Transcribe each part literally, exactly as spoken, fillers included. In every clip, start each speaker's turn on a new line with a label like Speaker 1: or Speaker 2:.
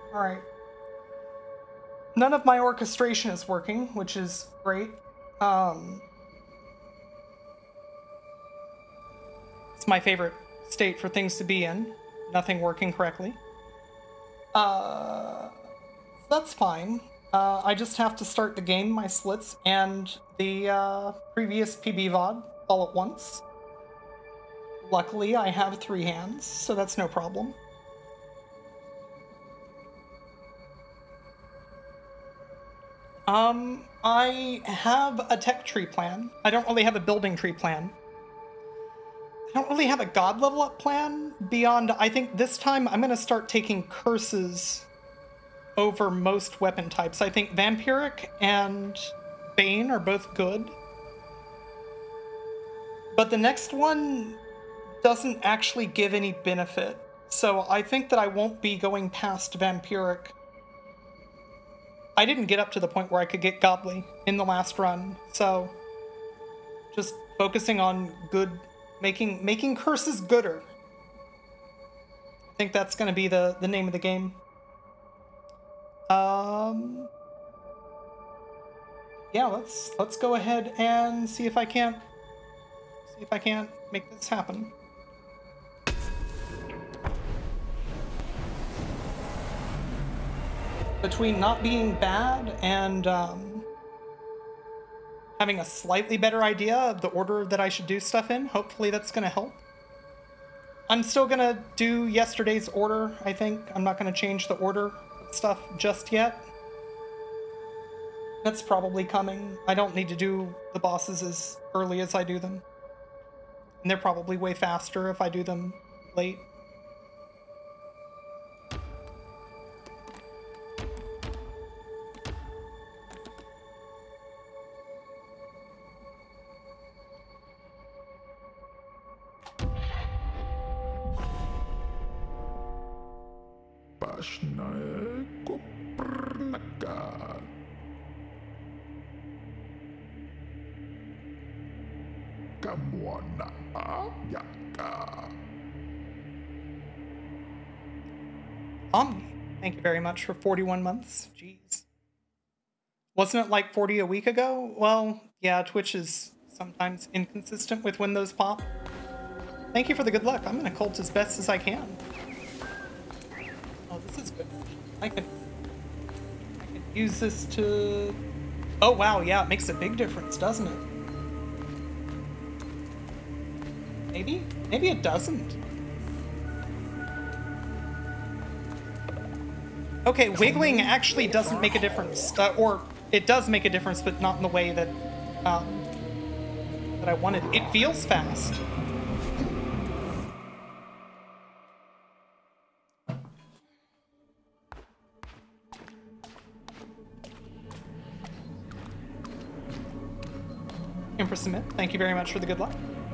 Speaker 1: Alright. None of my orchestration is working, which is great. Um, it's my favorite state for things to be in. Nothing working correctly. Uh, that's fine. Uh, I just have to start the game, my slits, and the uh, previous P B V O D all at once. Luckily, I have three hands, so that's no problem. Um, I have a tech tree plan. I don't really have a building tree plan. I don't really have a god level up plan beyond, I think this time I'm going to start taking curses over most weapon types. I think Vampiric and Bane are both good. But the next one doesn't actually give any benefit. So I think that I won't be going past Vampiric. I didn't get up to the point where I could get Godly in the last run, so just focusing on good, making making curses gooder. I think that's going to be the, the name of the game. Um, yeah, let's let's go ahead and see if I can't see if I can't make this happen. Between not being bad and um, having a slightly better idea of the order that I should do stuff in, hopefully that's going to help. I'm still going to do yesterday's order, I think. I'm not going to change the order of stuff just yet. That's probably coming. I don't need to do the bosses as early as I do them. And they're probably way faster if I do them late. Omni, thank you very much for forty-one months. Jeez. Wasn't it like forty a week ago? Well, yeah, Twitch is sometimes inconsistent with when those pop. Thank you for the good luck. I'm gonna cult as best as I can. Oh, this is good. I can, I can use this to... Oh, wow, yeah, it makes a big difference, doesn't it? Maybe? Maybe it doesn't. Okay, wiggling actually doesn't make a difference. Uh, or, it does make a difference, but not in the way that, um, that I wanted. It feels fast. Empress Smith, thank you very much for the good luck.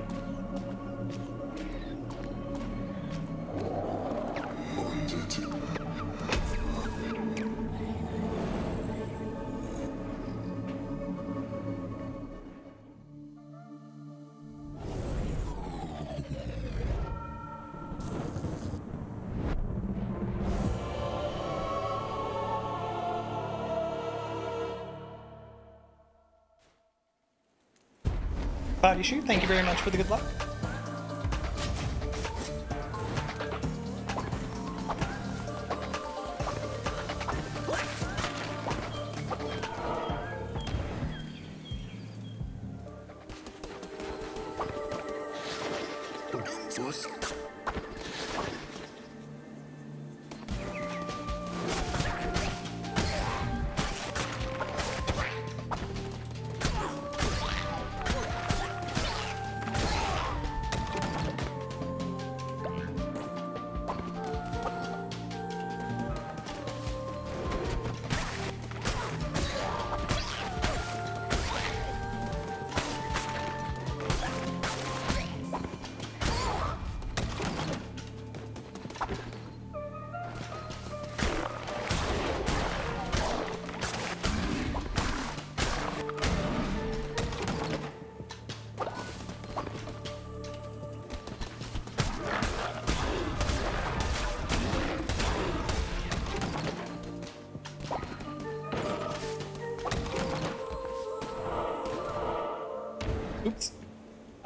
Speaker 1: Body shoot, thank you very much for the good luck.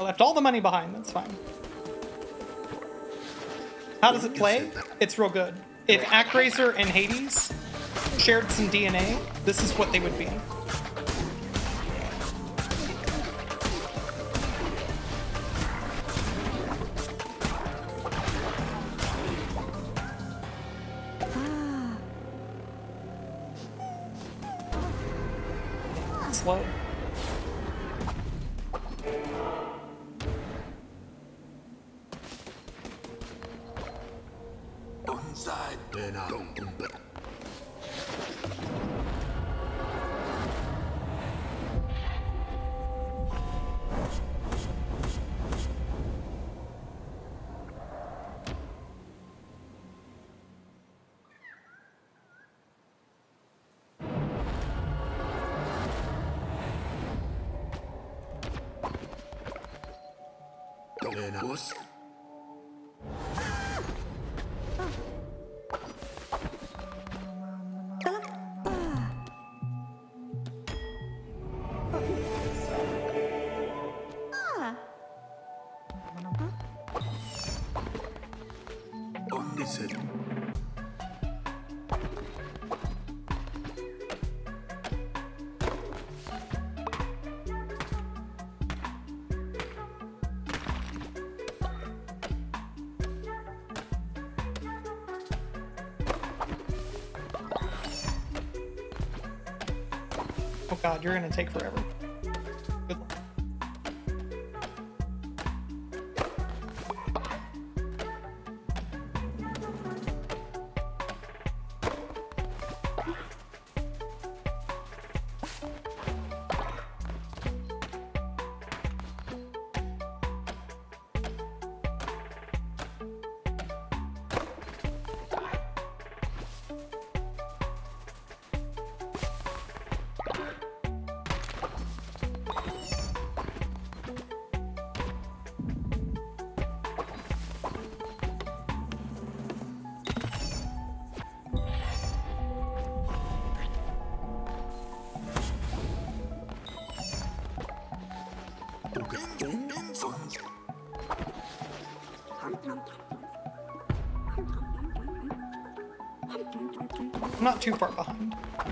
Speaker 1: left all the money behind. That's fine. How does it play? It's real good. If Actraiser and Hades shared some D N A, this is what they would be. Slow. Oh god, you're gonna take forever. Good luck. I'm not too far behind.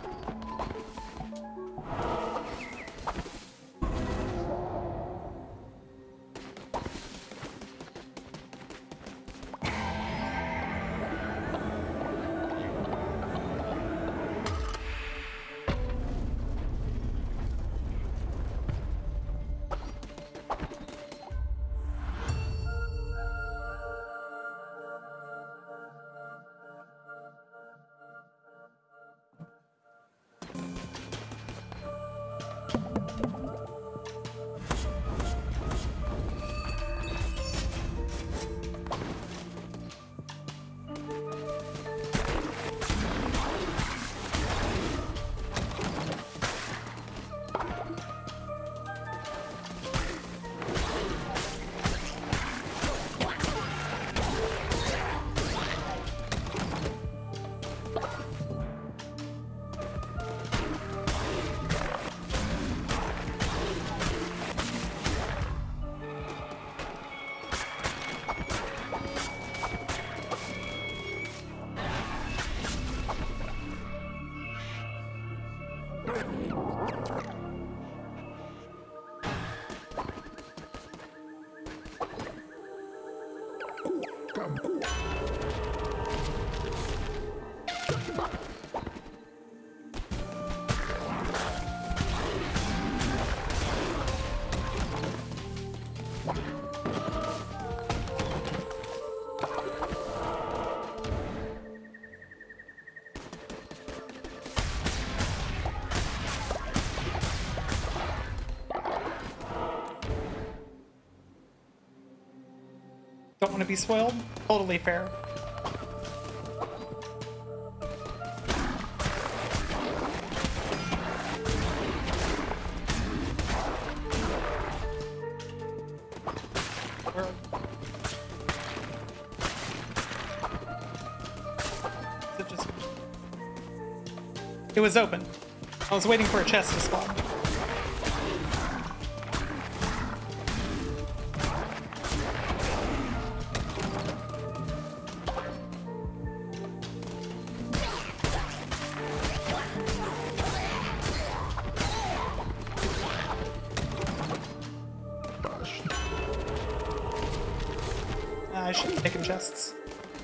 Speaker 1: Don't want to be spoiled? Totally fair. Where? Is it just... It was open. I was waiting for a chest to spawn. should have taken chests.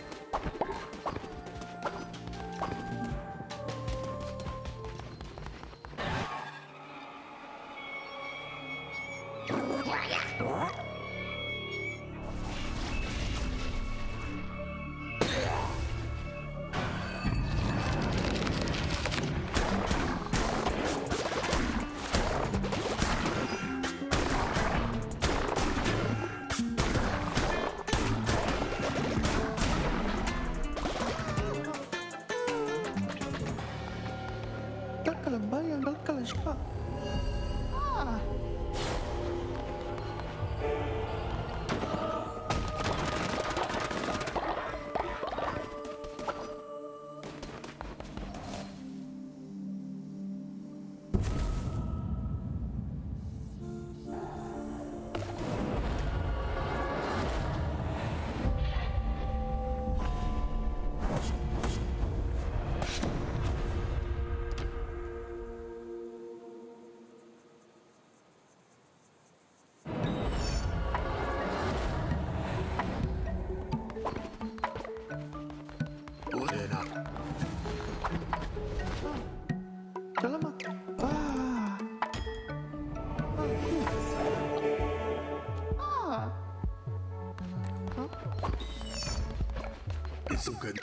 Speaker 2: It's so good.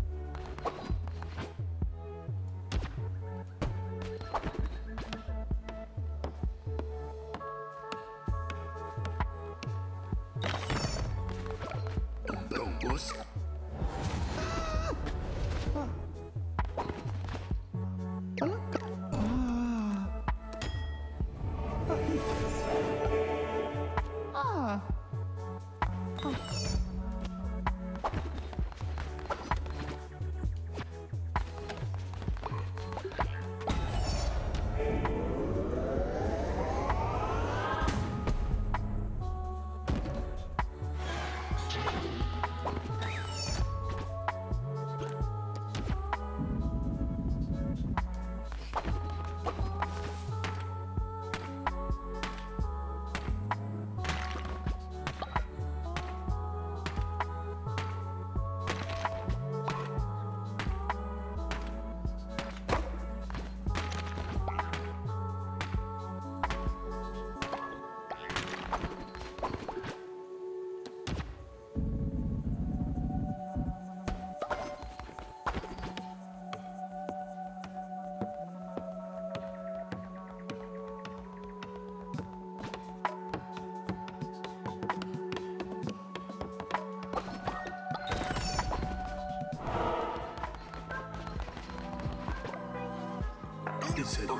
Speaker 2: Bos. Is it?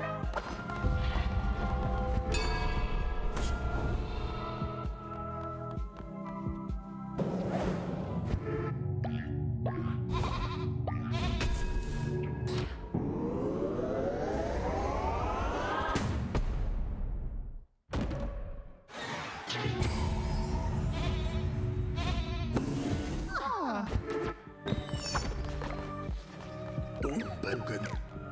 Speaker 2: Oh, baru kan.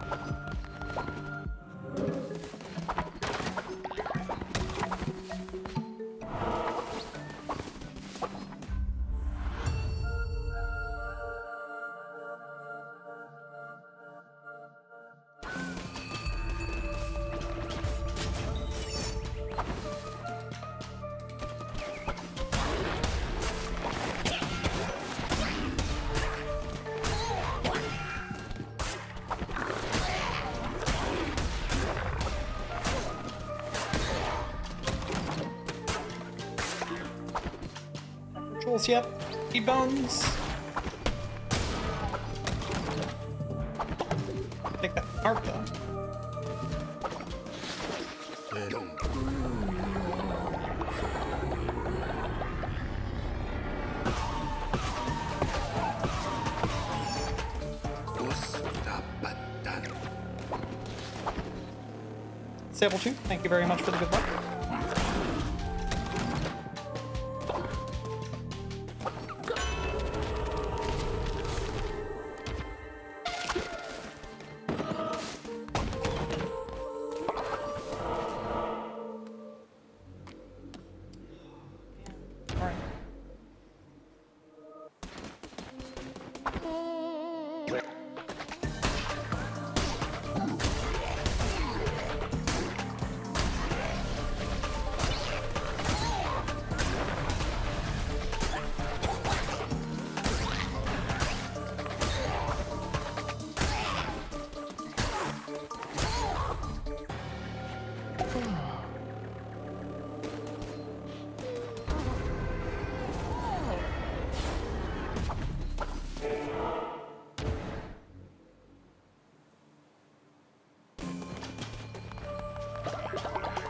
Speaker 1: Yep, E-bones. Take that heart though. Sable two, thank you very much for the good luck.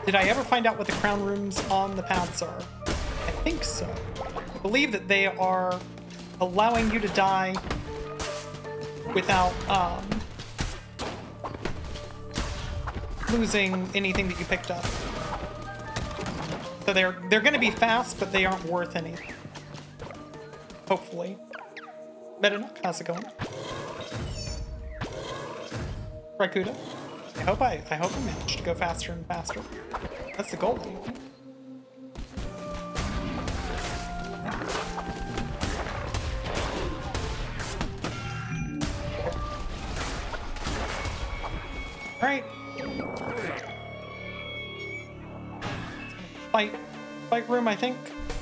Speaker 1: Did I ever find out what the crown rooms on the paths are? I think so. I believe that they are allowing you to die without um, losing anything that you picked up. So they're they're going to be fast, but they aren't worth anything. Hopefully. Better not. How's it going? Raikuda? I hope I I hope I managed to go faster and faster. That's the goal, anyway. Alright. Fight fight room, I think.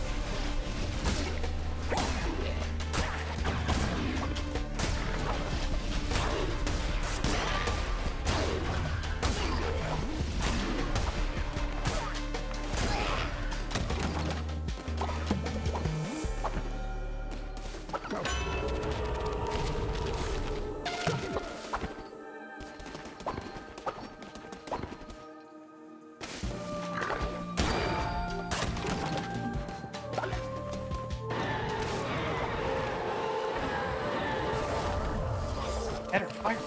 Speaker 1: Better fire.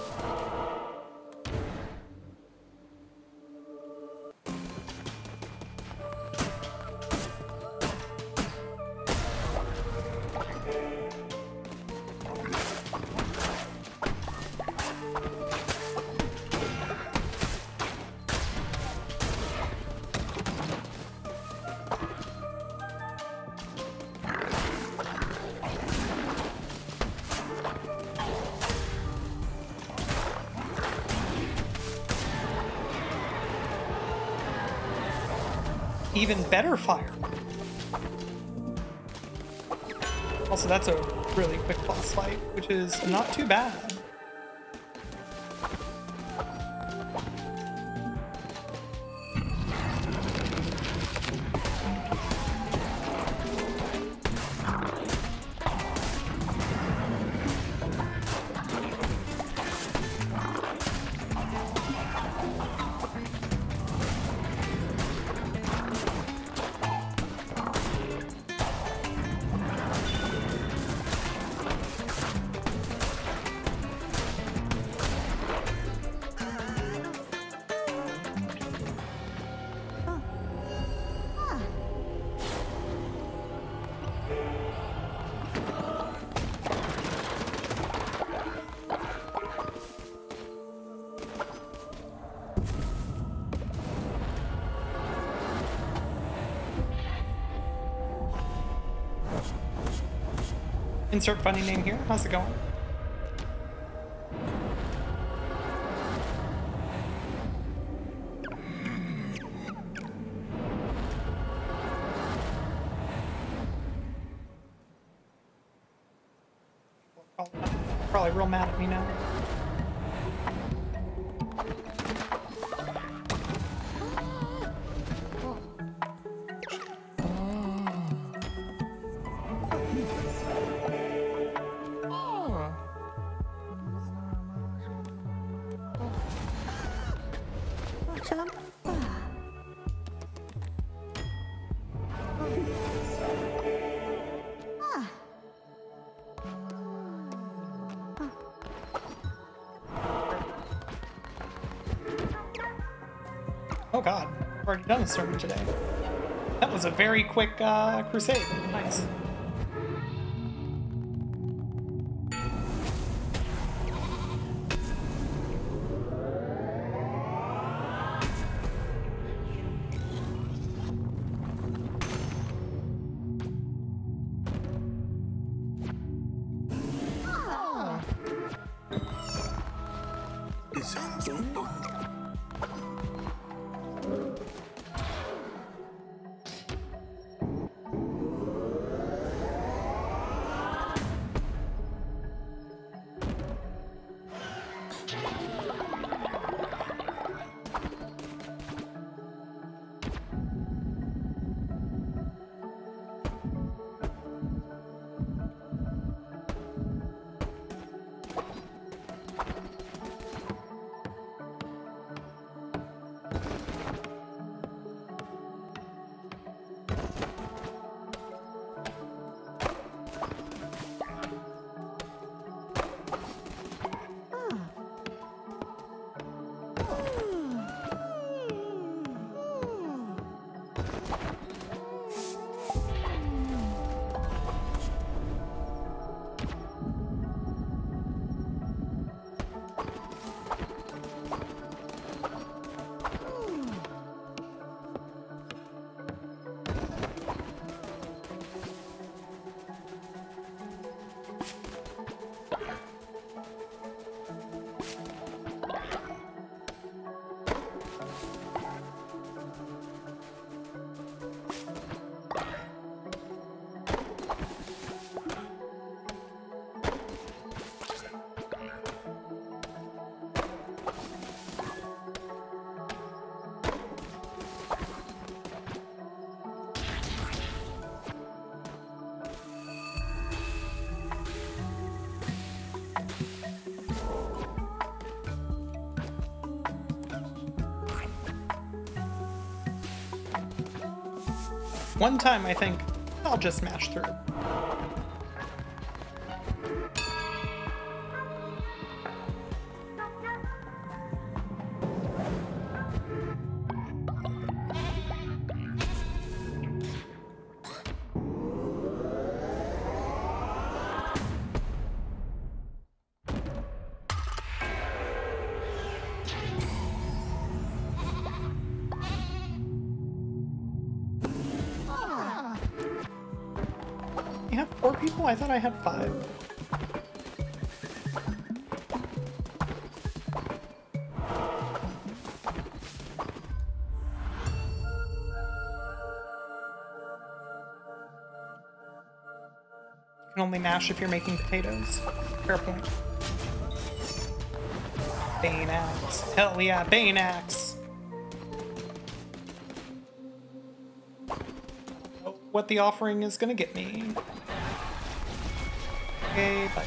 Speaker 1: Even better fire. Also, that's a really quick boss fight, which is not too bad. Insert funny name here. How's it going? Probably real mad at me now. Oh god, I've already done a sermon today. That was a very quick uh, crusade. Nice.
Speaker 2: Is
Speaker 1: One time, I think I'll just smash through. You have four people? I thought I had five. You can only mash if you're making potatoes. Fair point. Bane Axe. Hell yeah, Bane Axe! What the offering is gonna get me. Okay, bye.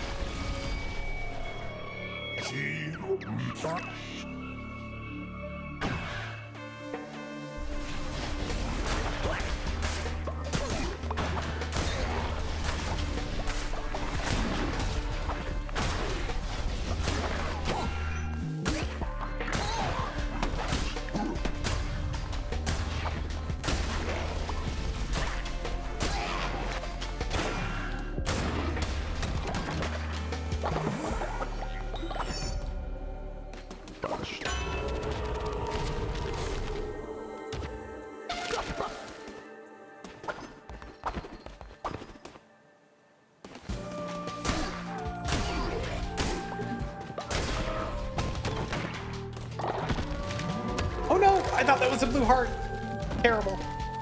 Speaker 1: Oh no! I thought that was a blue heart. Terrible.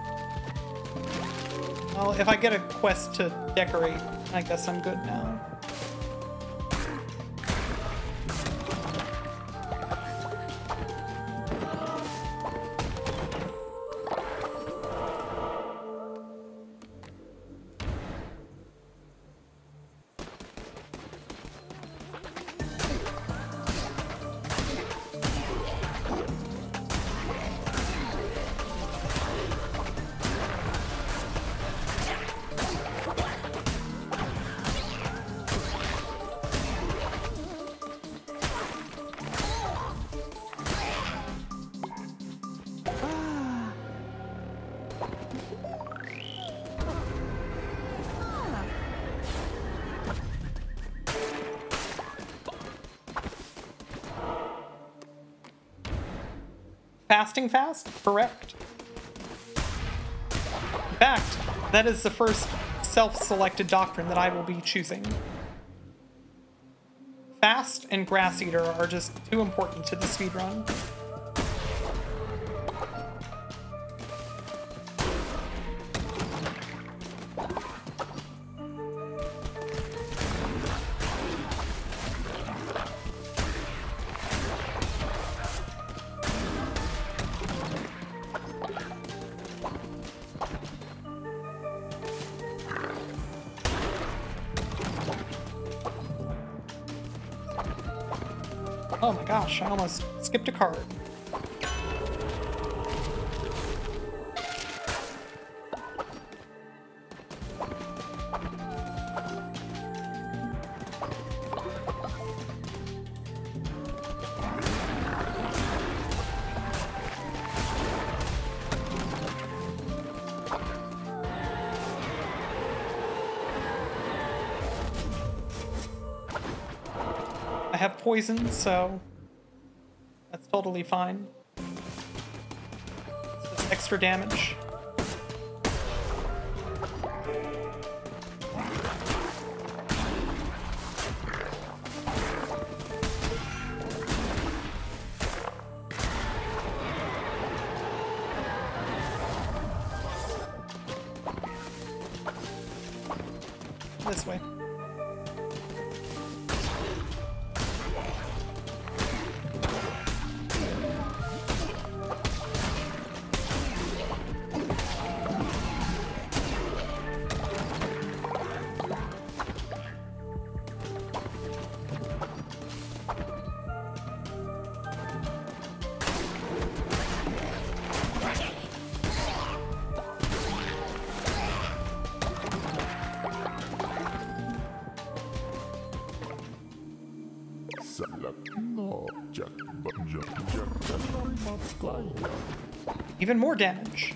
Speaker 1: Well, if I get a quest to decorate, I guess I'm good now. Fasting fast? Correct. In fact, that is the first self-selected doctrine that I will be choosing. Fast and Grass Eater are just too important to the speedrun. Oh my gosh, I almost skipped a card. I have poison, so that's totally fine. It's just extra damage. This way. Even more damage.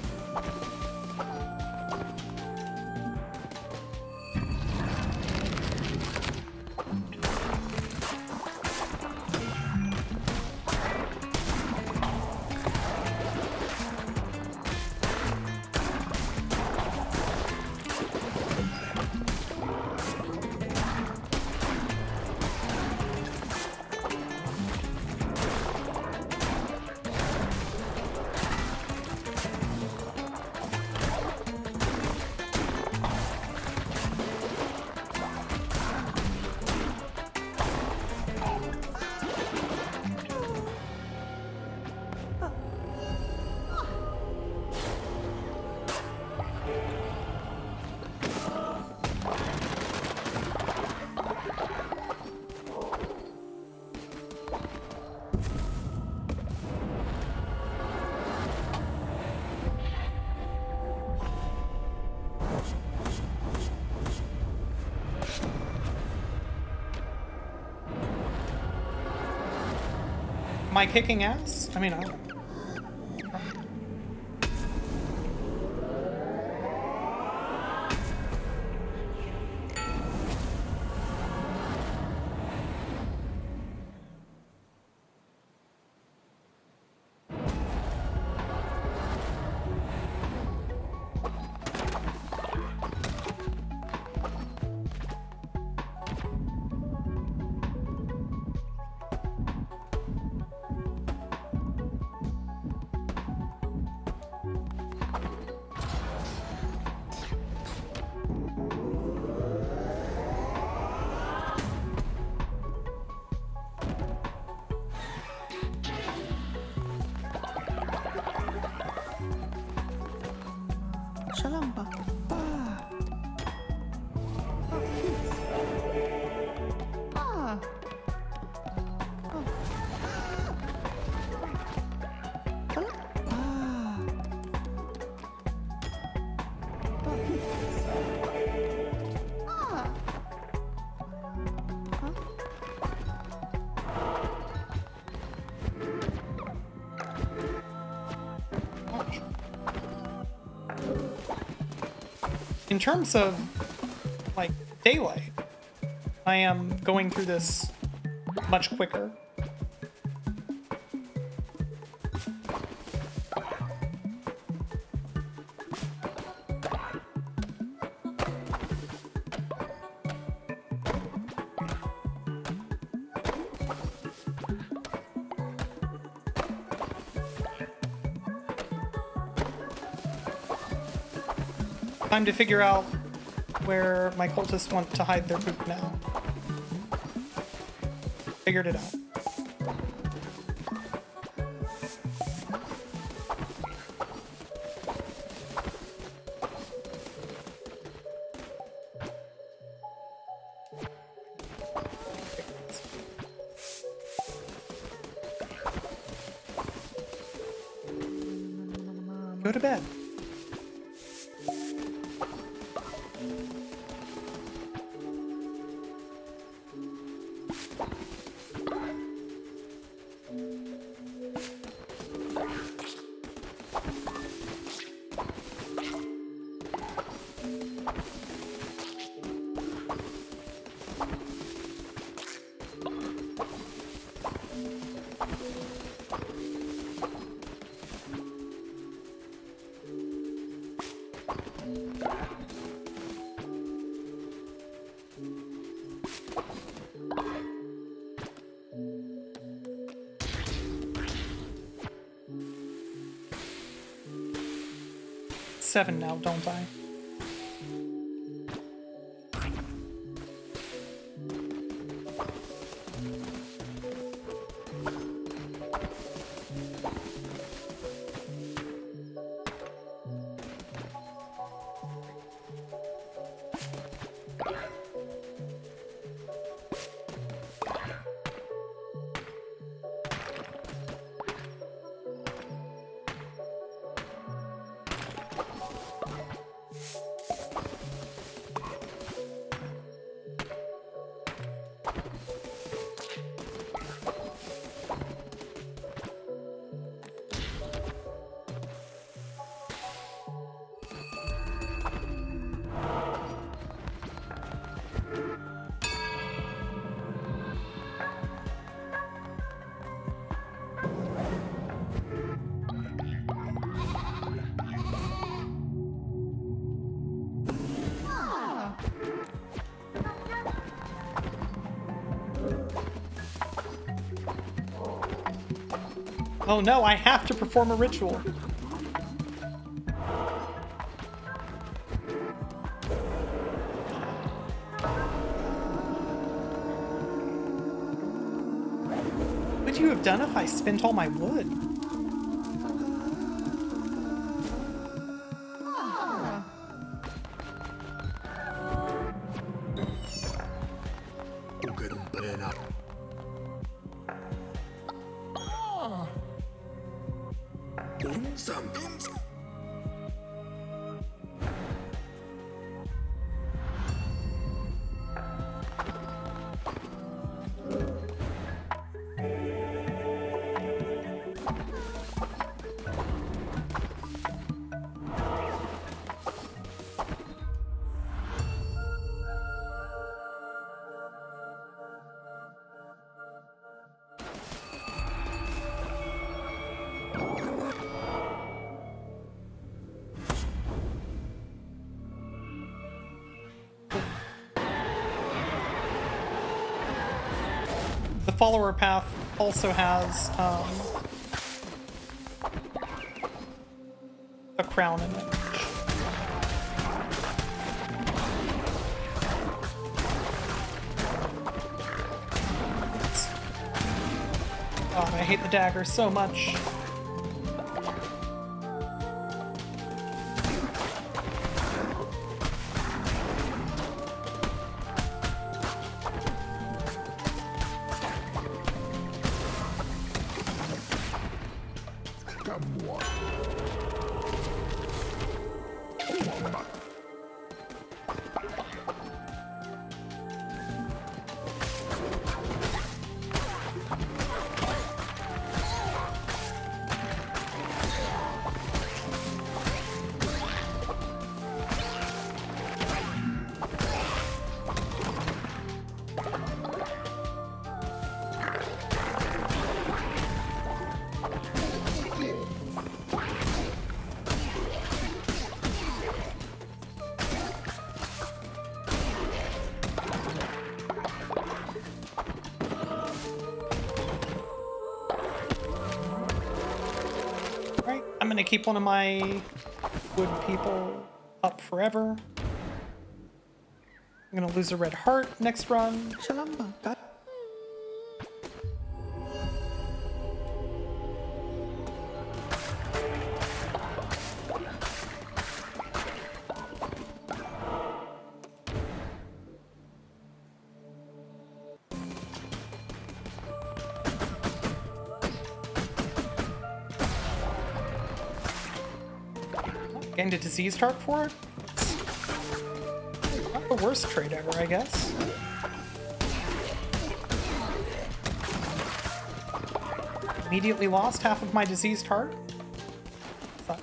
Speaker 1: Am I kicking ass? I mean, I don't know. In terms of, like, daylight, I am going through this much quicker. Time to figure out where my cultists want to hide their poop now. Figured it out. Go to bed. Seven now, don't I? Oh no, I have to perform a ritual. What would you have done if I spent all my wood? The follower path also has um, a crown in it. God, I hate the dagger so much. I'm gonna keep one of my wood people up forever. I'm gonna lose a red heart next run. Gained a diseased heart for it? Not the worst trade ever, I guess. Immediately lost half of my diseased heart? Sucks.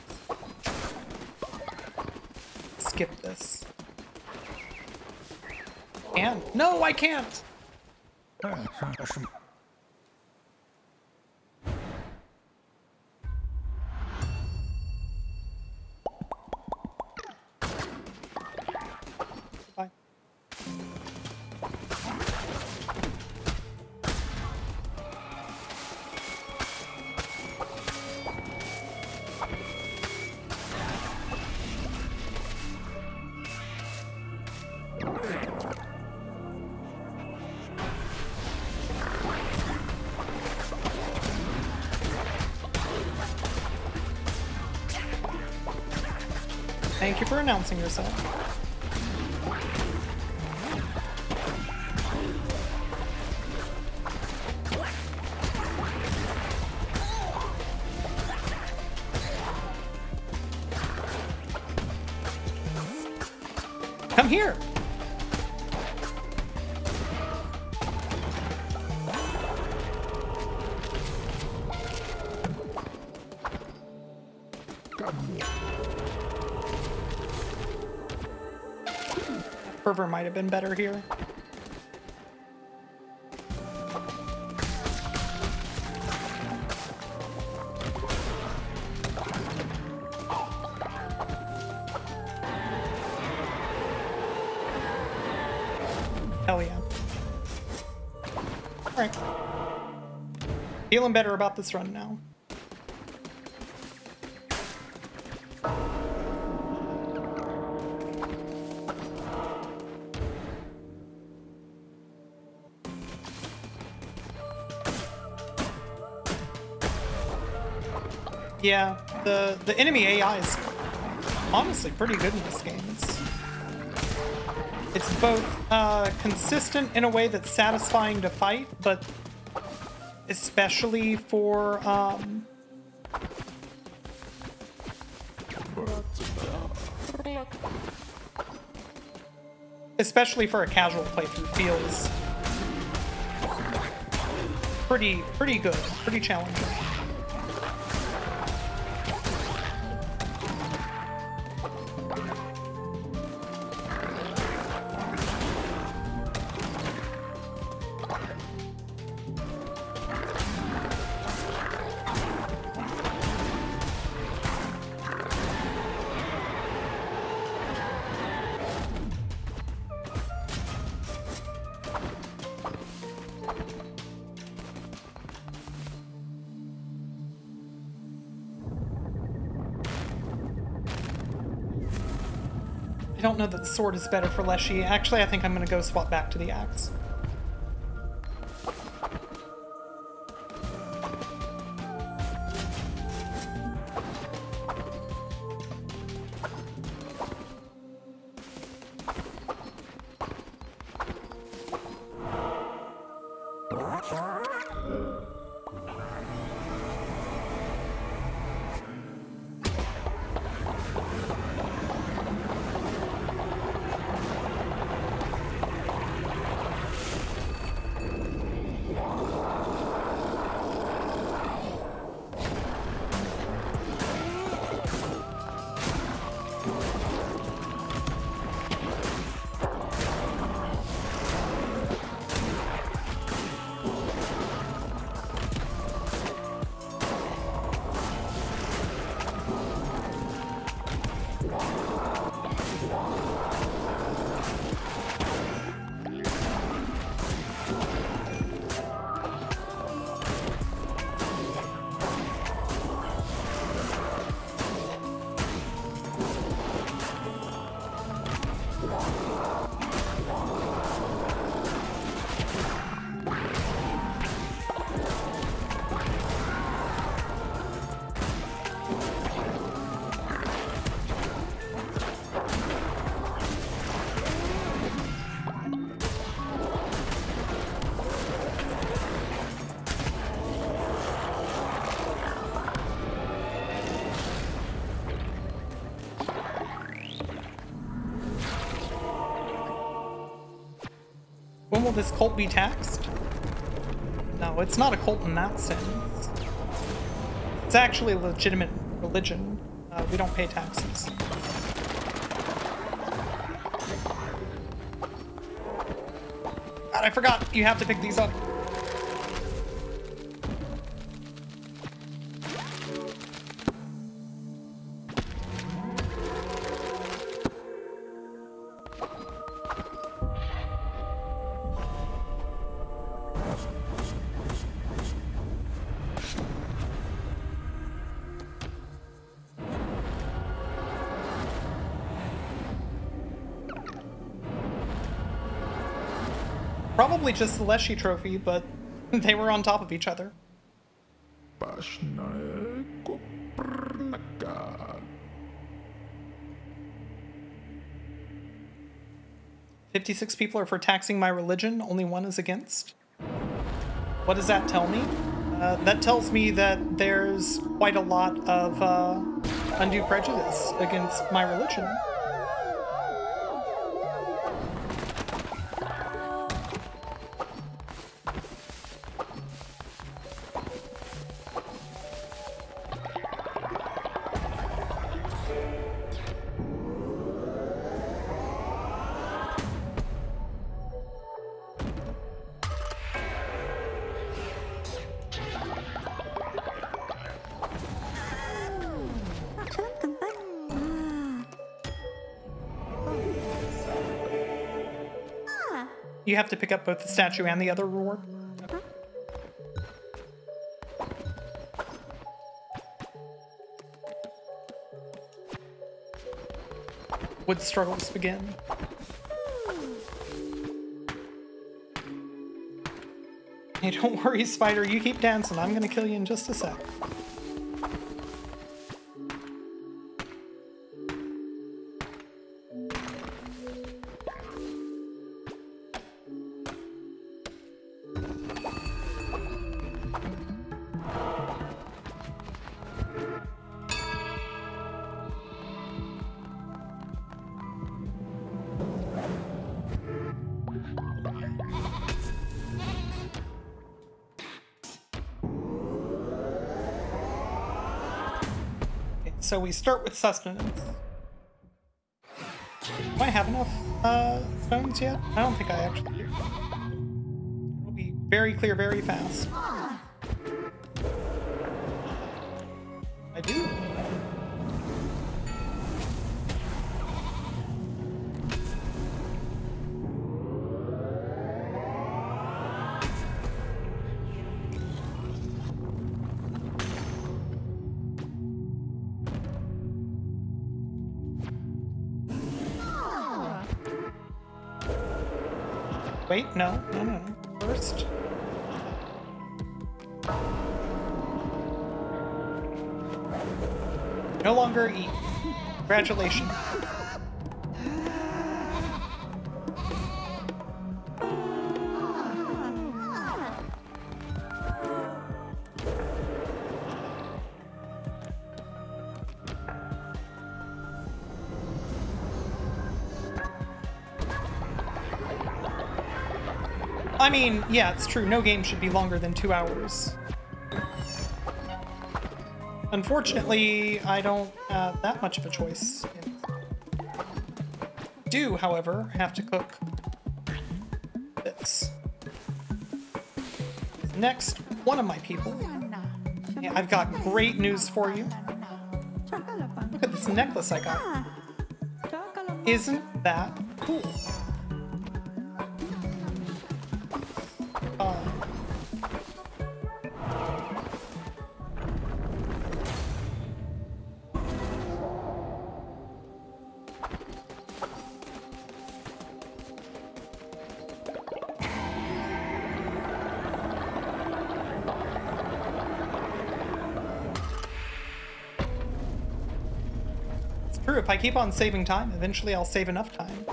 Speaker 1: Skip this. And no, I can't! Bye. Thank you for announcing yourself. Come here! Fervor might have been better here. Hell yeah. Alright. Feeling better about this run now. Yeah, the, the enemy A I is honestly pretty good in this game. It's, it's both uh, consistent in a way that's satisfying to fight, but especially for um, especially for a casual playthrough, feels pretty pretty good, pretty challenging. I don't know that the sword is better for Leshy. Actually, I think I'm going to go swap back to the axe. When will this cult be taxed? No, it's not a cult in that sense. It's actually a legitimate religion. Uh, we don't pay taxes. God, I forgot. You have to pick these up. Probably just the Leshy trophy, but they were on top of each other. fifty-six people are for taxing my religion, only one is against. What does that tell me? Uh, that tells me that there's quite a lot of uh, undue prejudice against my religion. You have to pick up both the statue and the other reward. Would struggles begin? Hey, don't worry, Spider. You keep dancing. I'm gonna kill you in just a sec. so we start with sustenance. Do I have enough uh, stones yet? I don't think I actually do. It'll be very clear very fast. I do. Wait, no, no, no. First. No longer eat. Congratulations. I mean, yeah, it's true. No game should be longer than two hours. Unfortunately, I don't have that much of a choice. I do, however, have to cook this. Next, one of my people. Yeah, I've got great news for you. Look at this necklace I got. Isn't that cool? Uh, it's true, if I keep on saving time, eventually I'll save enough time.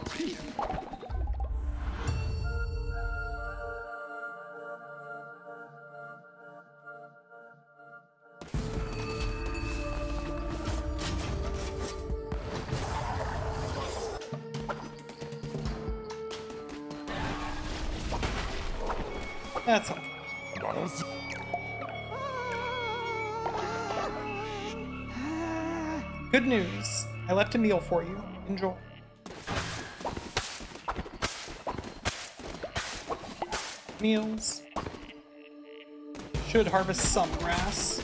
Speaker 1: That's all. Good news. I left a meal for you. Enjoy. Meals. Should harvest some grass.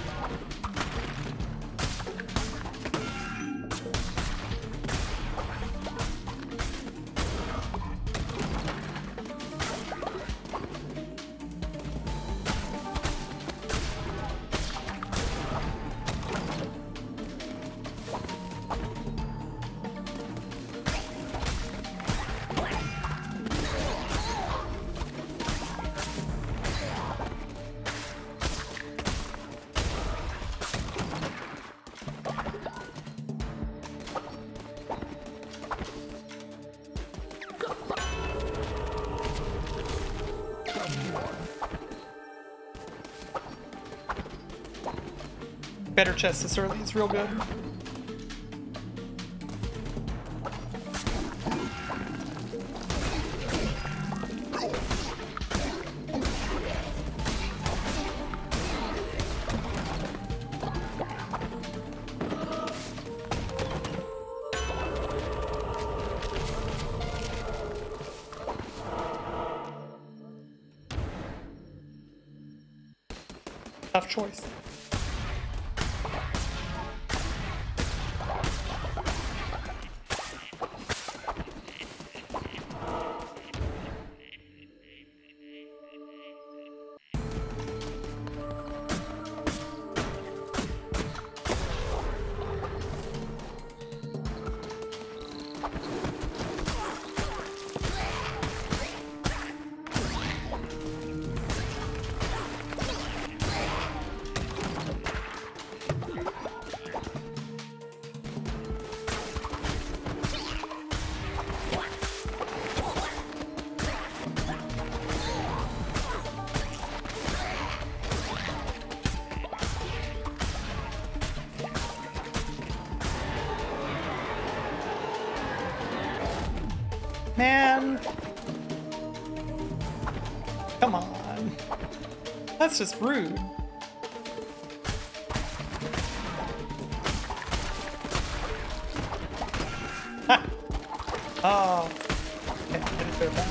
Speaker 1: Better chest this early, it's real good. Tough choice. Man. Come on. That's just rude. Oh. Okay, get it there back.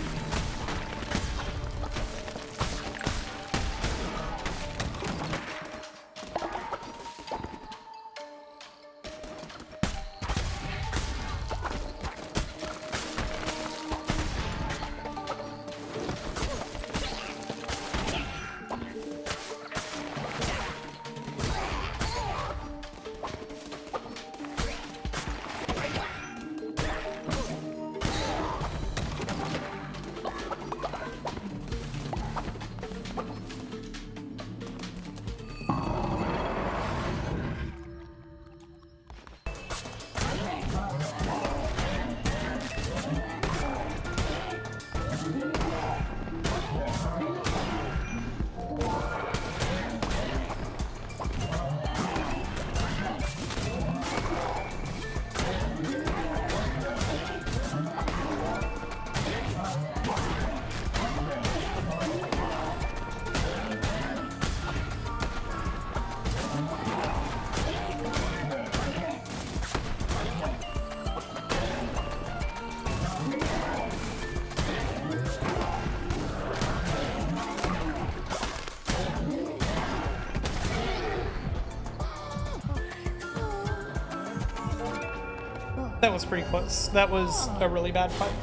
Speaker 1: That was pretty close. That was a really bad fight.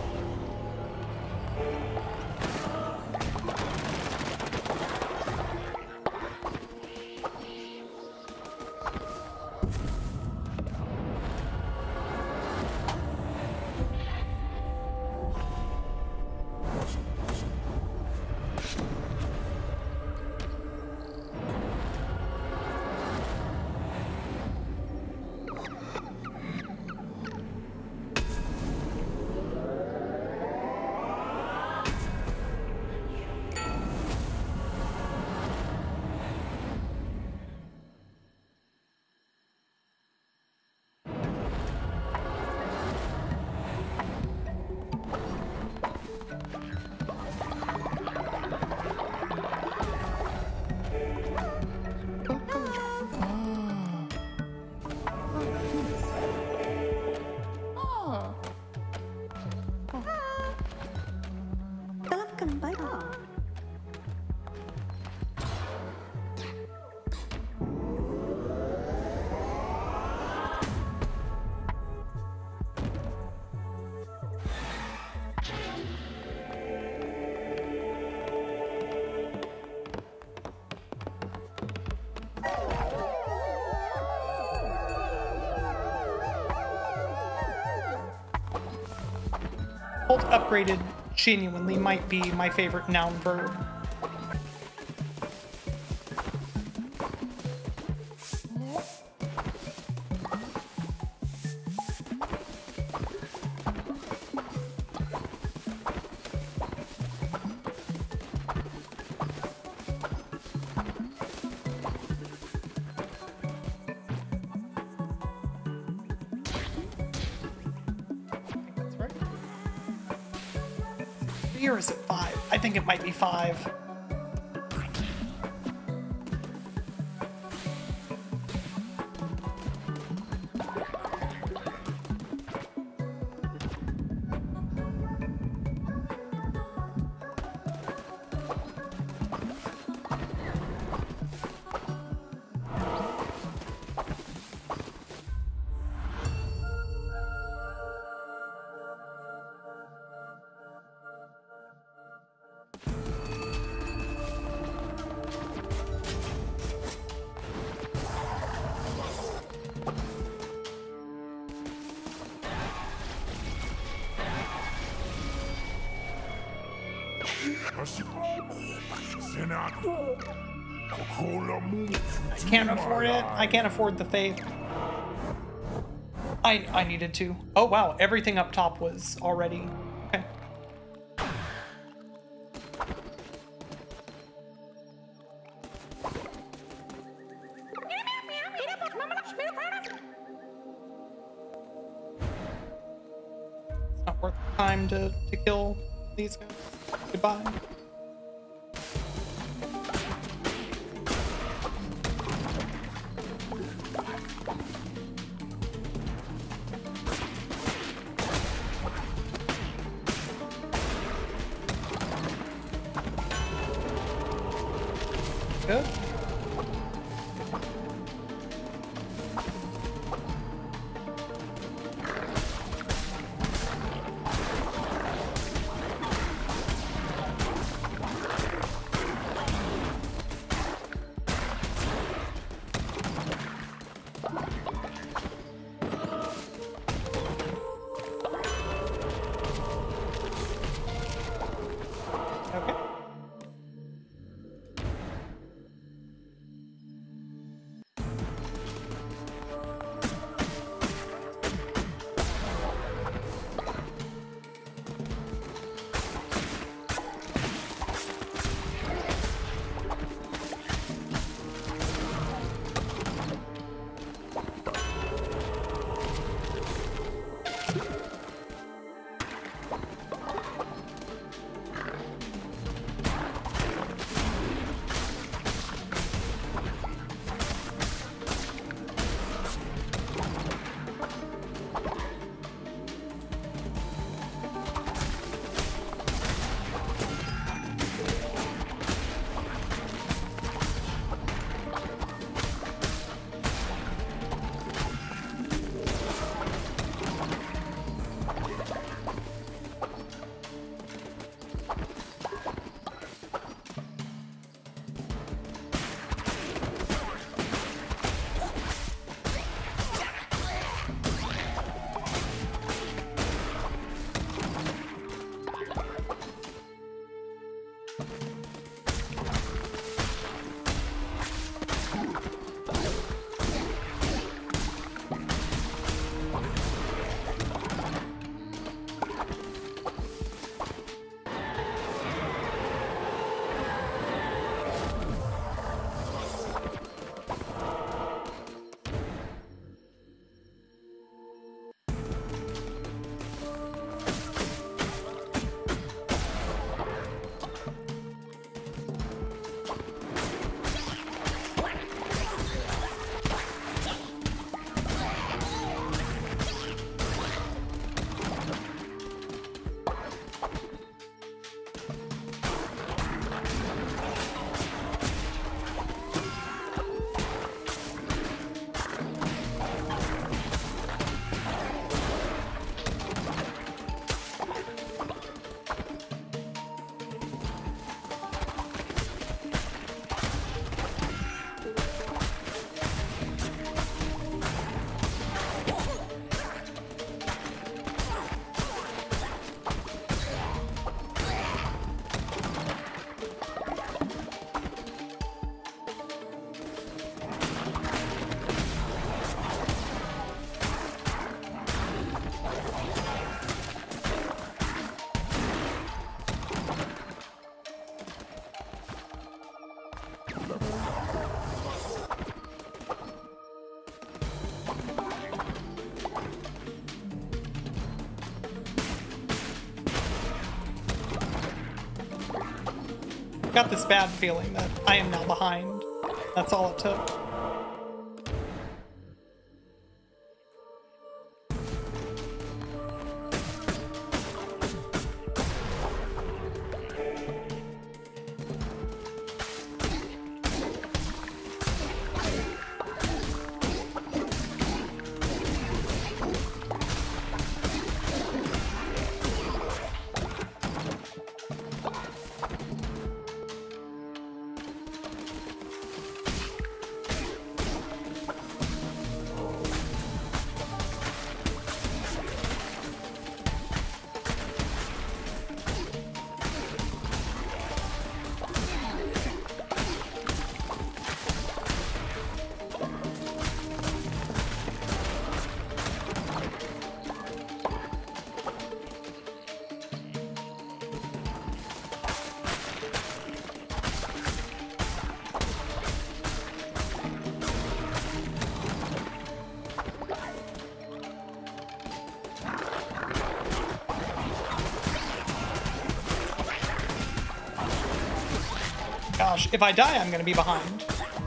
Speaker 1: Bolt upgraded genuinely might be my favorite noun verb. Or is it five? I think it might be five. I can't afford it. I can't afford the faith. I I needed to. Oh wow, everything up top was already okay. It's not worth the time to to kill these guys. Goodbye. good. Got this bad feeling that I am now behind. That's all it took. Gosh, if I die, I'm gonna be behind.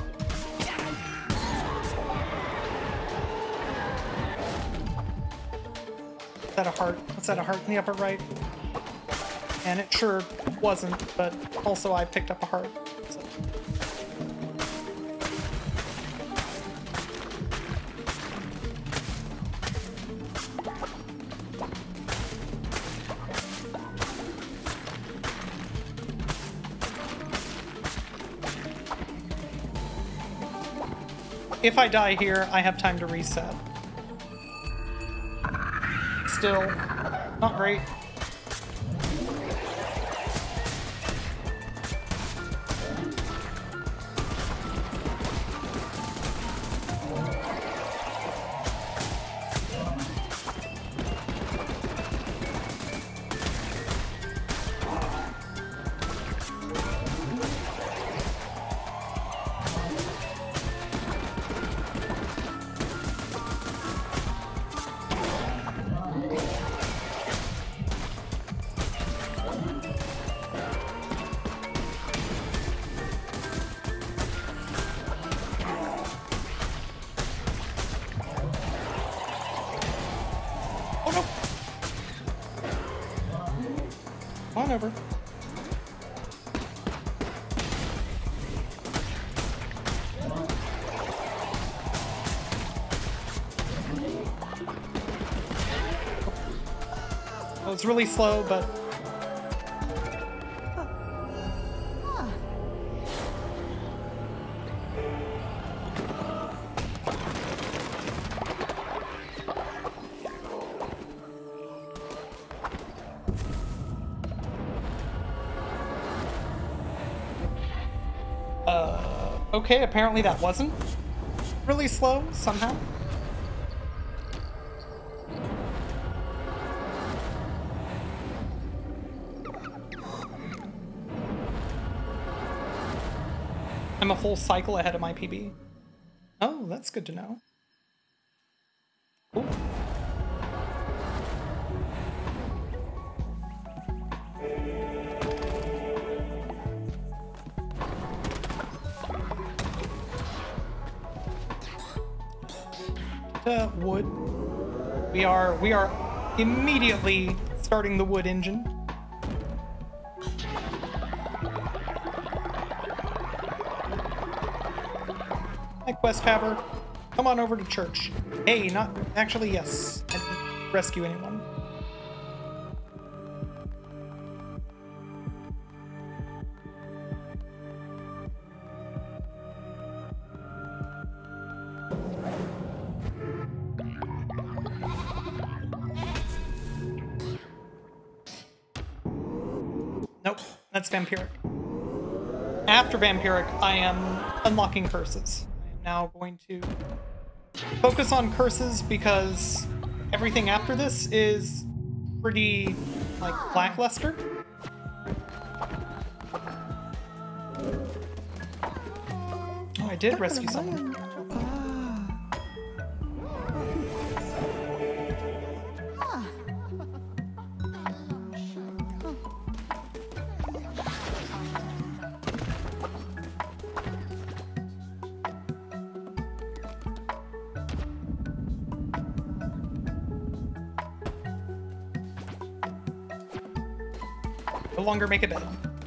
Speaker 1: Is that a heart? Was that a heart in the upper right? And it sure wasn't, but also I picked up a heart. So. if I die here, I have time to reset. Still, not great. Come on over. It was really slow, but okay, apparently that wasn't really slow somehow. I'm a full cycle ahead of my P B. Oh, that's good to know. Cool. Uh, wood. We are we are immediately starting the wood engine. Hi, quest haver. Come on over to church. Hey, not actually. Yes, I didn't rescue anyone. Nope, that's vampiric. After vampiric, I am unlocking curses. I am now going to focus on curses because everything after this is pretty, like, lackluster. Oh, I did rescue someone. No longer make a bed.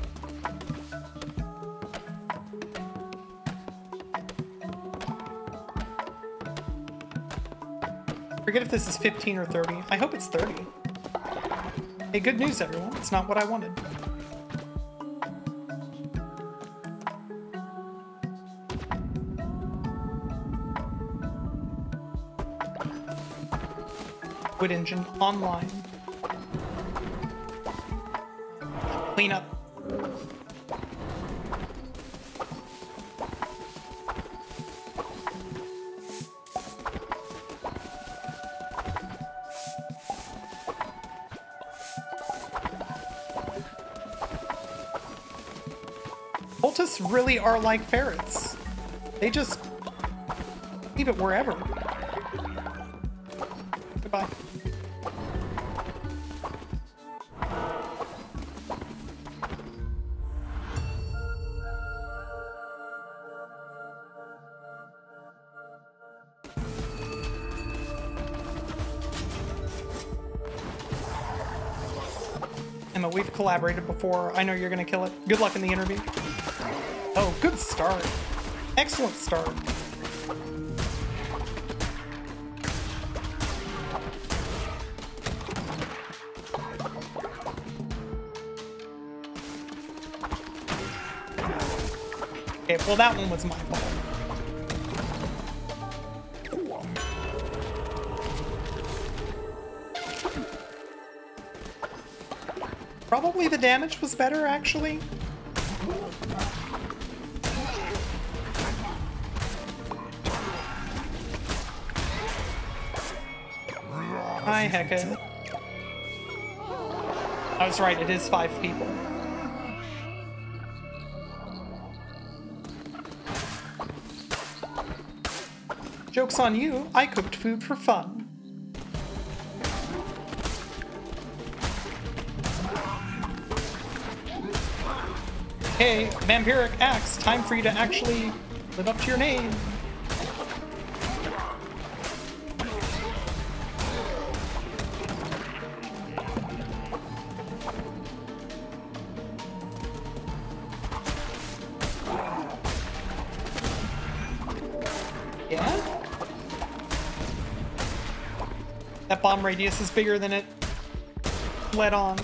Speaker 1: Forget if this is fifteen or thirty. I hope it's thirty. Hey, good news, everyone. It's not what I wanted. Wood engine online. Clean up. Cultists really are like ferrets. They just leave it wherever. Goodbye. Emma, we've collaborated before. I know you're gonna kill it. Good luck in the interview. Oh, good start. Excellent start. Okay, well that one was my fault. Probably the damage was better, actually. Hi, Hecka. I was right, it is five people. Joke's on you, I cooked food for fun. Hey, Vampiric Axe, time for you to actually live up to your name. Yeah? That bomb radius is bigger than it let on.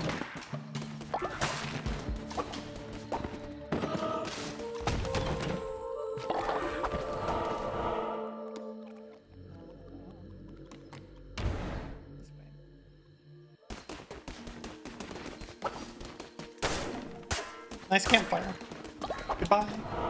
Speaker 1: Nice campfire. Goodbye.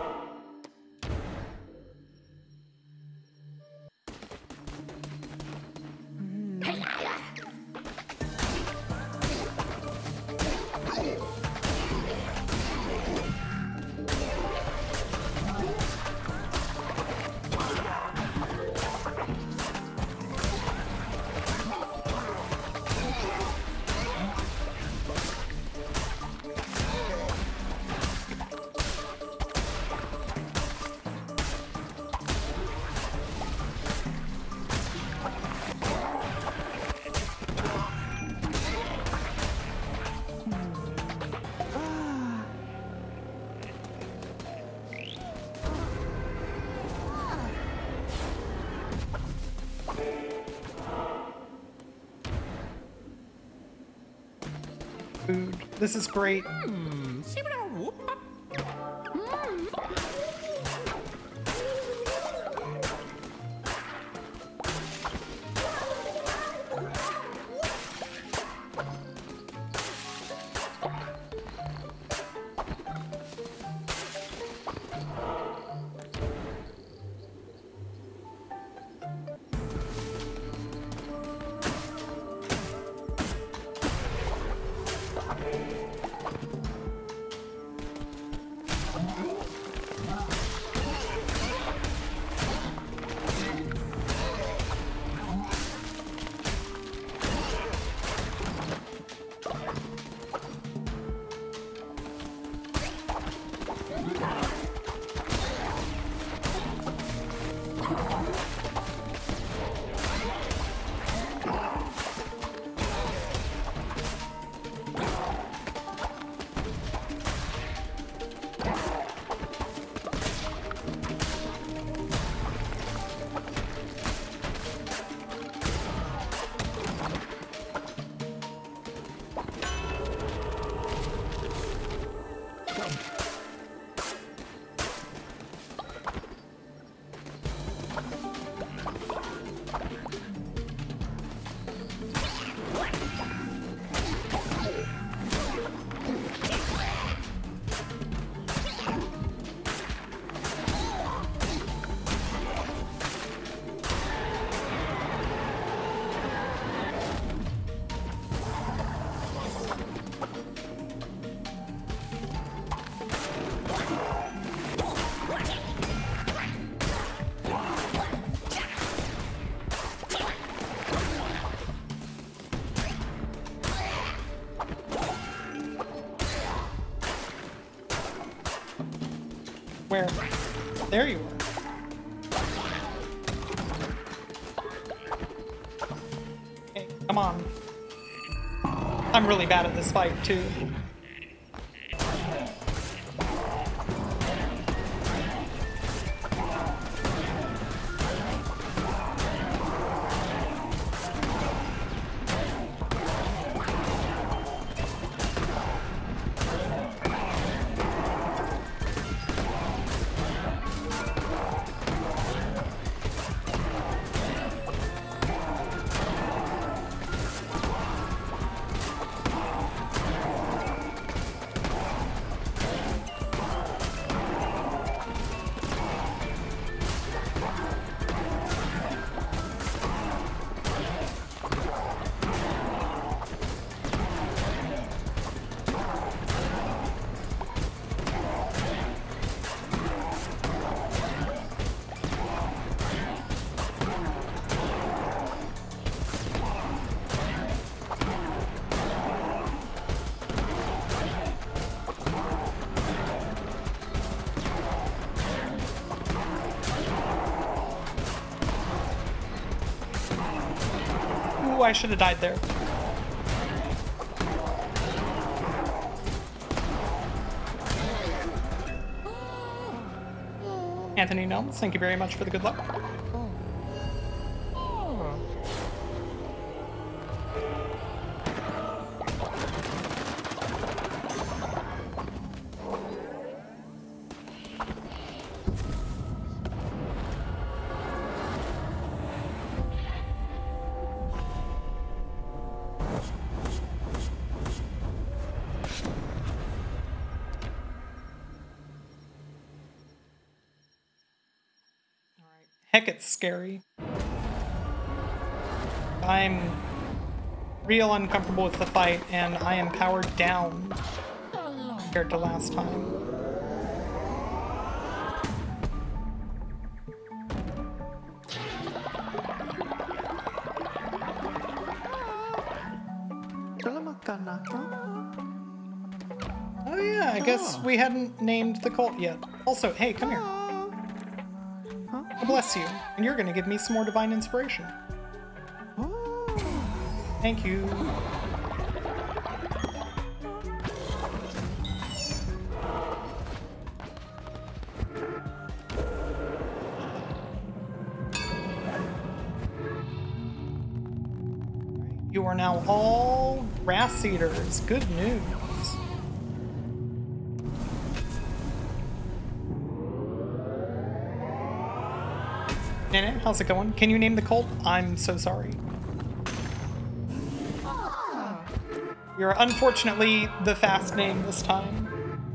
Speaker 1: Food. This is great. Where? There you are. Okay, come on. I'm really bad at this fight, too. Ooh, I should have died there. Anthony Gnomes, thank you very much for the good luck. Heck, it's scary. I'm real uncomfortable with the fight, and I am powered down compared to last time. Oh yeah, I guess we hadn't named the cult yet. Also, hey, come here. Bless you, and you're gonna give me some more divine inspiration. Thank you. You are now all grass eaters. Good news. Nana, how's it going? Can you name the cult? I'm so sorry. You're unfortunately the fast name this time.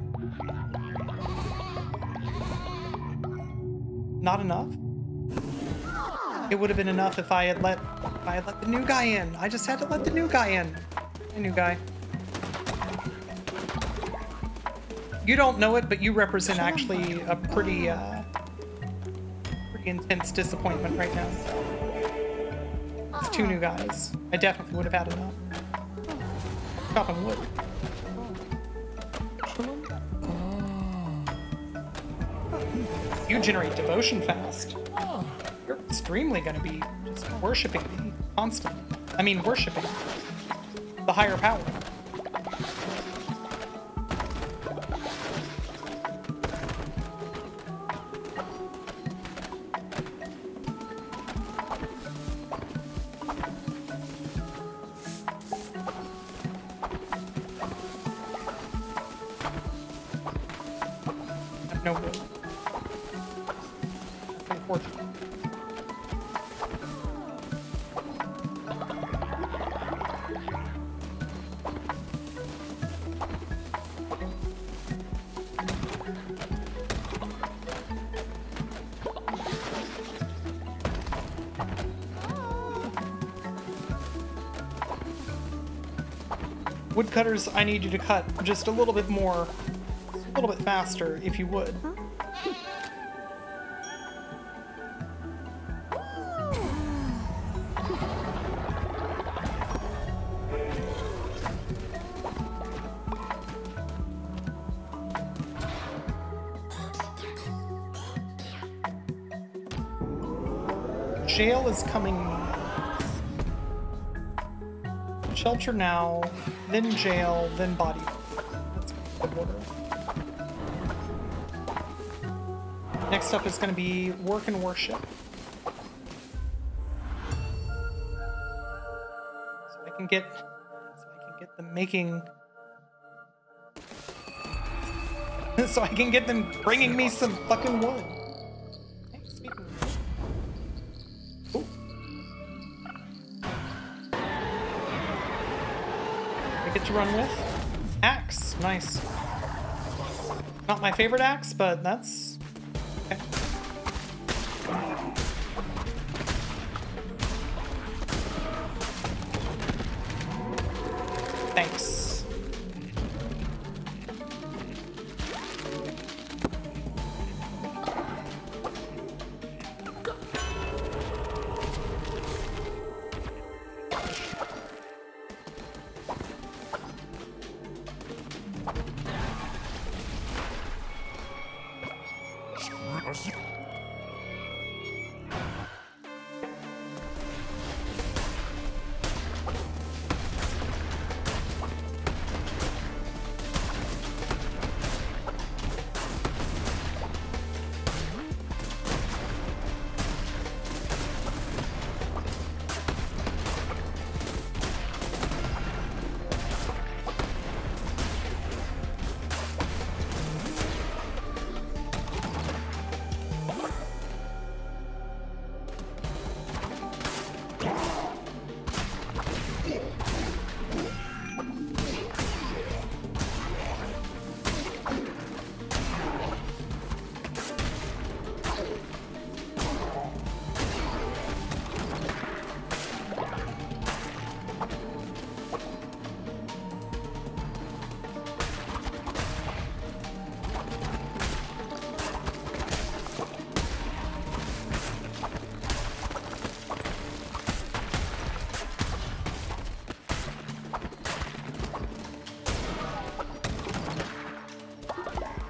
Speaker 1: Not enough? It would have been enough if I had let if I had let the new guy in. I just had to let the new guy in. Hey, new guy. You don't know it, but you represent actually a pretty uh intense disappointment right now. It's two new guys. I definitely would have had enough. Chopping wood. You generate devotion fast. You're extremely going to be just worshipping me constantly. I mean, worshipping the higher power. No wood. That's unfortunate. Woodcutters, I need you to cut just a little bit more. A little bit faster, if you would. Jail is coming. Shelter now, then jail, then body. That's the order. Next up is going to be work and worship. So I can get, so I can get them making, so I can get them bringing me some fucking wood. Hey, speaking of wood. Ooh. I get to run with axe. Nice. Not my favorite axe, but that's. Okay. Thanks.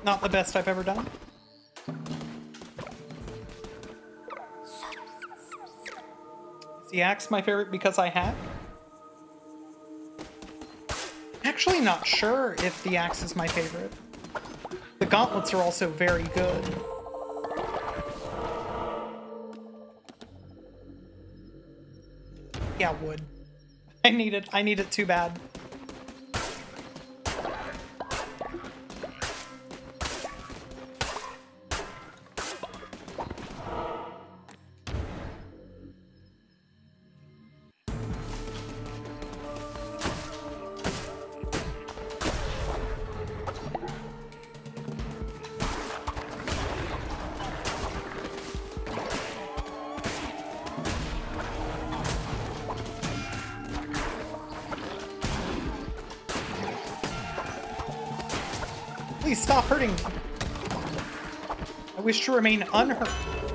Speaker 1: Not the best I've ever done. Is the axe my favorite because I hack? Actually not sure if the axe is my favorite. The gauntlets are also very good. Yeah, wood. I need it. I need it too bad. Please stop hurting me. I wish to remain unhurt.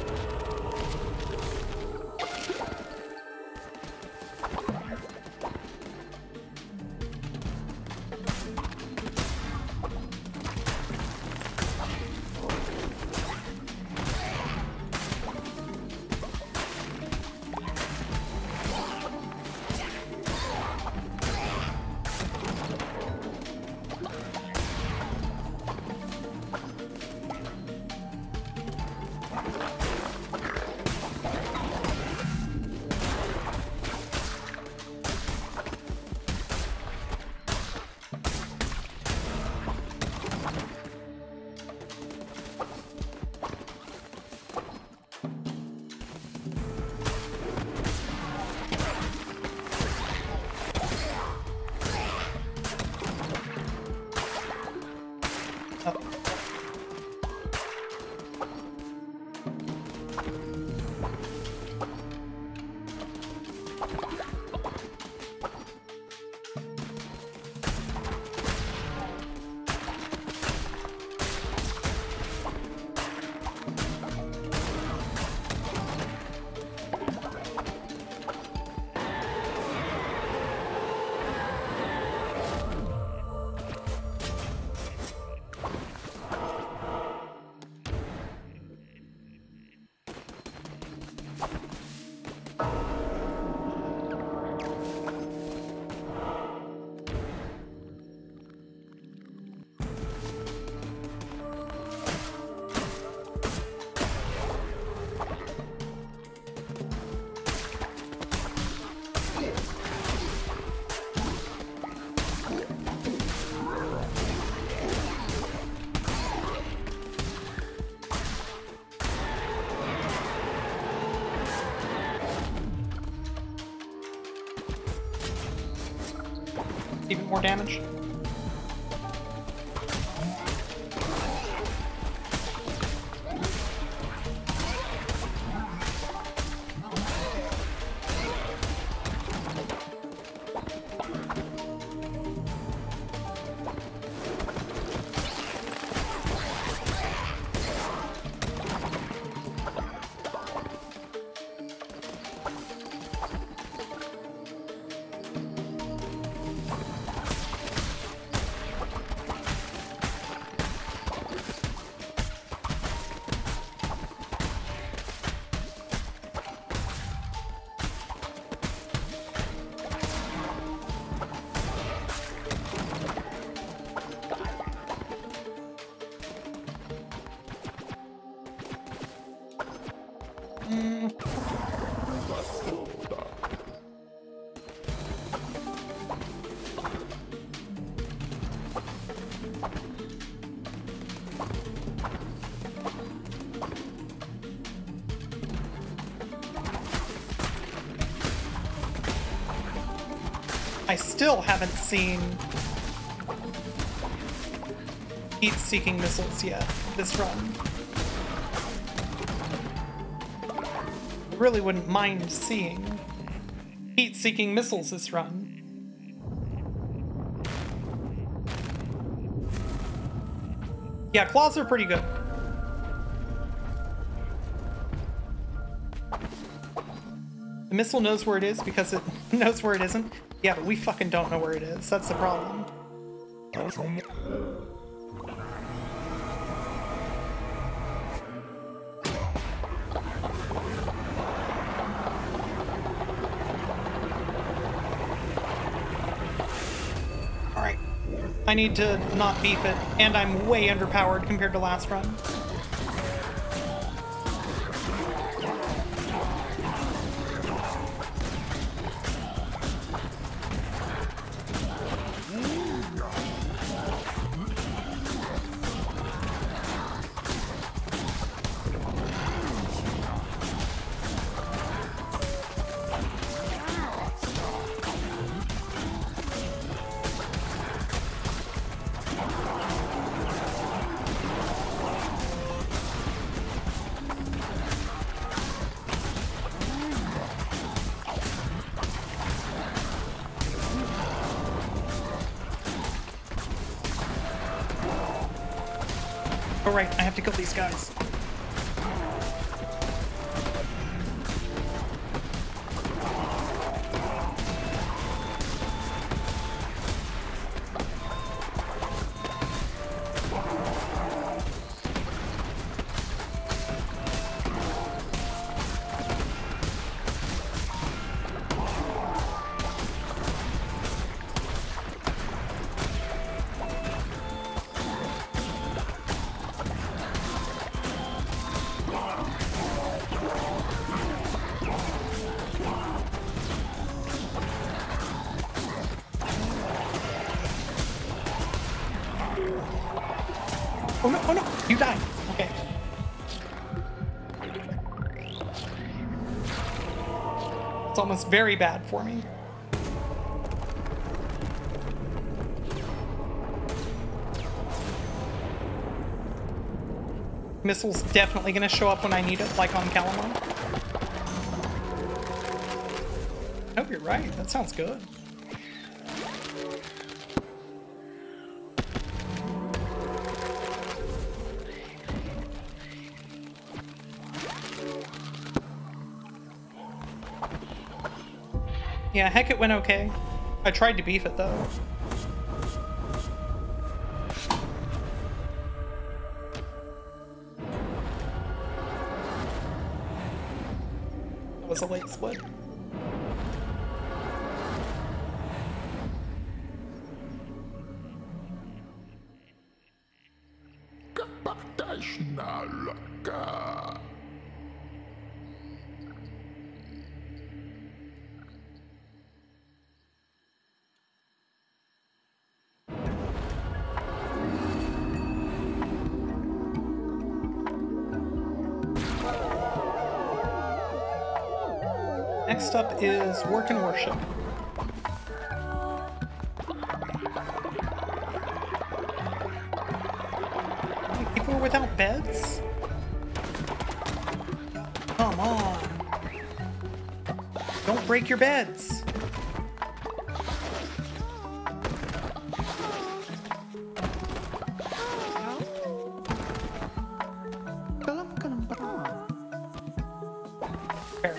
Speaker 1: Even more damage. I still haven't seen heat-seeking missiles yet this run. I really wouldn't mind seeing heat-seeking missiles this run. Yeah, claws are pretty good. The missile knows where it is because it knows where it isn't. Yeah, but we fucking don't know where it is. That's the problem. I need to not beef it, and I'm way underpowered compared to last run. Oh right, I have to kill these guys. Oh no, oh no, you died. Okay. It's almost very bad for me. Missile's definitely gonna show up when I need it, like on Calamar. I hope you're right, that sounds good. Yeah, heck, it went okay. I tried to beef it, though. That was a late split. Next up is Work and Worship. People are without beds? Come on. Don't break your beds. Fair.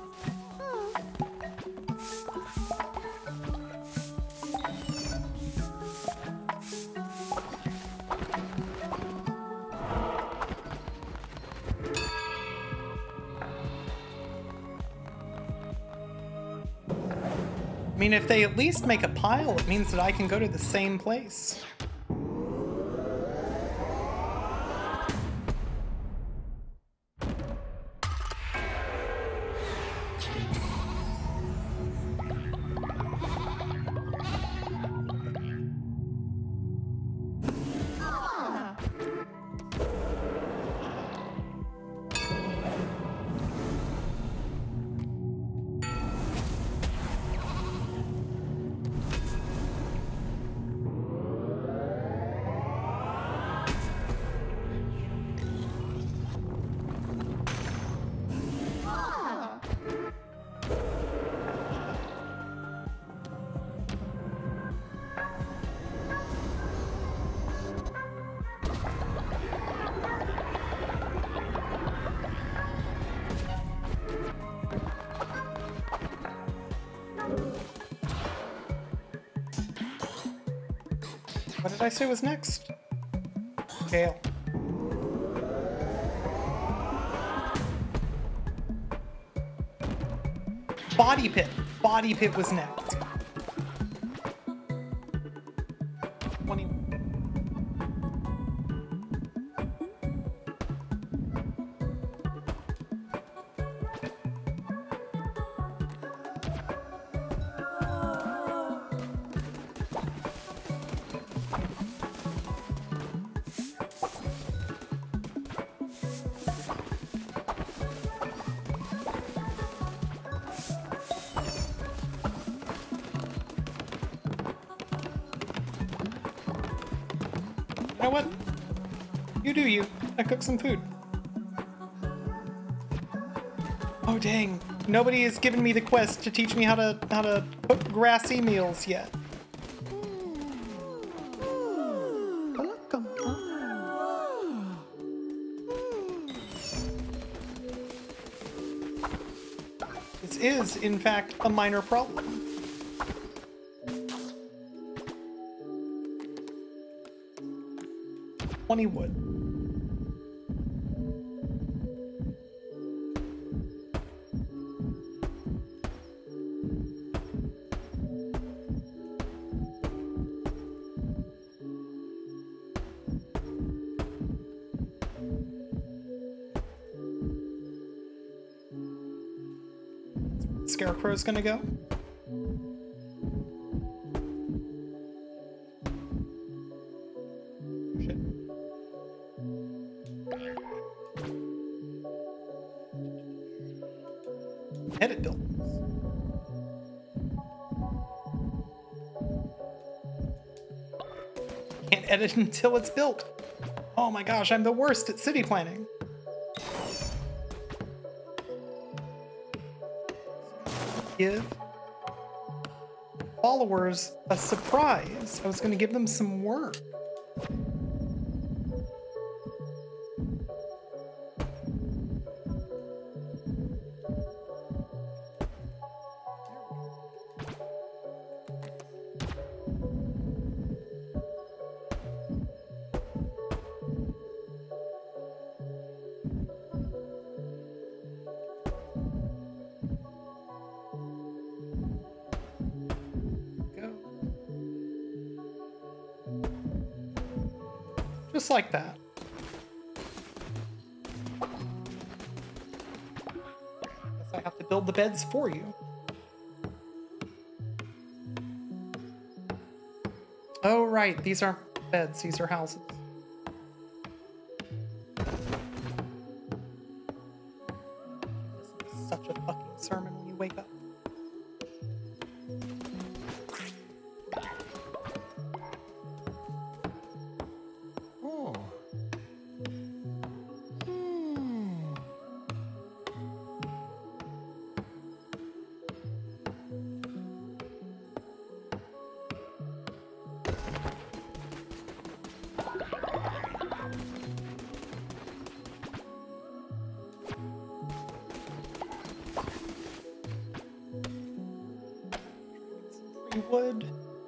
Speaker 1: I mean, if they at least make a pile, it means that I can go to the same place. What did I say was next? Gale. Body Pit. Body Pit was next. twenty know what? You do you. I cook some food. Oh dang. Nobody has given me the quest to teach me how to how to cook grassy meals yet. This is, in fact, a minor problem. twenty wood. Scarecrow's gonna go. Shit. Edit buildings. Can't edit until it's built. Oh my gosh, I'm the worst at city planning. Give followers a surprise. I was going to give them some work. Just like that. Guess I have to build the beds for you. Oh, right. These aren't beds. These are houses. This is such a fucking sermon when you wake up. Wood.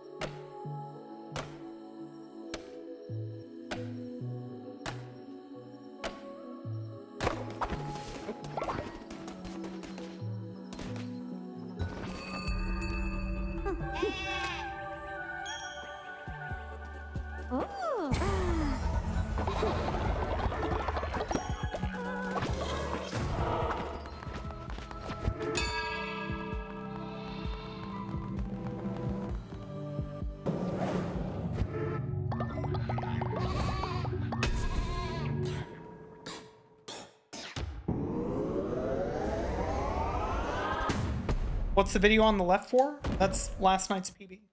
Speaker 1: What's the video on the left for? That's last night's P B.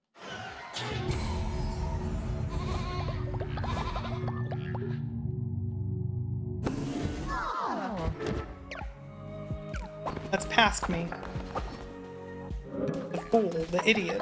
Speaker 1: That's past me. The fool, the idiot.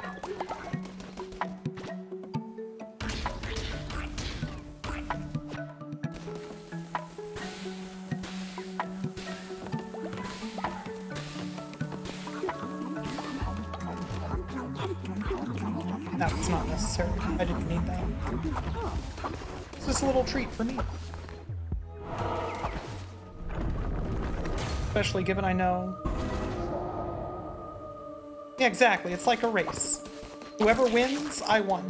Speaker 1: That's not necessary. I didn't need that. It's just a little treat for me. Especially given I know... Yeah, exactly. It's like a race. Whoever wins, I won.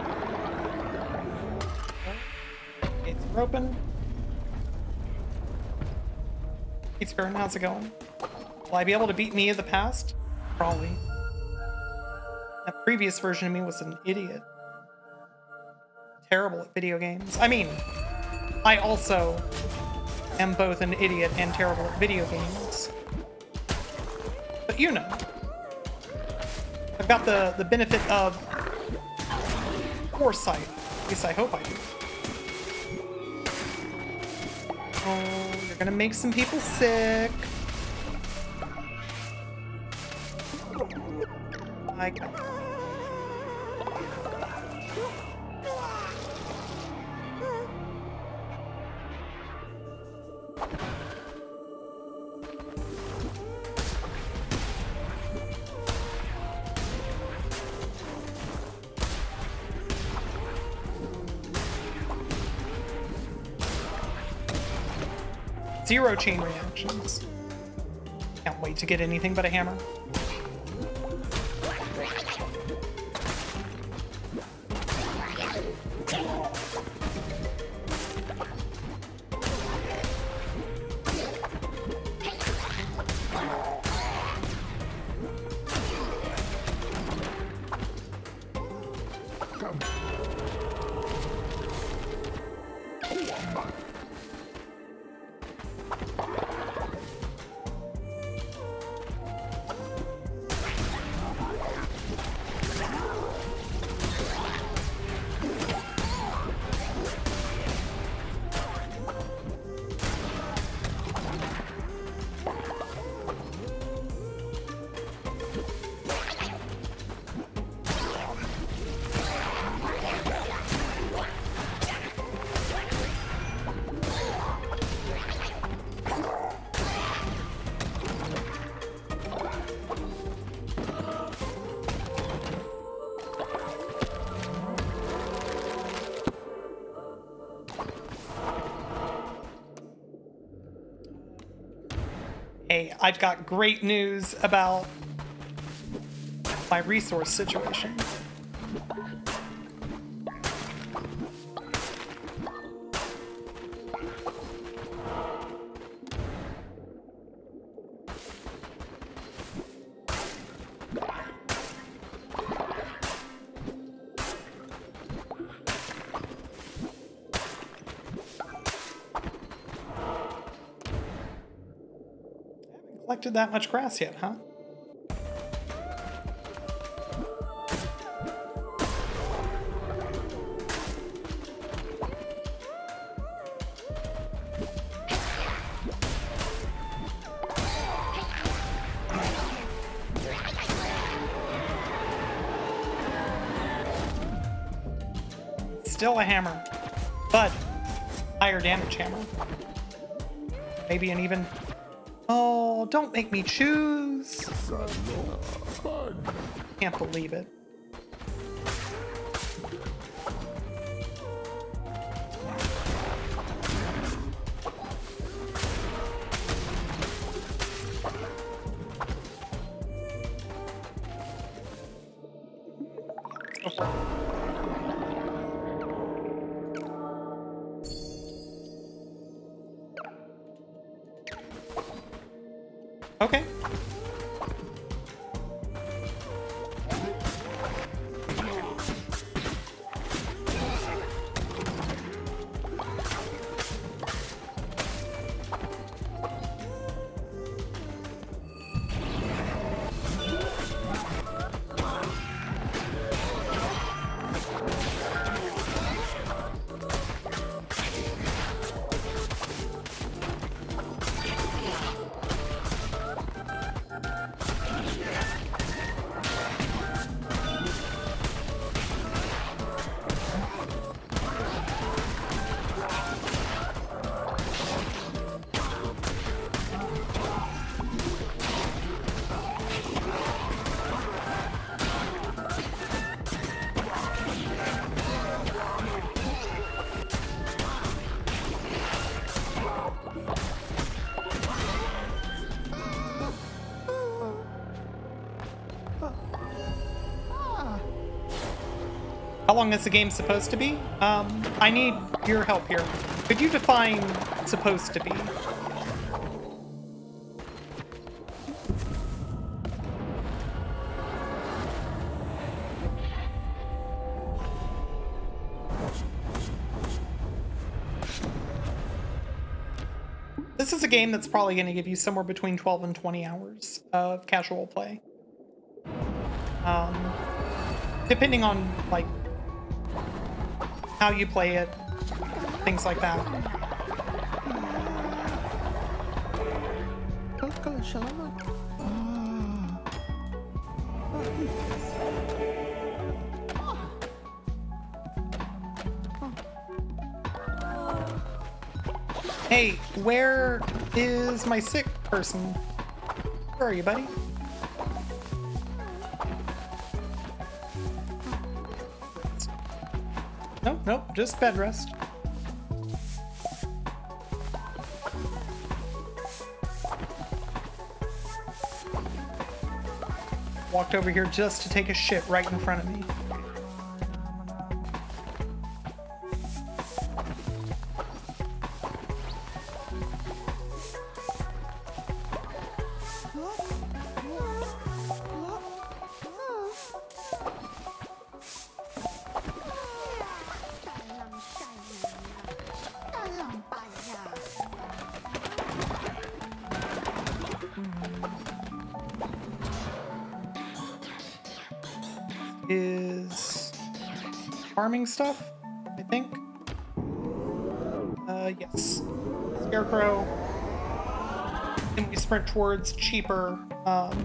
Speaker 1: Open. Hey, Skirn, how's it going? Will I be able to beat me of the past? Probably. That previous version of me was an idiot. Terrible at video games. I mean, I also am both an idiot and terrible at video games. But you know, I've got the, the benefit of foresight. At least I hope I do. Oh, you're gonna make some people sick. I got it. Zero chain reactions. Can't wait to get anything but a hammer. Hey, I've got great news about my resource situation. Collected that much grass yet, huh? Still a hammer, but higher damage hammer. Maybe an even... Oh, don't make me choose. Can't believe it. Okay. How long is the game supposed to be? Um, I need your help here. Could you define supposed to be? This is a game that's probably going to give you somewhere between twelve and twenty hours of casual play. Um, depending on, like, how you play it, things like that. Hey, where is my sick person? Where are you, buddy? Nope, nope, just bed rest. Walked over here just to take a shit right in front of me. Is farming stuff, I think. Uh, yes. Scarecrow. And we sprint towards cheaper, um...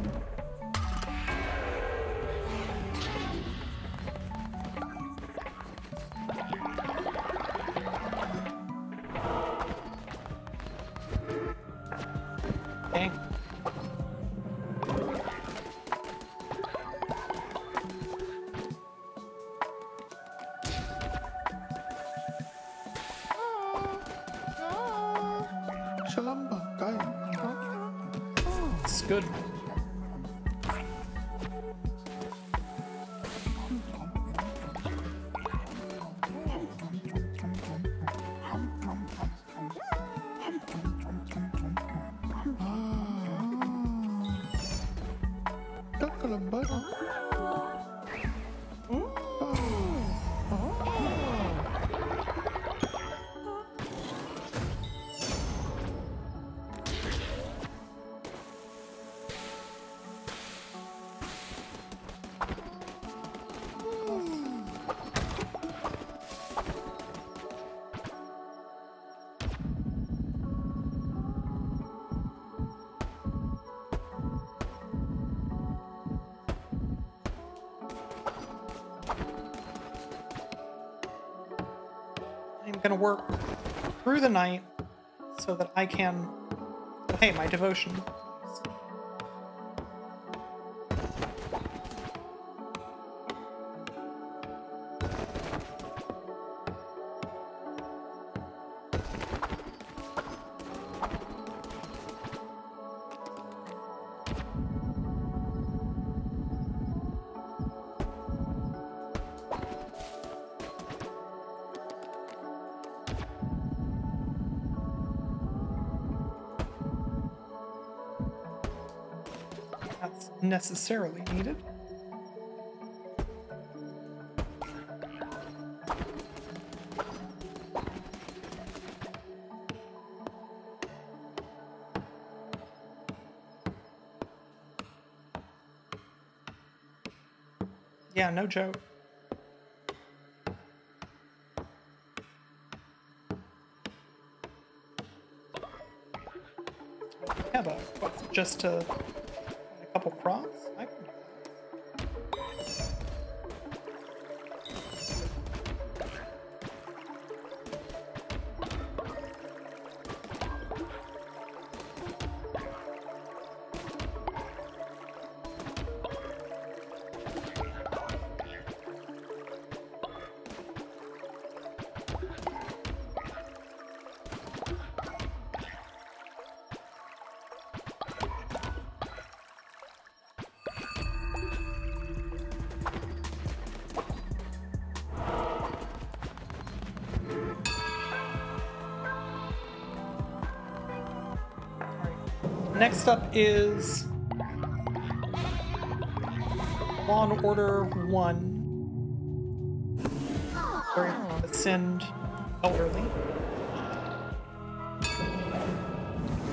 Speaker 1: dang. It's good. I'm gonna work through the night so that I can... Oh, hey, my devotion. That's necessarily needed. Yeah, no joke. Yeah, but what, just to couple crops? I can do that. Next up is Law and Order one. Where we ascend elderly.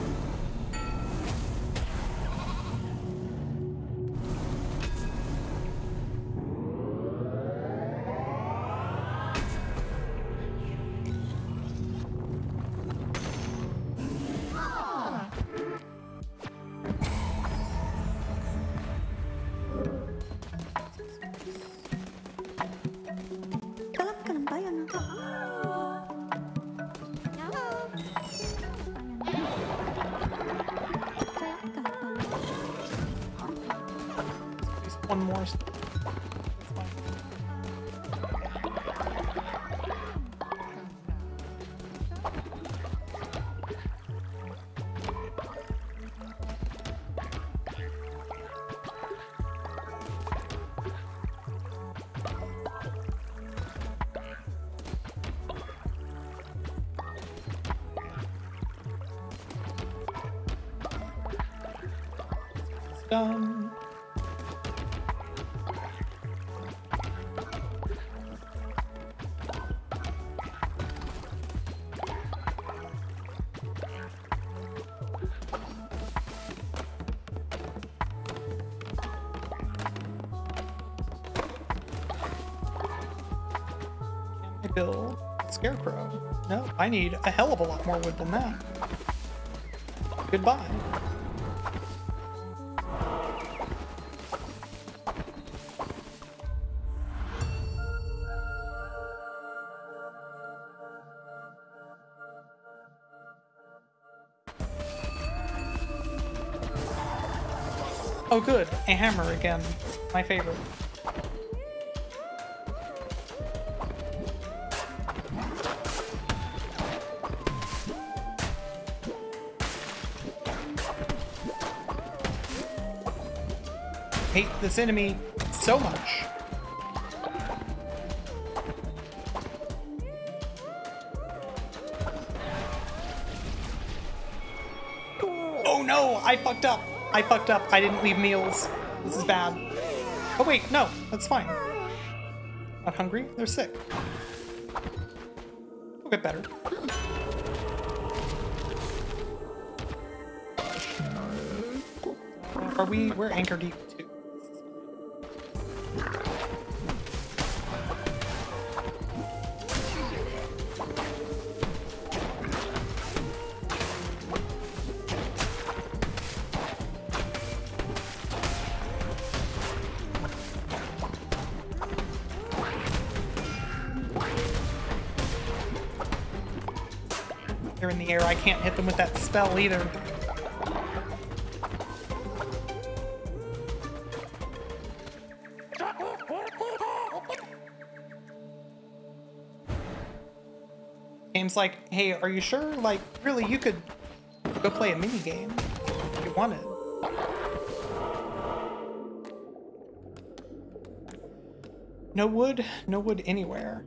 Speaker 1: one more. Done. Can I build a scarecrow? No, I need a hell of a lot more wood than that. Goodbye. Oh good, a hammer again. My favorite. Hate this enemy so much. Oh no, I fucked up. I fucked up. I didn't leave meals. This is bad. Oh wait, no, that's fine. Not hungry, they're sick. We'll get better. Are we, we're anchor deep too. They're in the air, I can't hit them with that spell either. Game's like, hey, are you sure? Like, really, you could go play a mini game if you wanted. No wood, no wood anywhere.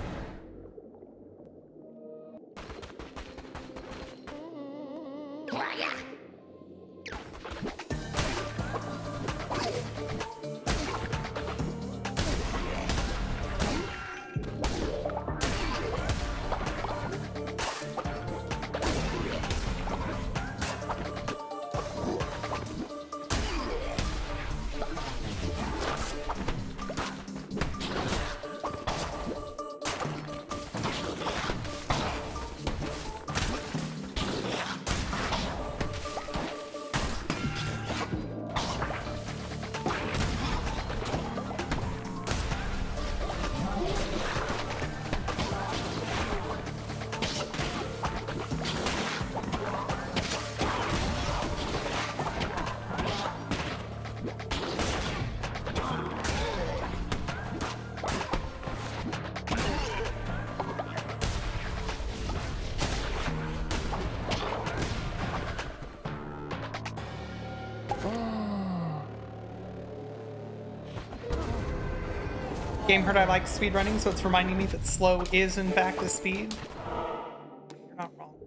Speaker 1: Game heard I like speedrunning, so it's reminding me that slow is in fact a speed. You're not wrong.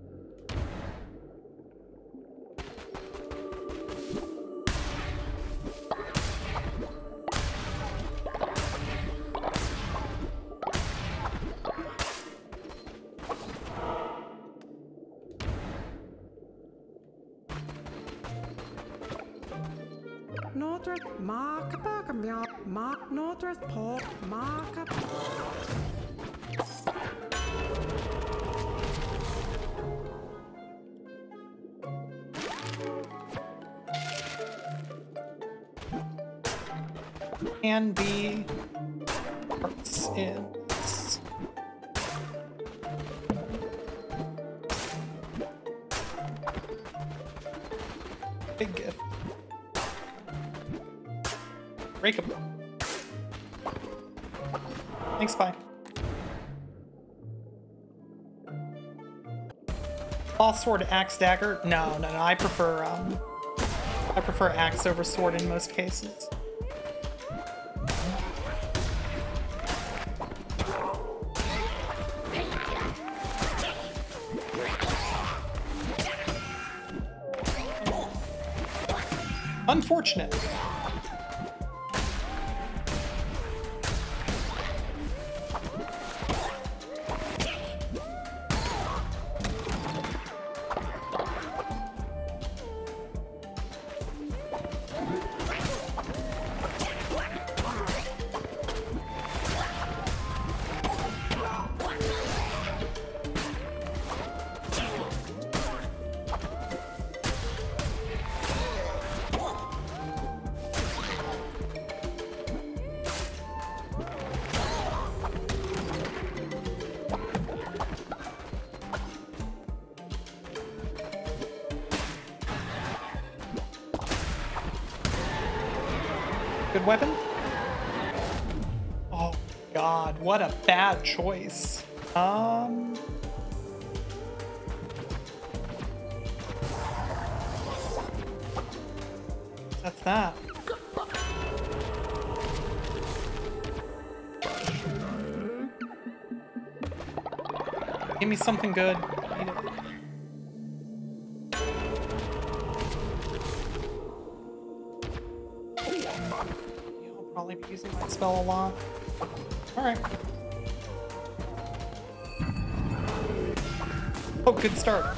Speaker 3: Northwest Mark Mark Northwest Port Mark.
Speaker 1: Can be parts in this. Big gift. Break him. Thanks, bye. All sword, axe, dagger. No, no, no. I prefer um, I prefer axe over sword in most cases. Unfortunate. Good weapon? Oh god, what a bad choice. Um... That's that. Give me something good. I need it. Probably be using my spell a lot. Alright. Oh, good start.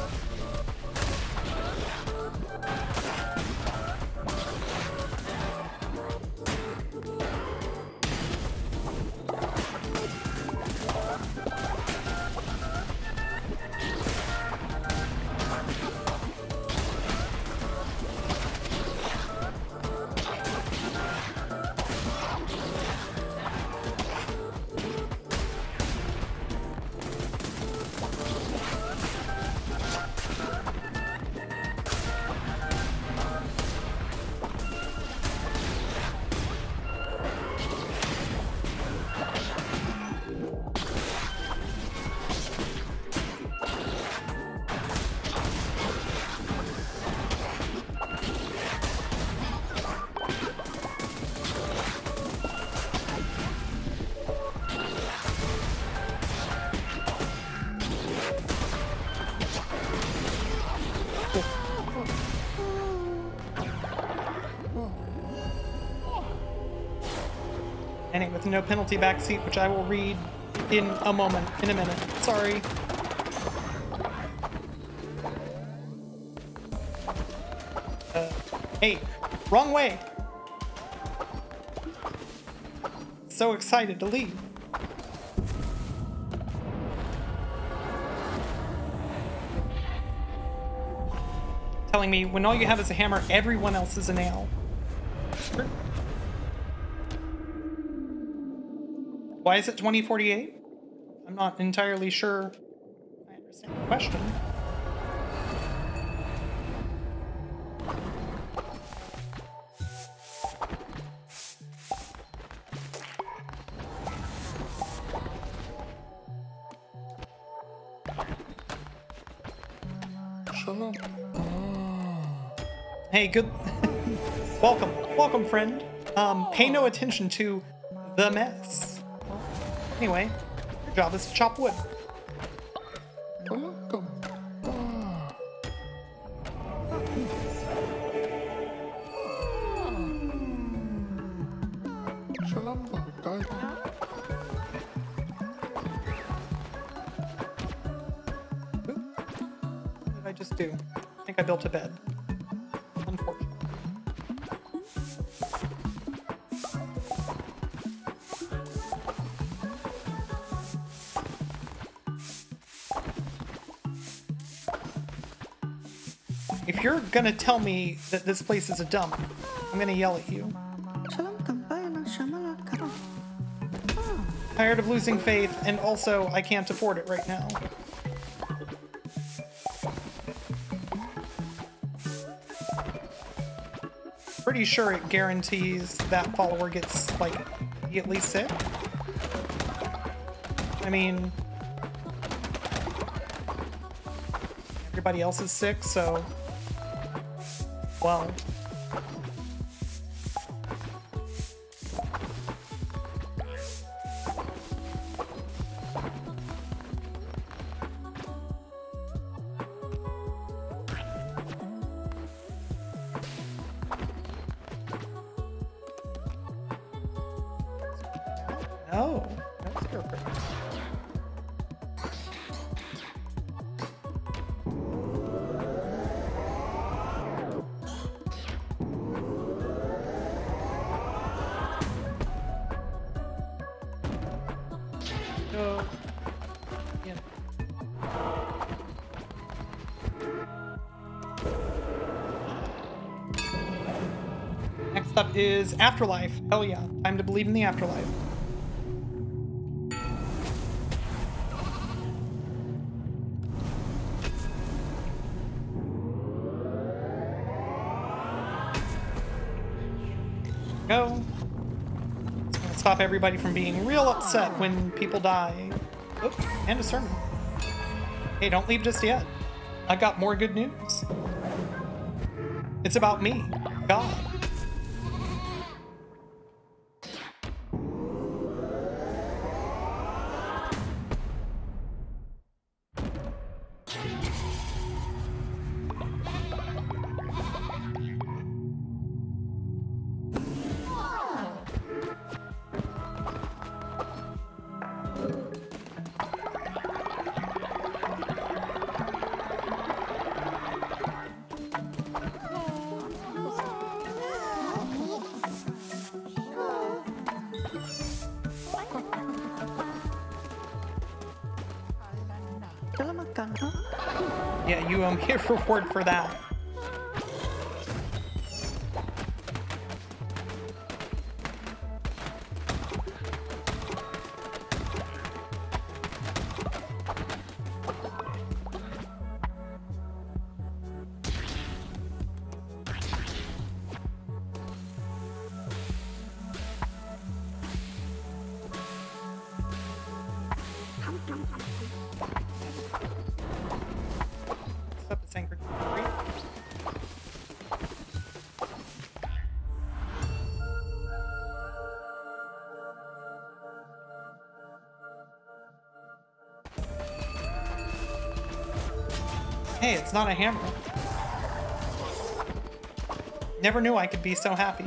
Speaker 1: Ending with no penalty backseat, which I will read in a moment, in a minute. Sorry. Uh, hey, wrong way. So excited to leave. Telling me when all you have is a hammer, everyone else is a nail. Sure. Why is it twenty forty-eight? I'm not entirely sure I understand the question.
Speaker 2: Shalom.
Speaker 1: Hey, good. Welcome. Welcome, friend. Um, pay no attention to the mess. Anyway, your job is to chop wood.
Speaker 2: Welcome. Shalom, guy.
Speaker 1: What did I just do? I think I built a bed. Unfortunately. If you're gonna tell me that this place is a dump, I'm gonna yell at you. Tired of losing faith, and also I can't afford it right now. pretty sure it guarantees that follower gets, like, immediately sick. I mean, everybody else is sick, so, well. No, no scarecrow. Go. Yeah. Next up is Afterlife. Hell yeah, time to believe in the afterlife. Go. It's gonna stop everybody from being real upset when people die. Oh, and a sermon. Hey, don't leave just yet. I got more good news. It's about me, God. Yeah, you owe me a reward for that. Up is anchored three. Hey, it's not a hammer. Never knew I could be so happy.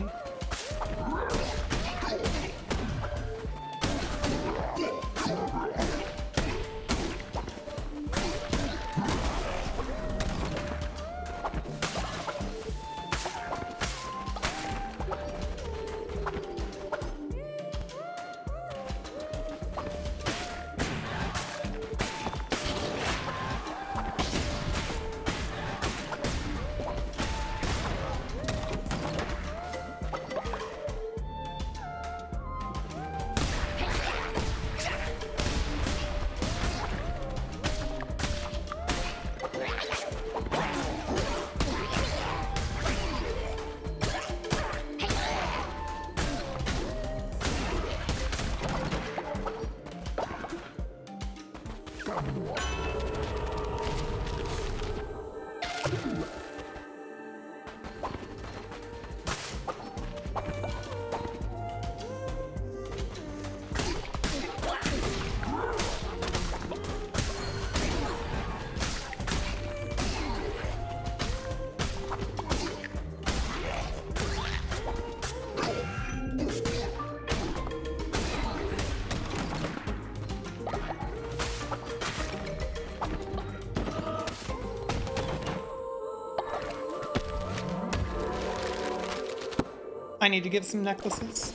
Speaker 1: I need to give some necklaces.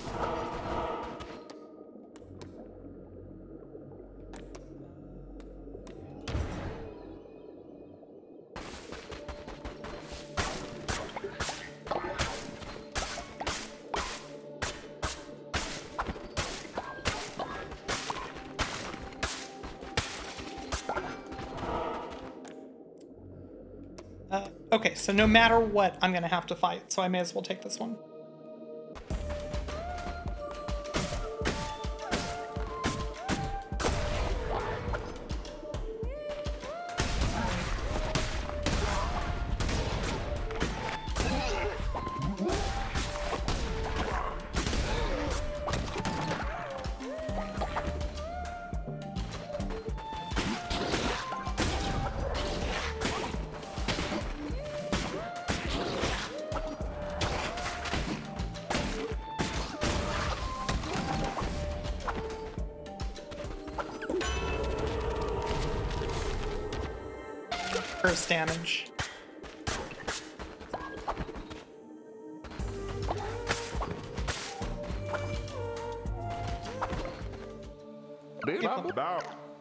Speaker 1: Uh, Okay, so no matter what, I'm gonna have to fight, so I may as well take this one. Burst damage.
Speaker 2: Bow.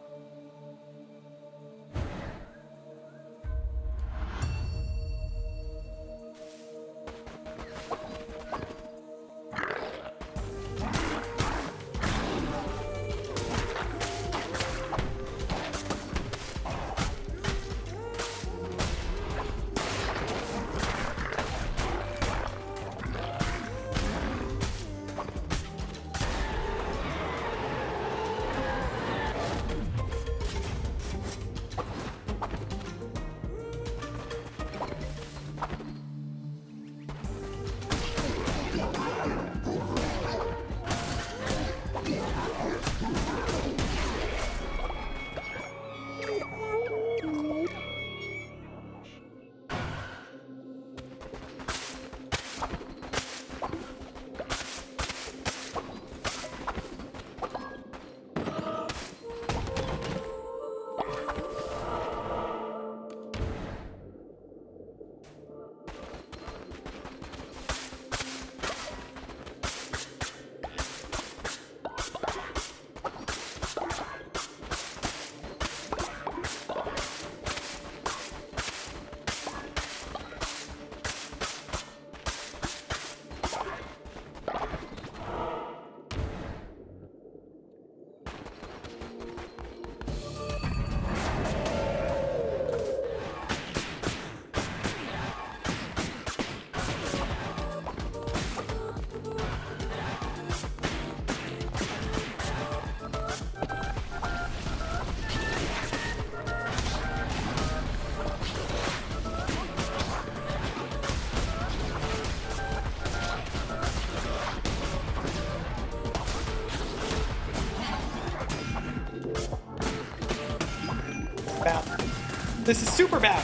Speaker 1: Bad. This is super bad.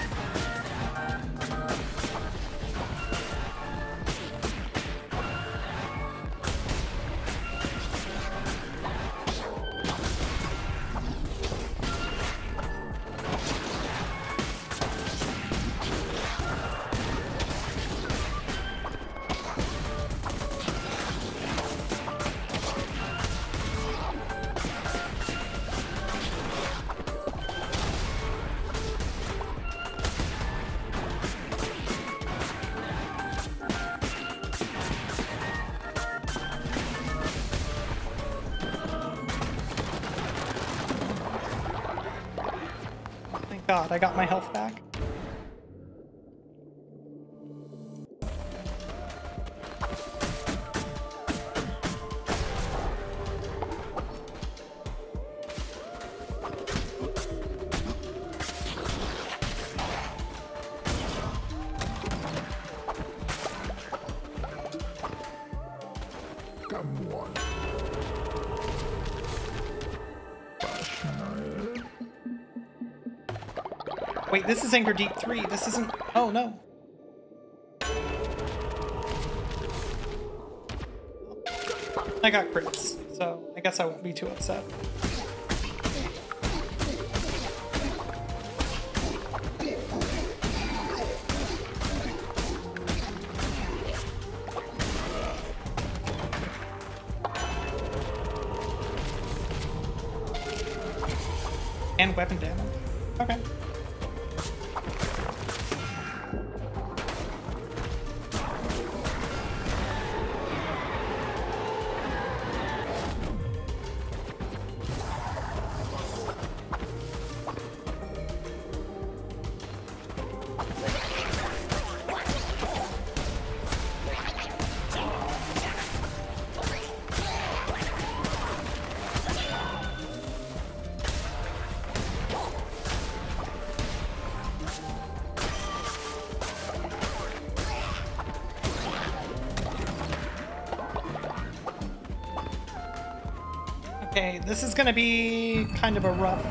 Speaker 1: God, I got my health back.
Speaker 2: Come on.
Speaker 1: Wait, this is Anger Deep three. This isn't... Oh, no. I got crits, so I guess I won't be too upset. And weapon damage. Okay. Okay, this is gonna be kind of a rough.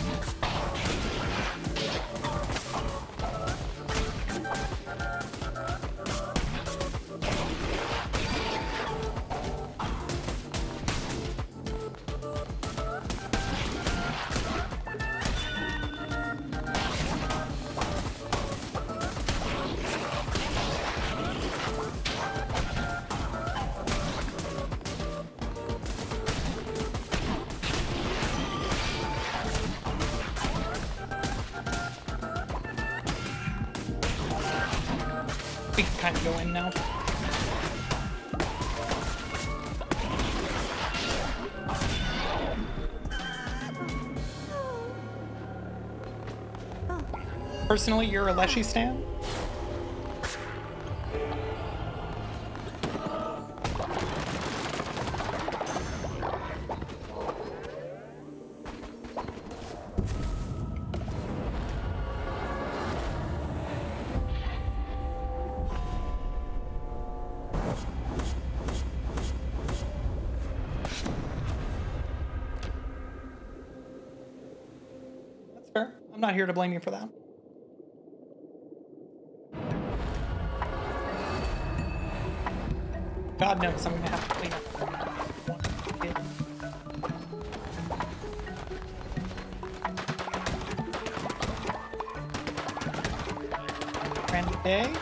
Speaker 1: We can kind of go in now. Personally, you're a Leshy stan? That's fair. I'm not here to blame you for that. God knows I'm gonna have to clean up one kid. Randy Day.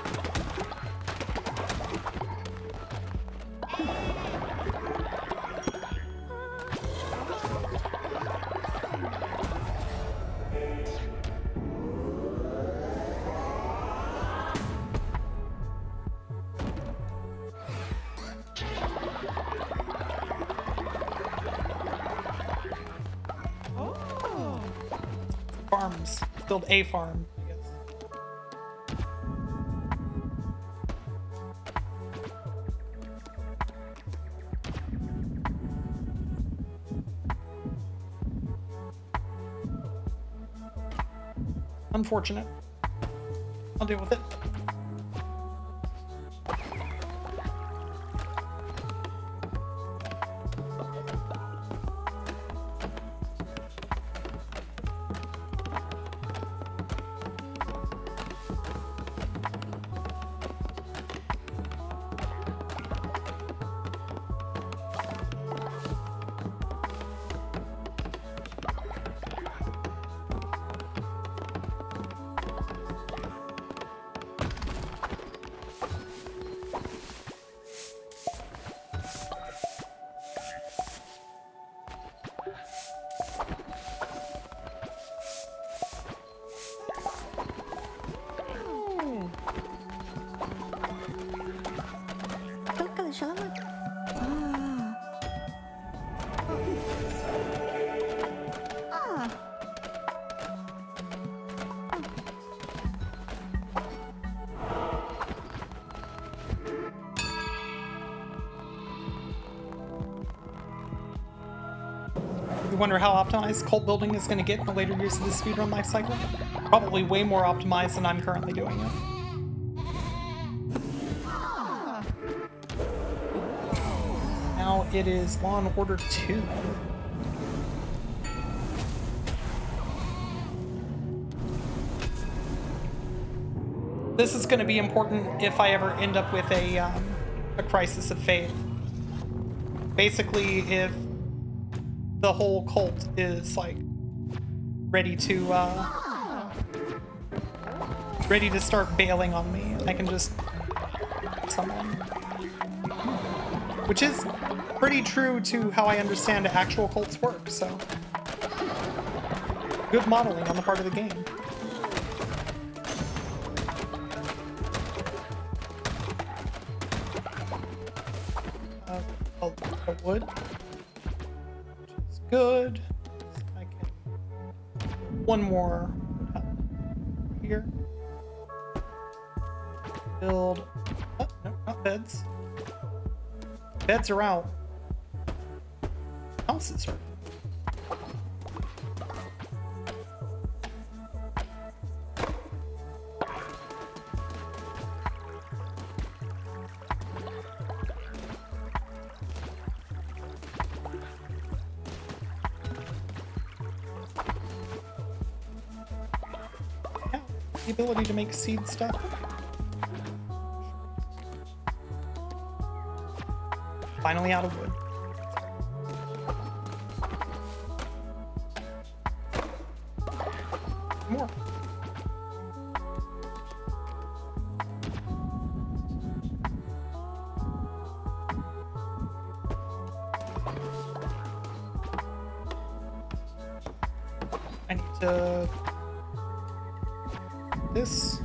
Speaker 1: Farms. Build a farm, I guess. Unfortunate. I'll deal with it. You wonder how optimized cult building is going to get in the later years of the speedrun life cycle? Probably way more optimized than I'm currently doing it. Now it is Law and Order two. This is going to be important if I ever end up with a, um, a crisis of faith. Basically, if the whole cult is like ready to uh, ready to start bailing on me, I can just summon, which is pretty true to how I understand actual cults work. So good modeling on the part of the game. Uh, a, a wood. Good. I can one more here. Build. Oh, no, not beds. Beds are out. Houses are. the ability to make seed stuff. Finally out of wood. More. I need to... this.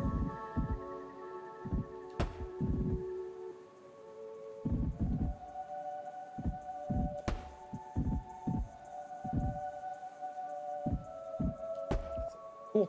Speaker 1: Cool.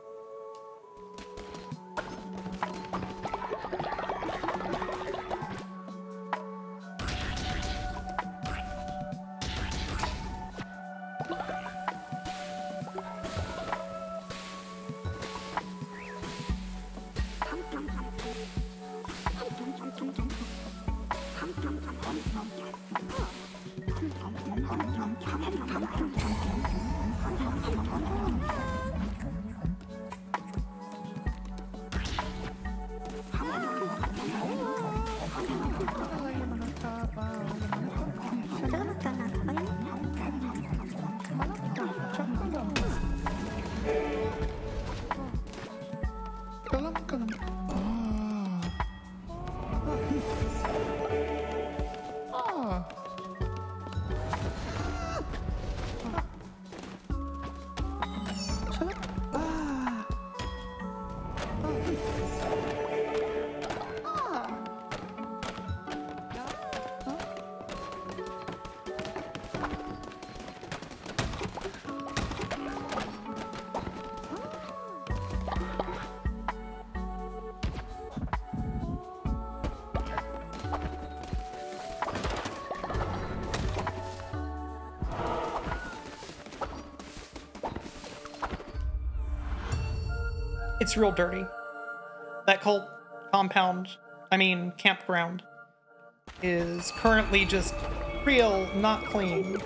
Speaker 1: It's real dirty. That cult compound, I mean campground, is currently just real not clean.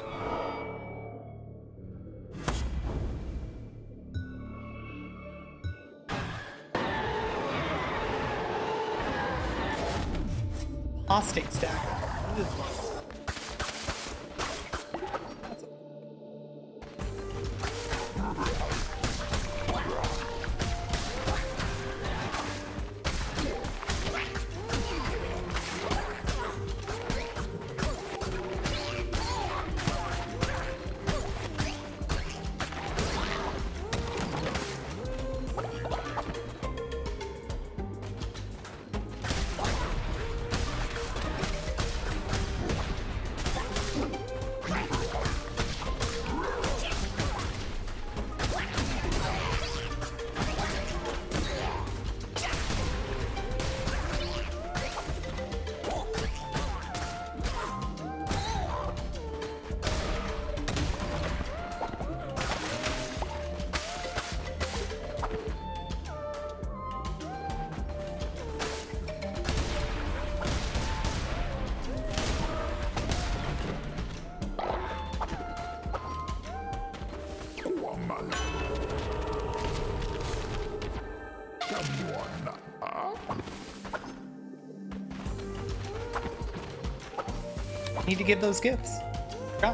Speaker 1: Apostate stack. Ugh. Need to give those gifts. Go.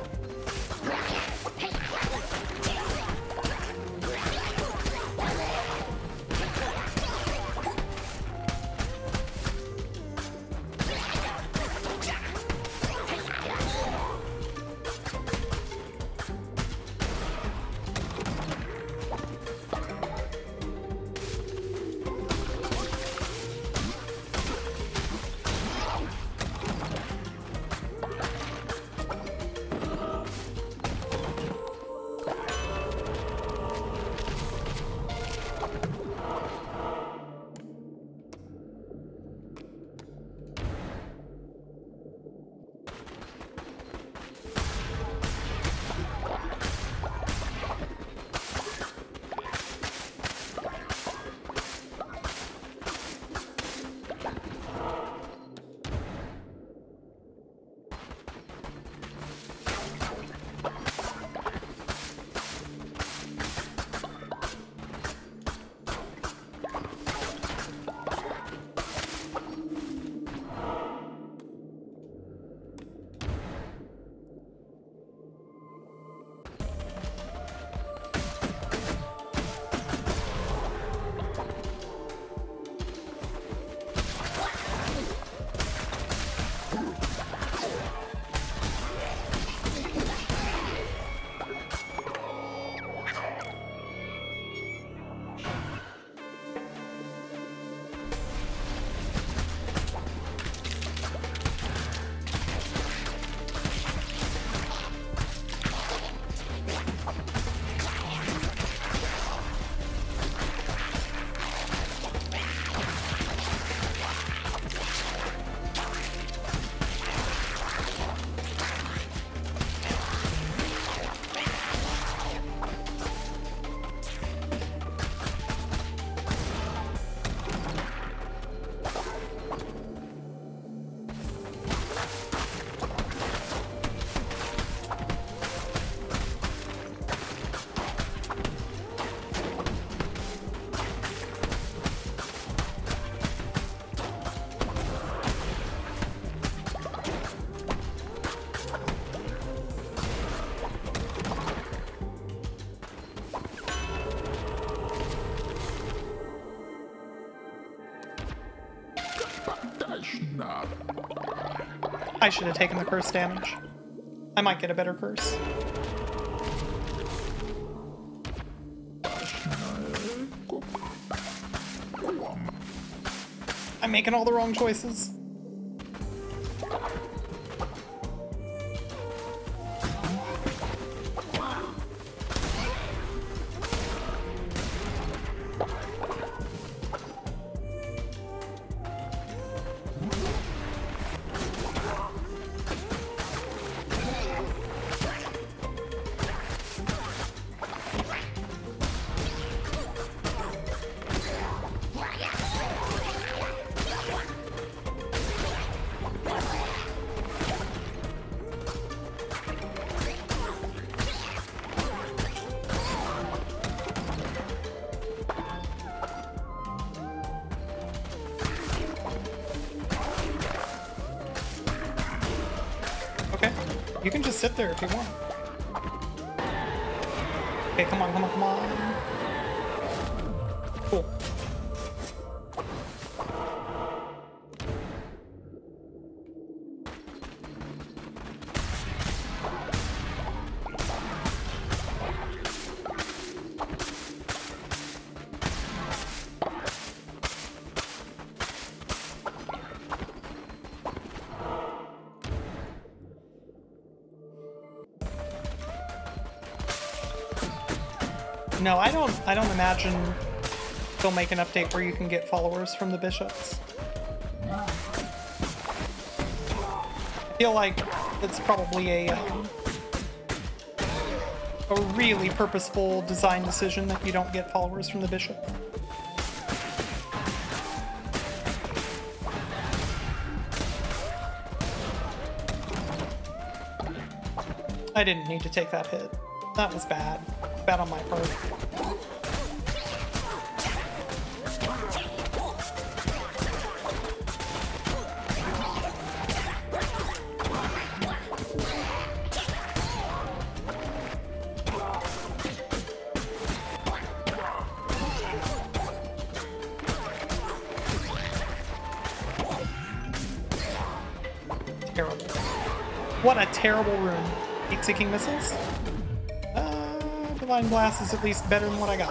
Speaker 1: I should have taken the curse damage. I might get a better curse. I'm making all the wrong choices. You can just sit there if you want. Okay, come on, come on, come on. Cool. No, I don't I don't imagine they'll make an update where you can get followers from the bishops. I feel like it's probably a um, a really purposeful design decision that you don't get followers from the bishop. I didn't need to take that hit. That was bad. Bad on my part. Terrible. What a terrible rune. Heat-seeking missiles? Divine Blast is at least better than what I got.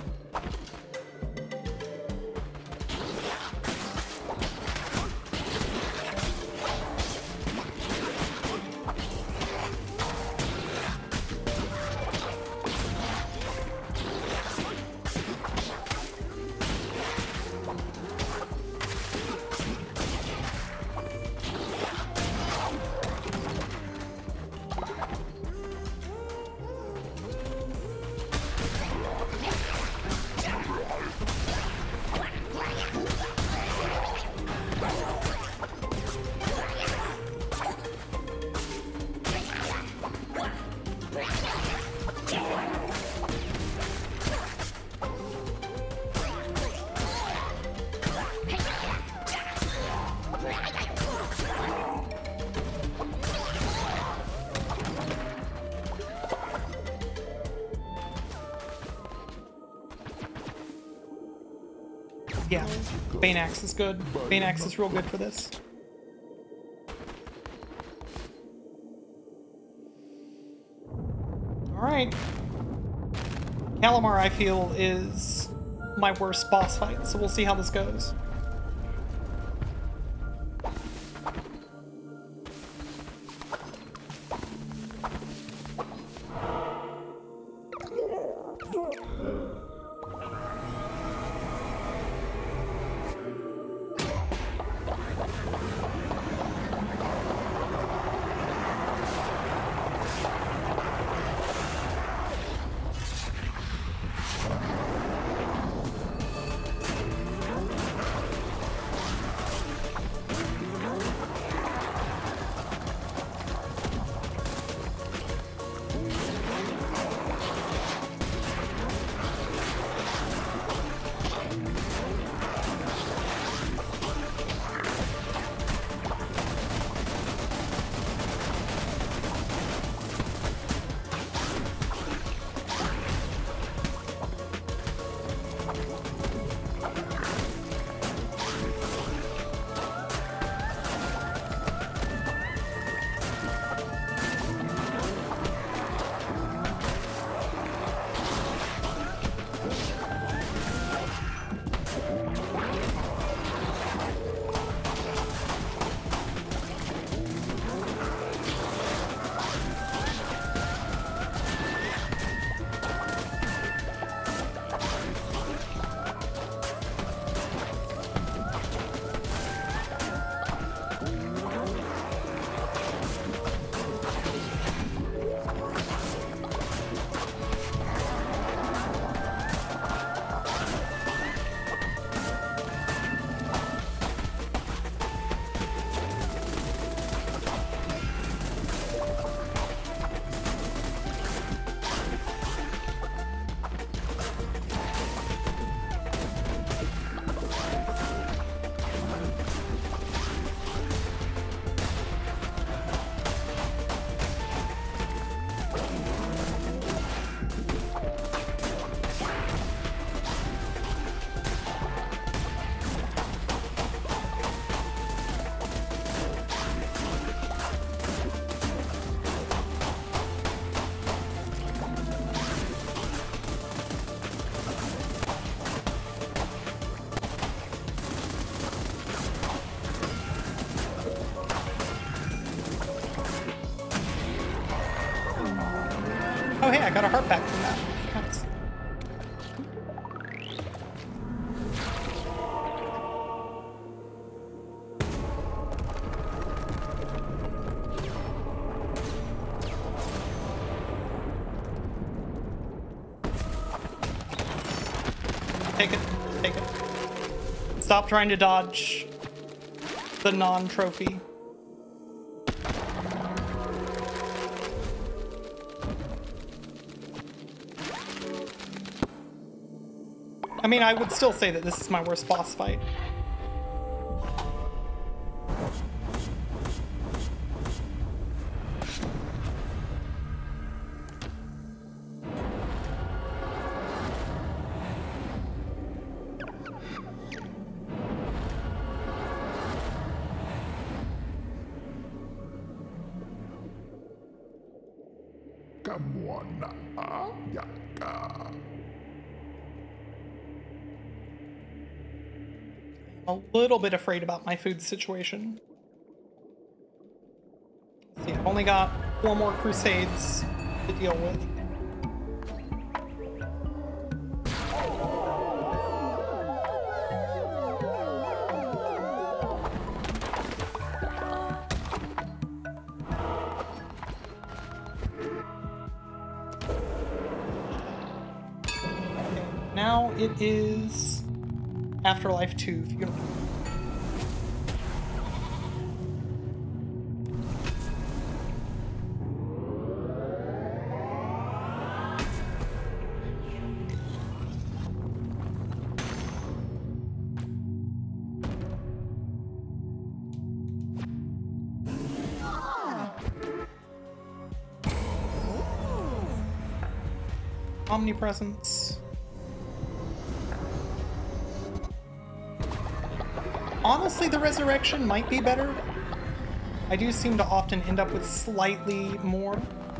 Speaker 1: Yeah, Bane Axe is good. Bane Axe is real good for this. Alright. Calamar, I feel, is my worst boss fight, so we'll see how this goes. Oh, hey, I got a heart back from that. Nice. Take it. Take it. Stop trying to dodge the non-trophy. I mean, I would still say that this is my worst boss fight. A little bit afraid about my food situation. Let's see, I've only got four more crusades to deal with. Okay, now it is Afterlife two Funeral. Omnipresence. Honestly, the resurrection might be better. I do seem to often end up with slightly more.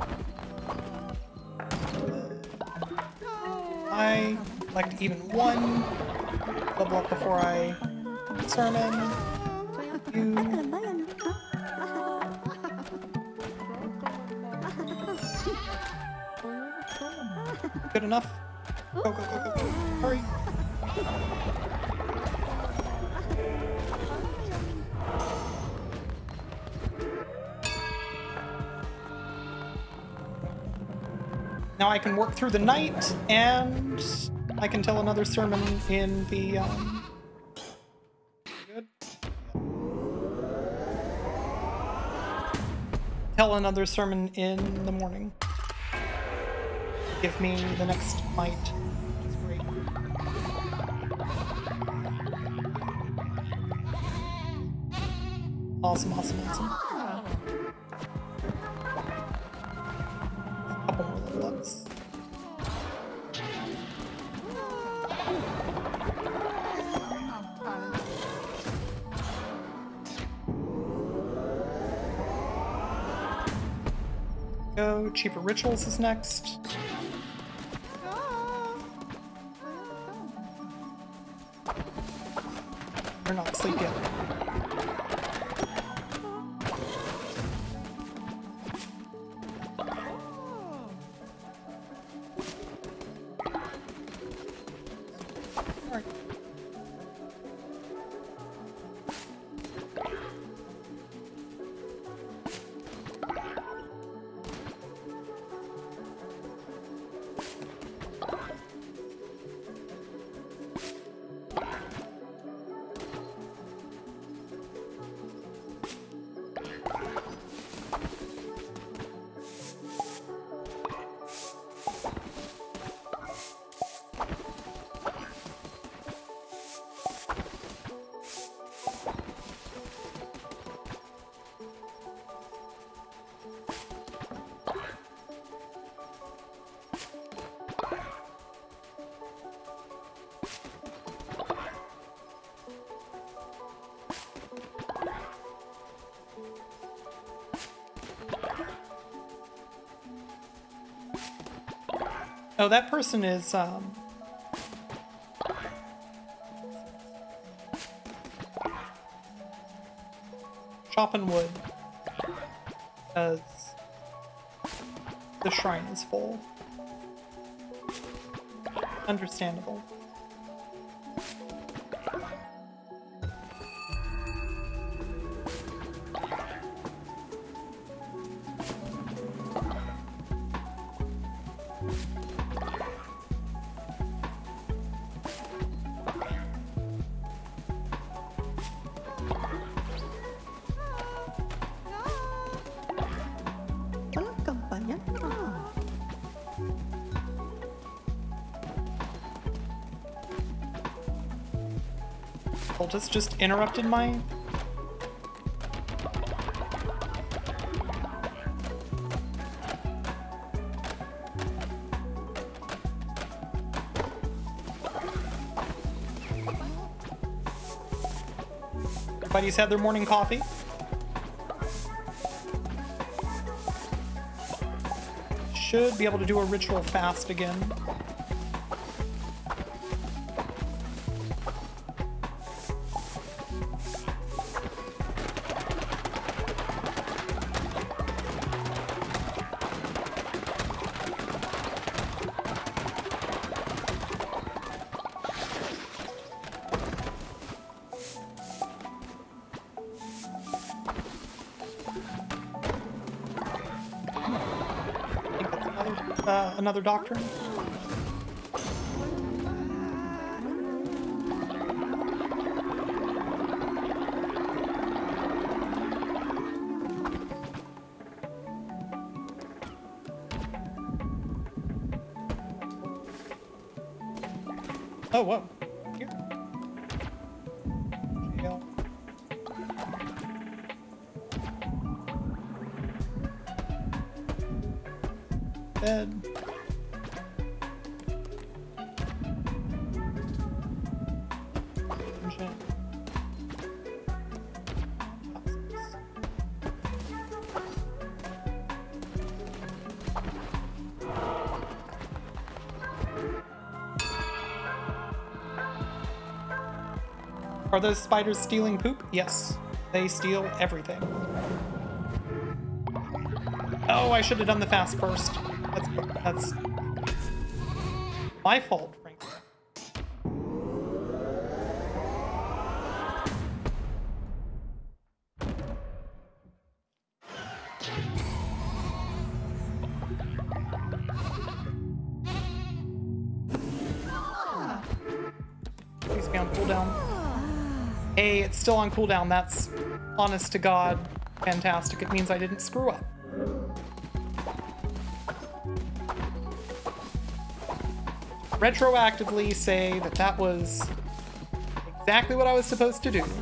Speaker 1: I like to even one. Level up before I sermon. You. Good enough. Go, go, go, go, go. Hurry. Now I can work through the night, and I can tell another sermon in the, um... Good. Tell another sermon in the morning. Give me the next might, which is great. Awesome, awesome, awesome. A couple more level ups. Go, Cheaper Rituals is next. You're not asleep yet. Alright. Oh, that person is, um... chopping wood. Because the shrine is full. Understandable. Cultist just interrupted my... Everybody's had their morning coffee. Should be able to do a ritual fast again. Uh, another doctrine. Oh, whoa. Here. Jail. Bed. Are those spiders stealing poop? Yes. They steal everything. Oh, I should have done the fast first. That's, that's my fault, frankly. Please be on cooldown. Hey, it's still on cooldown. That's, honest to God, fantastic. It means I didn't screw up. Retroactively say that that was exactly what I was supposed to do.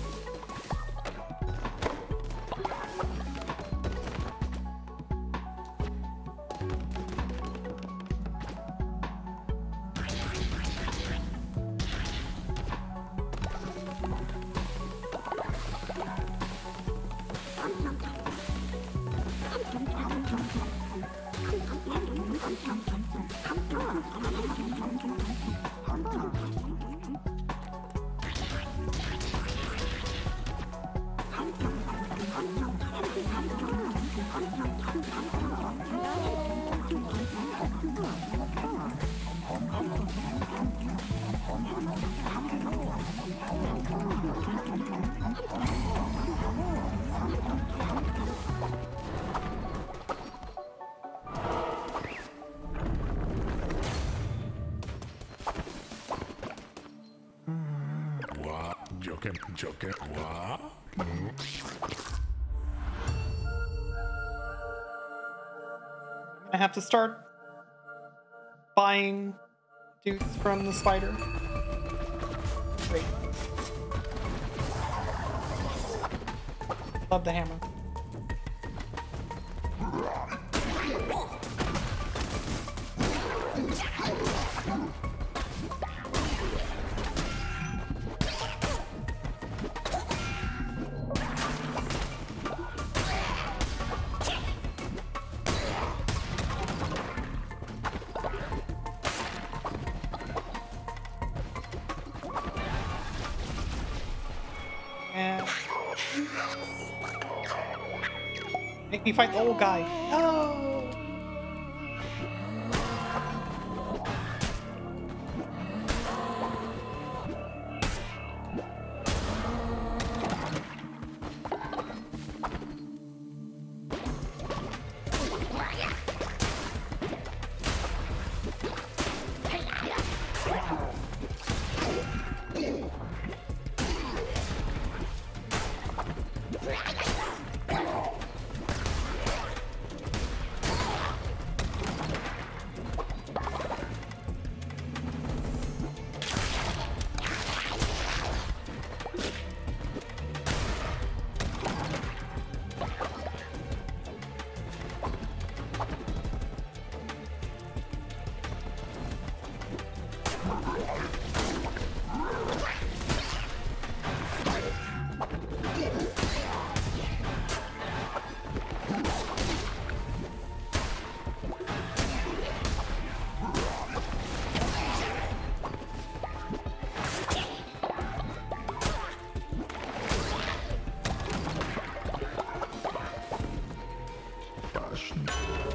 Speaker 2: Joking, joking, what?
Speaker 1: I have to start buying dudes from the spider. Great. Love the hammer. Make me fight the old guy. No!
Speaker 2: question.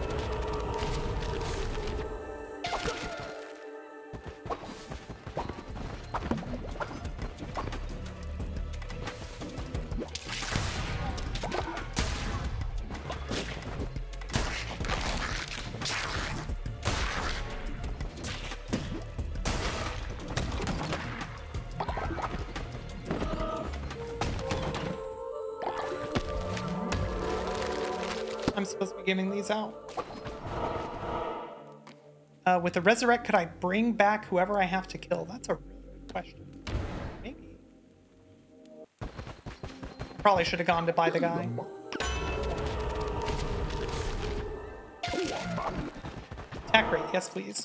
Speaker 1: I'm supposed to be giving these out. Uh, with the resurrect, could I bring back whoever I have to kill? That's a really good question. Maybe. Probably should have gone to buy the guy. Attack rate, yes please.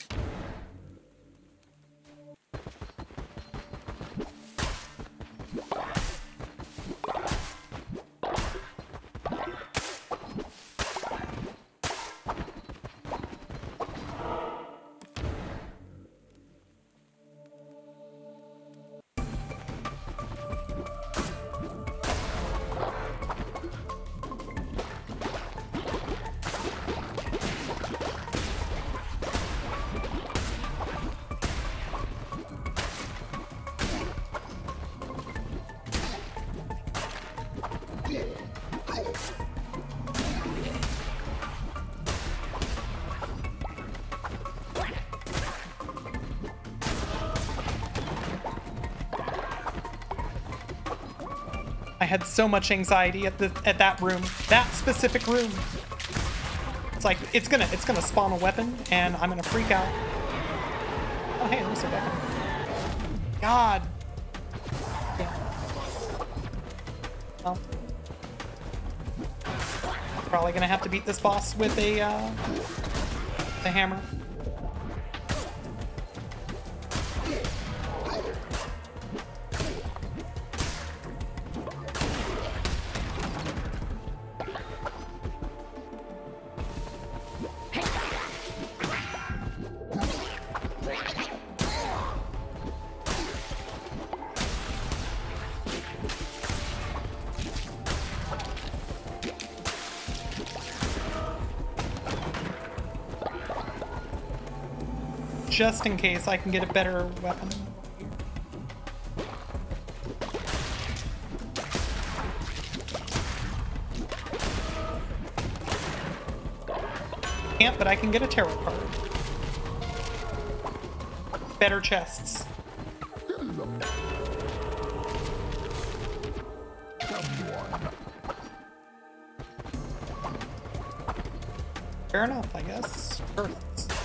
Speaker 1: I had so much anxiety at the at that room, that specific room. It's like it's gonna it's gonna spawn a weapon, and I'm gonna freak out. Oh hey, there's a weapon. God. Yeah. Well, probably gonna have to beat this boss with a uh, the hammer. Just in case I can get a better weapon. Can't, but I can get a tarot card. Better chests. Fair enough, I guess. Earths.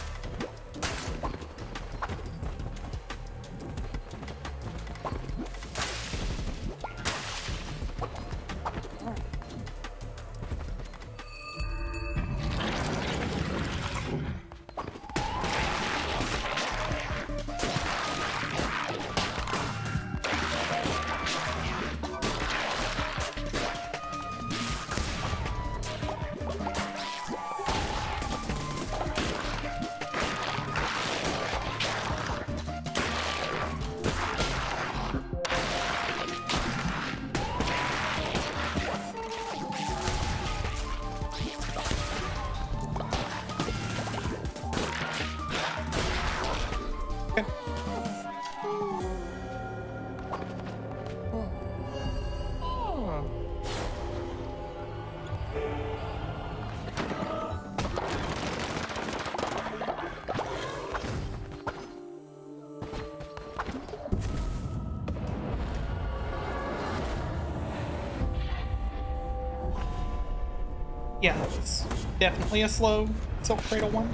Speaker 1: Yeah, it's definitely a slow Silk Cradle one.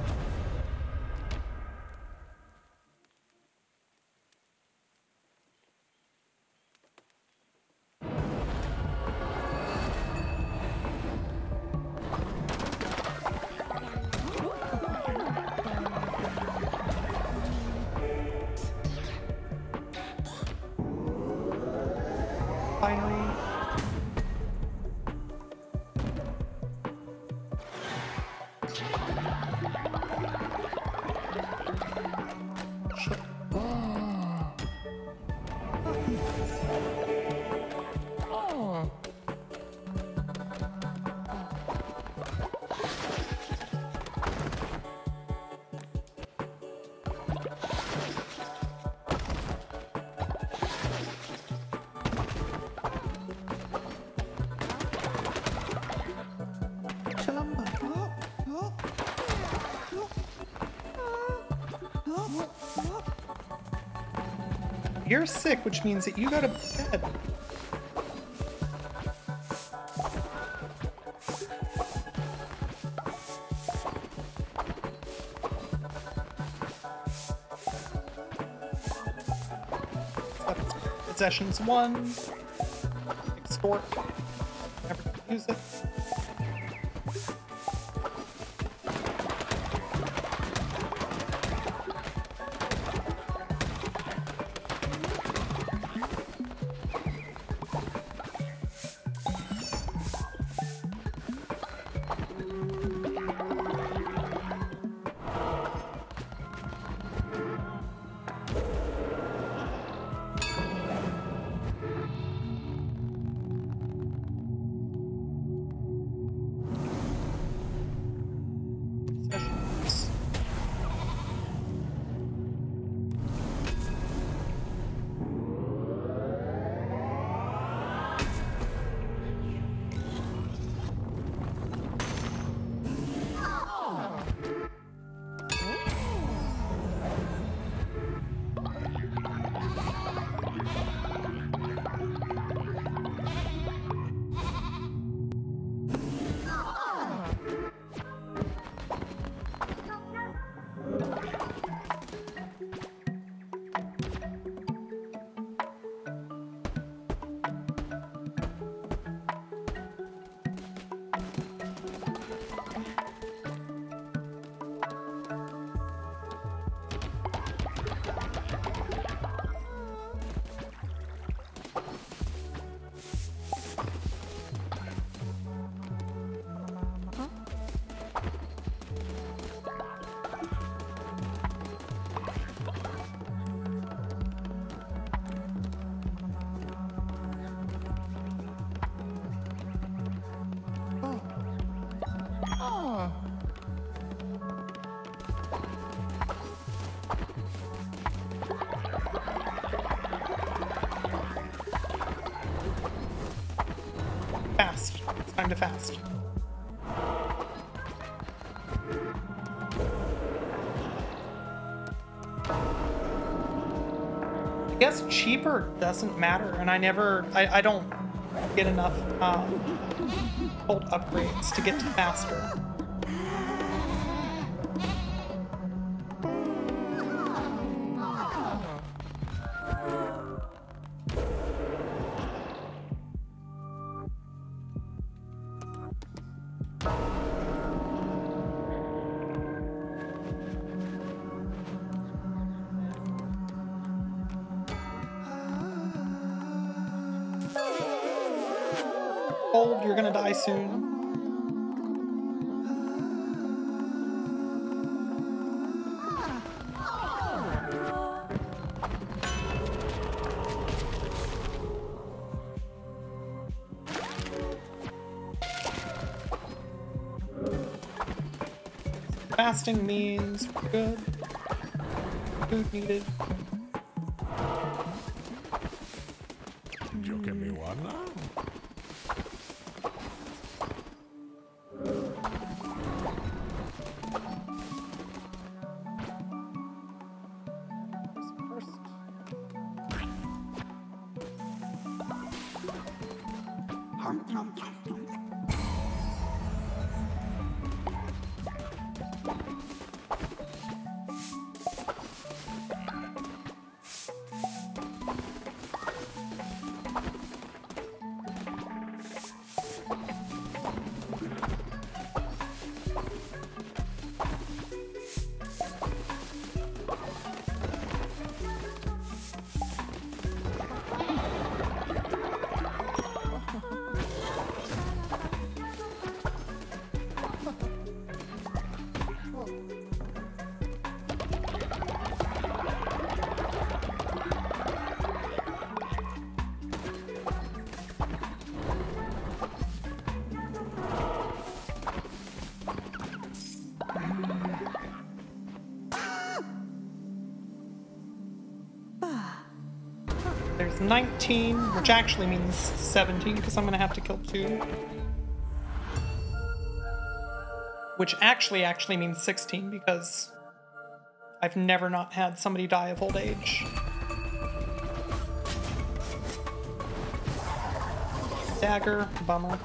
Speaker 1: Binary. You're sick, which means that you go to bed. Possessions one. Extort. Never use it. Fast. It's time to fast. I guess cheaper doesn't matter, and I never, I, I don't get enough um, bolt upgrades to get to faster. Cold, you're gonna die soon. Fasting means we're good. Food needed.
Speaker 2: Yo que me guarda.
Speaker 1: There's nineteen, which actually means seventeen, because I'm gonna have to kill two. Which actually actually means sixteen, because I've never not had somebody die of old age. Dagger, bummer.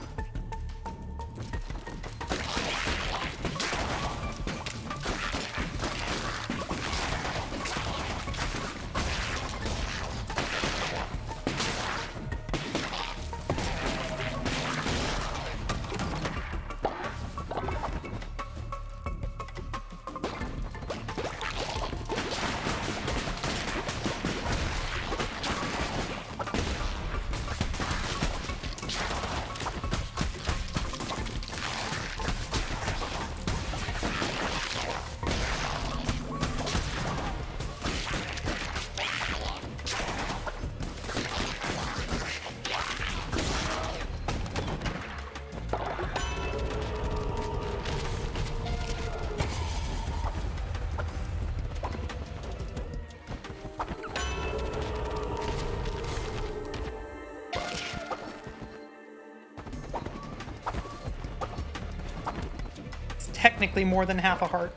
Speaker 1: Technically more than half a heart.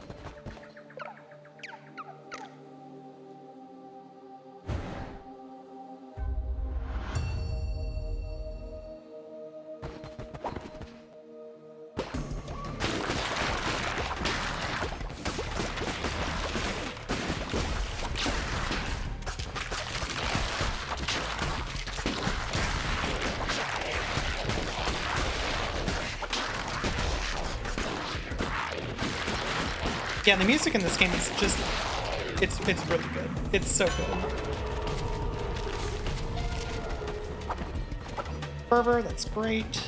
Speaker 1: Yeah, the music in this game is just, it's it's really good. It's so good. Fervor, that's great.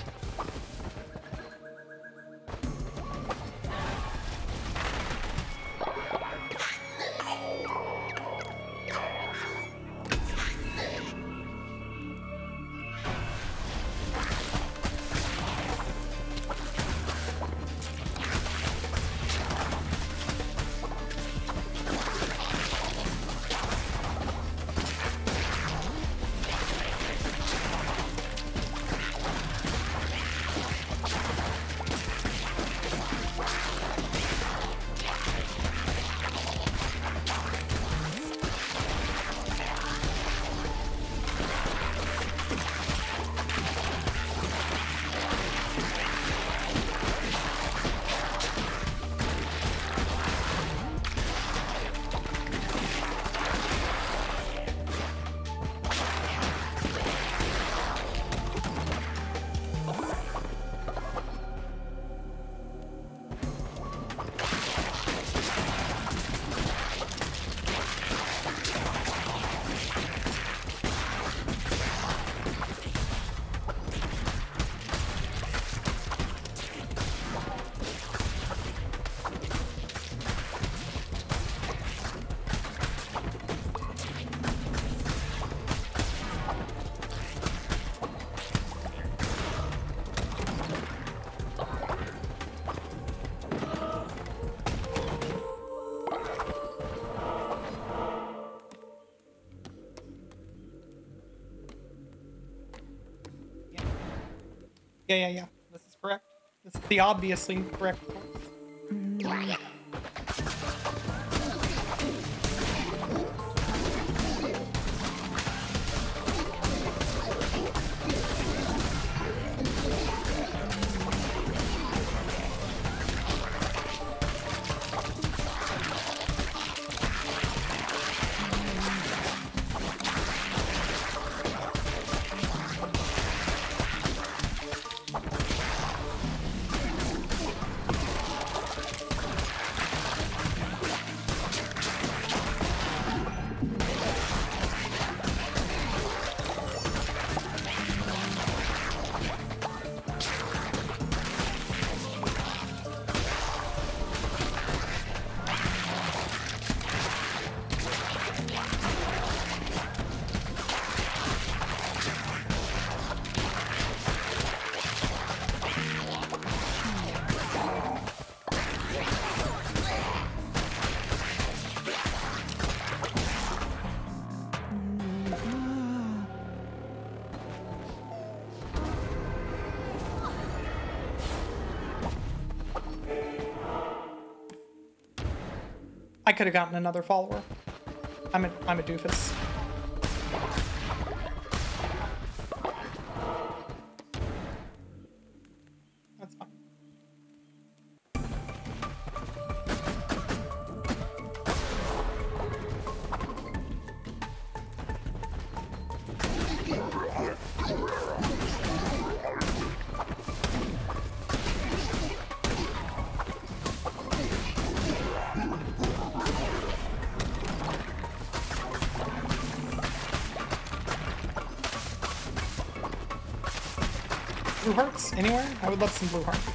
Speaker 1: Yeah, yeah, yeah. This is correct. This is the obviously correct course. Mm. I could have gotten another follower. I'm a, I'm a doofus. That's fine. Blue hearts anywhere? I would love some blue hearts.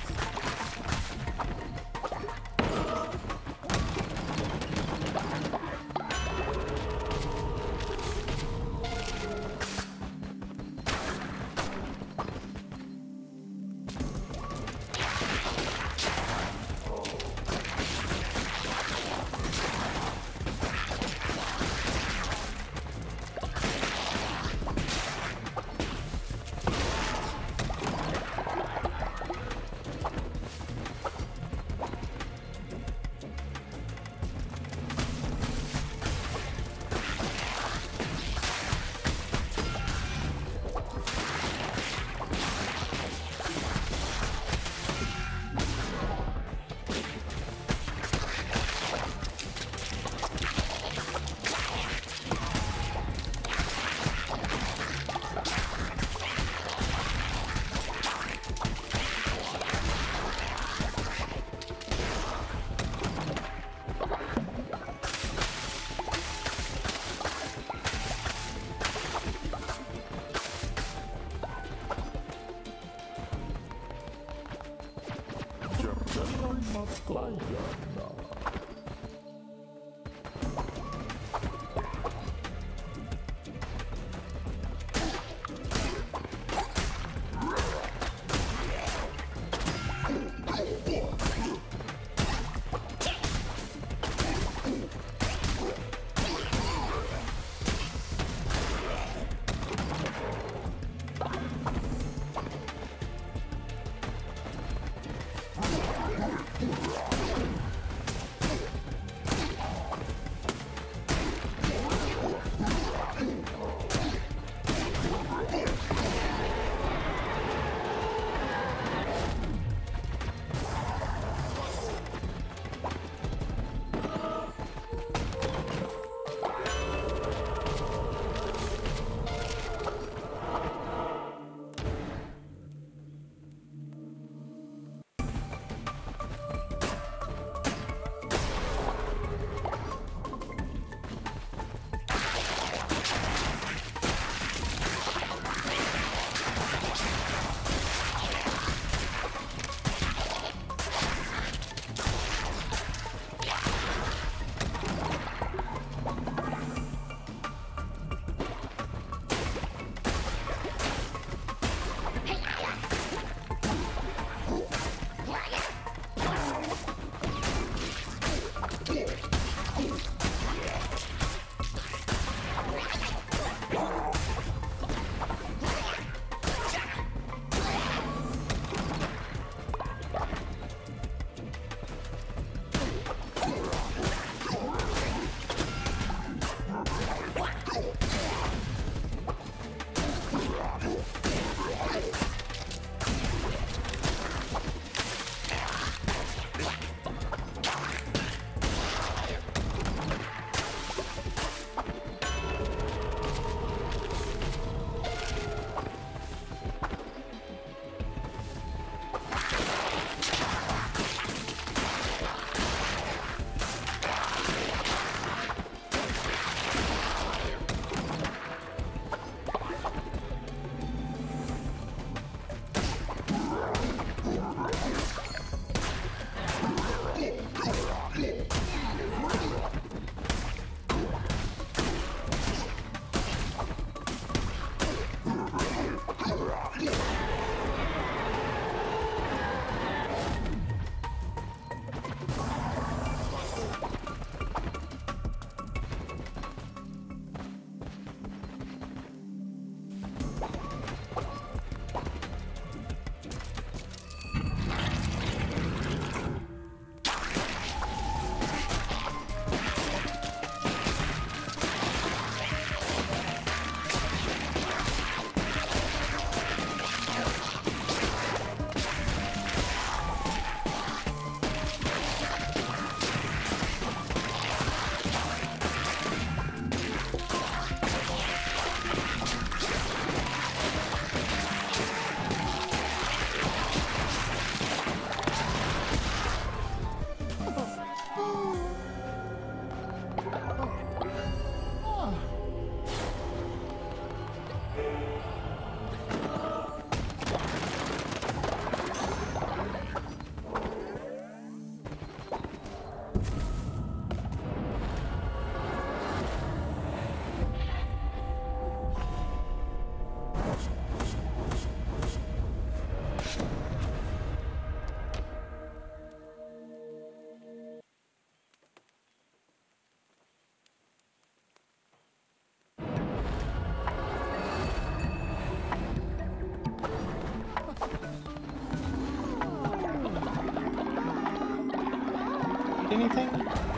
Speaker 1: Anything?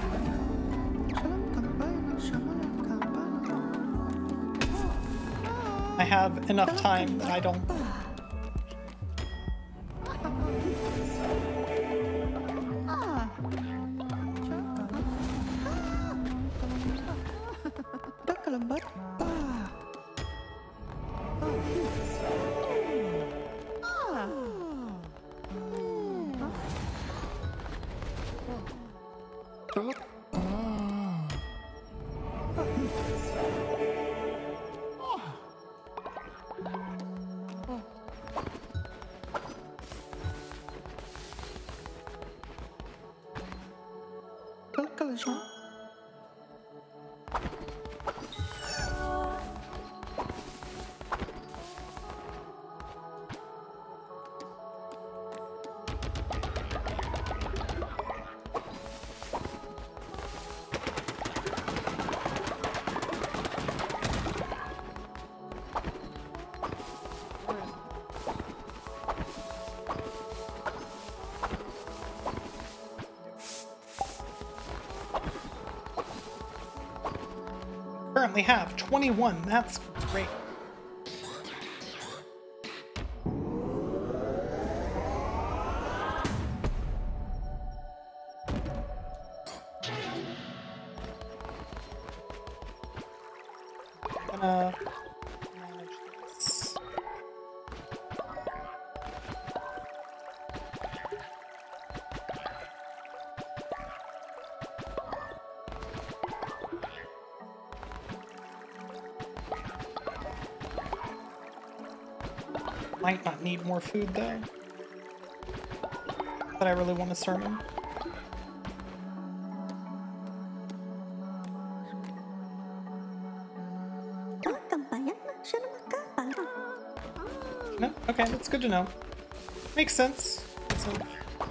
Speaker 1: I have enough time that I don't. Currently have twenty-one. That's great. Gonna manage this. Might not need more food though. But I really want a sermon. No? Okay, that's good to know. Makes sense. Makes sense.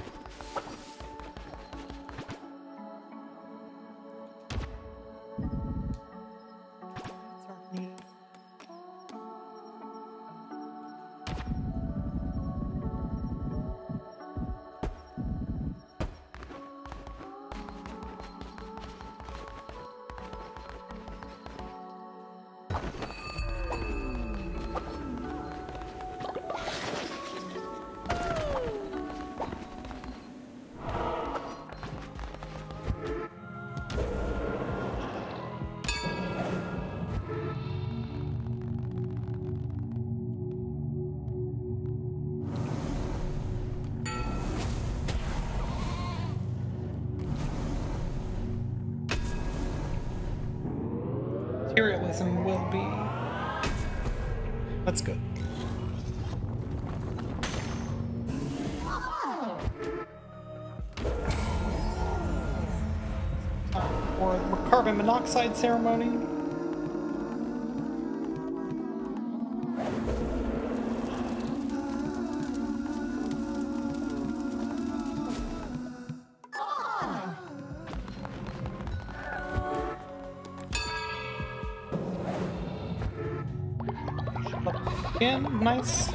Speaker 1: Materialism will be. That's good. Time for the carbon monoxide ceremony. Again, nice.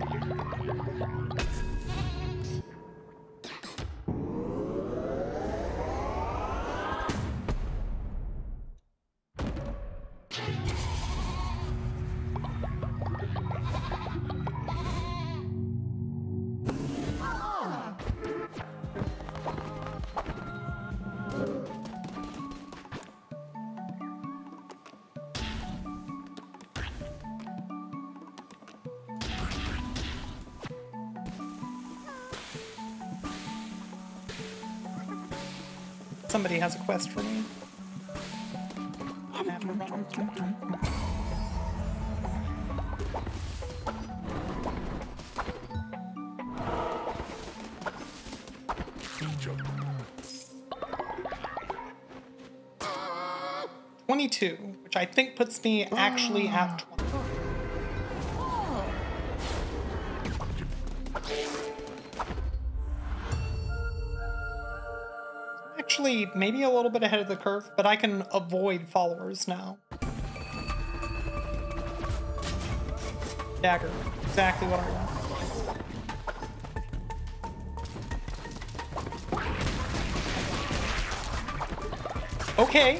Speaker 1: Somebody has a quest for me. I have to run. twenty-two, which I think puts me actually at twenty. Actually, maybe a little bit ahead of the curve, but I can avoid followers now. Dagger. Exactly what I want. Okay.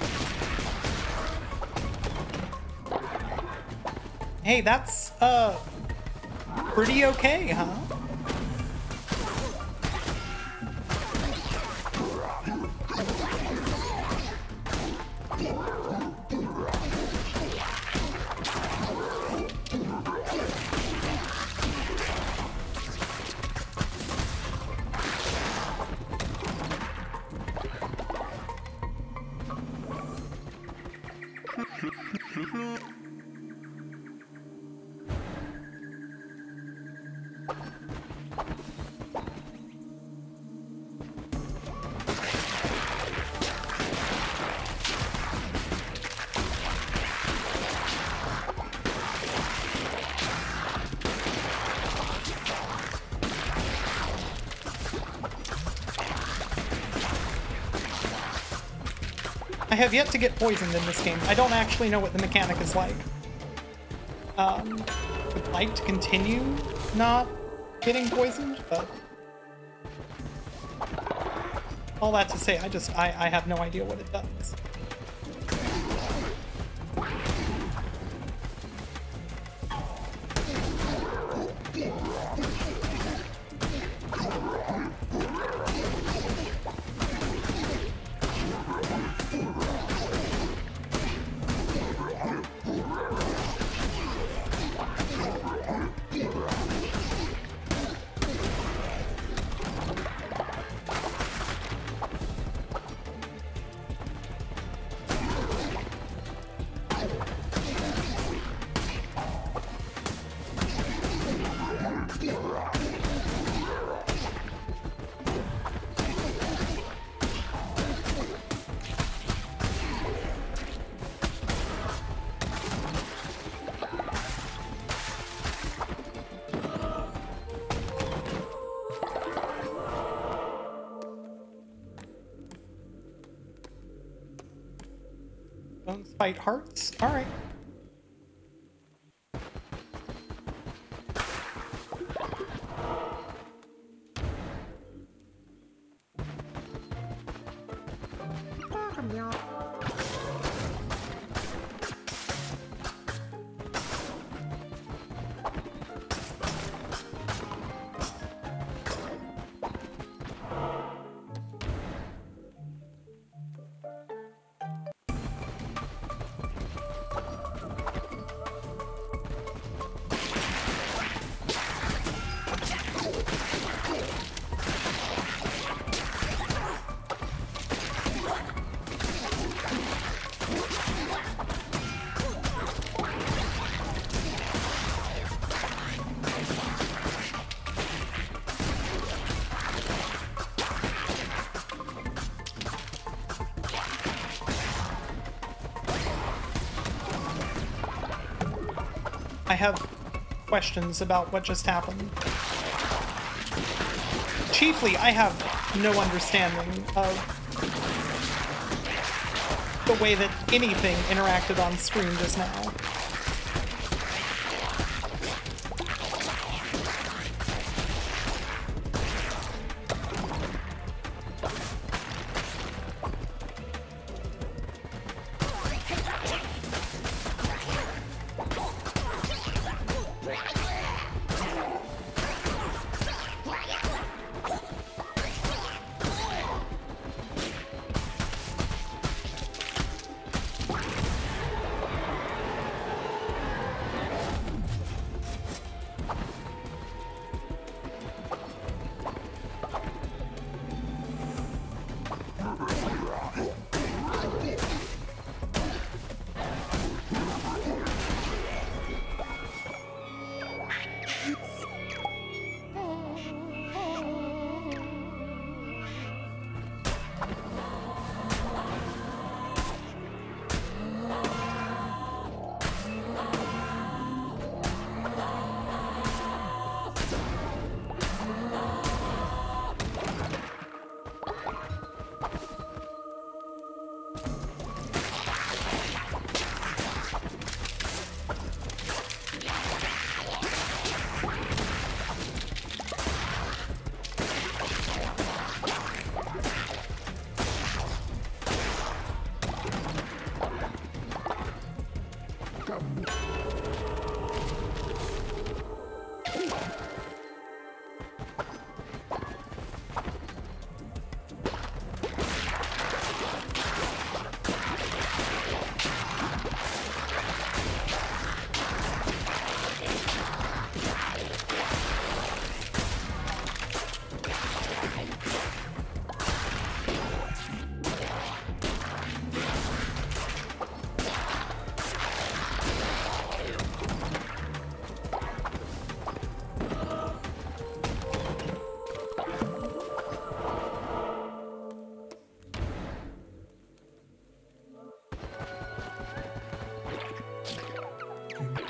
Speaker 1: Hey, that's, uh, pretty okay, huh? I have yet to get poisoned in this game. I don't actually know what the mechanic is like. Um, would like to continue not getting poisoned, but all that to say, I just, I, I have no idea what it does. Bones fight hearts. All right. I have questions about what just happened. Chiefly, I have no understanding of the way that anything interacted on screen just now.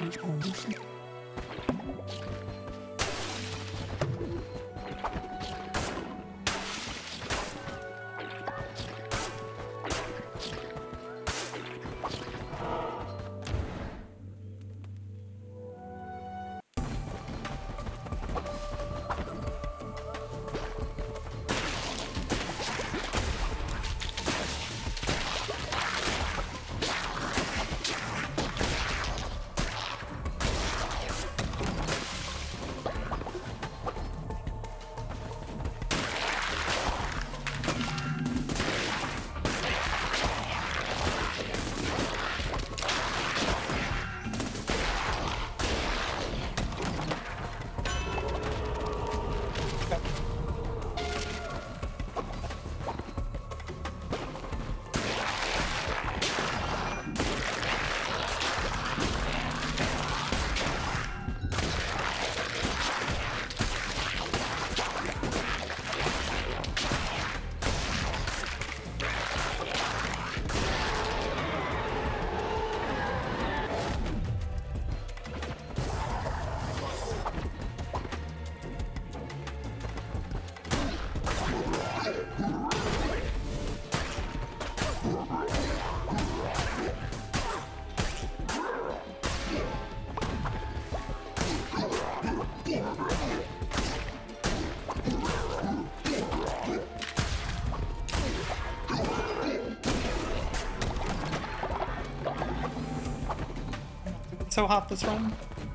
Speaker 1: So hot this run.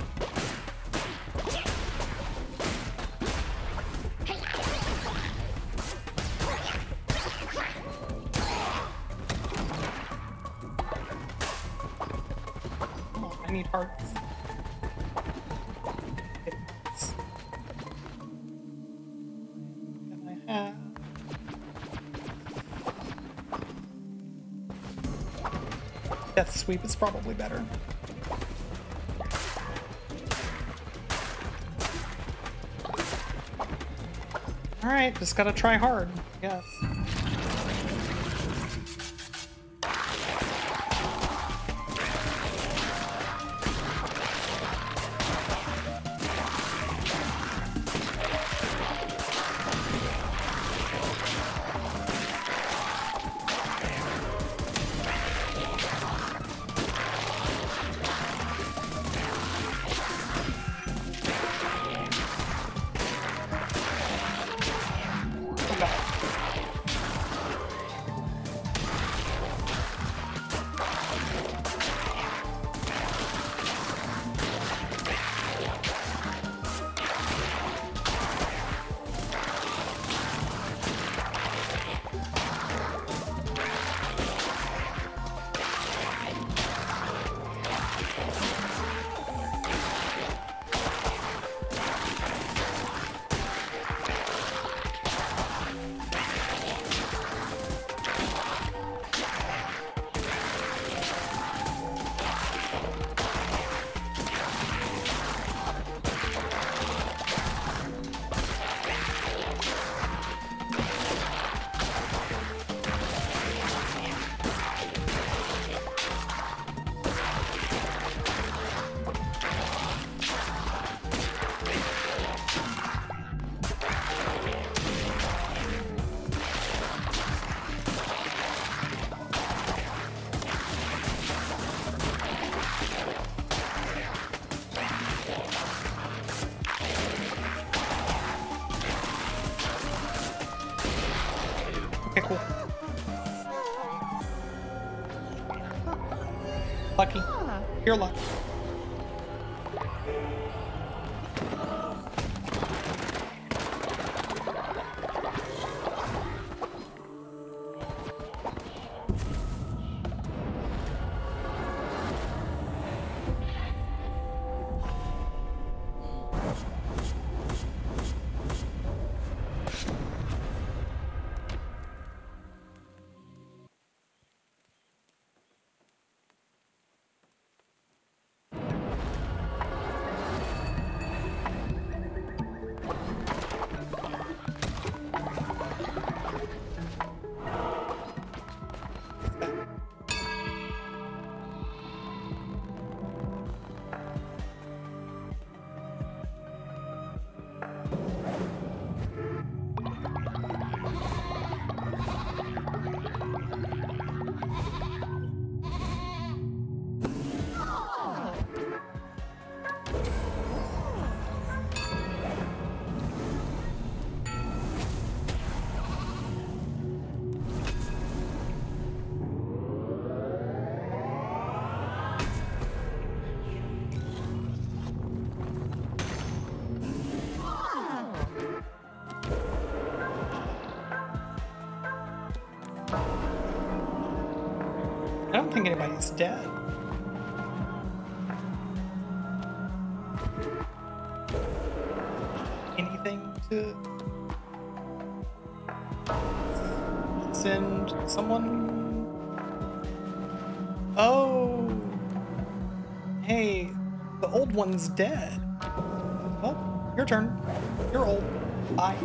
Speaker 1: Oh, I need hearts. Can I have? Death Sweep is probably better. Alright, just gotta try hard, I guess. Okay, cool. Lucky. You're lucky. don't think anybody's dead. Anything to send someone? Oh, hey, the old one's dead. Well, your turn. You're old. Bye.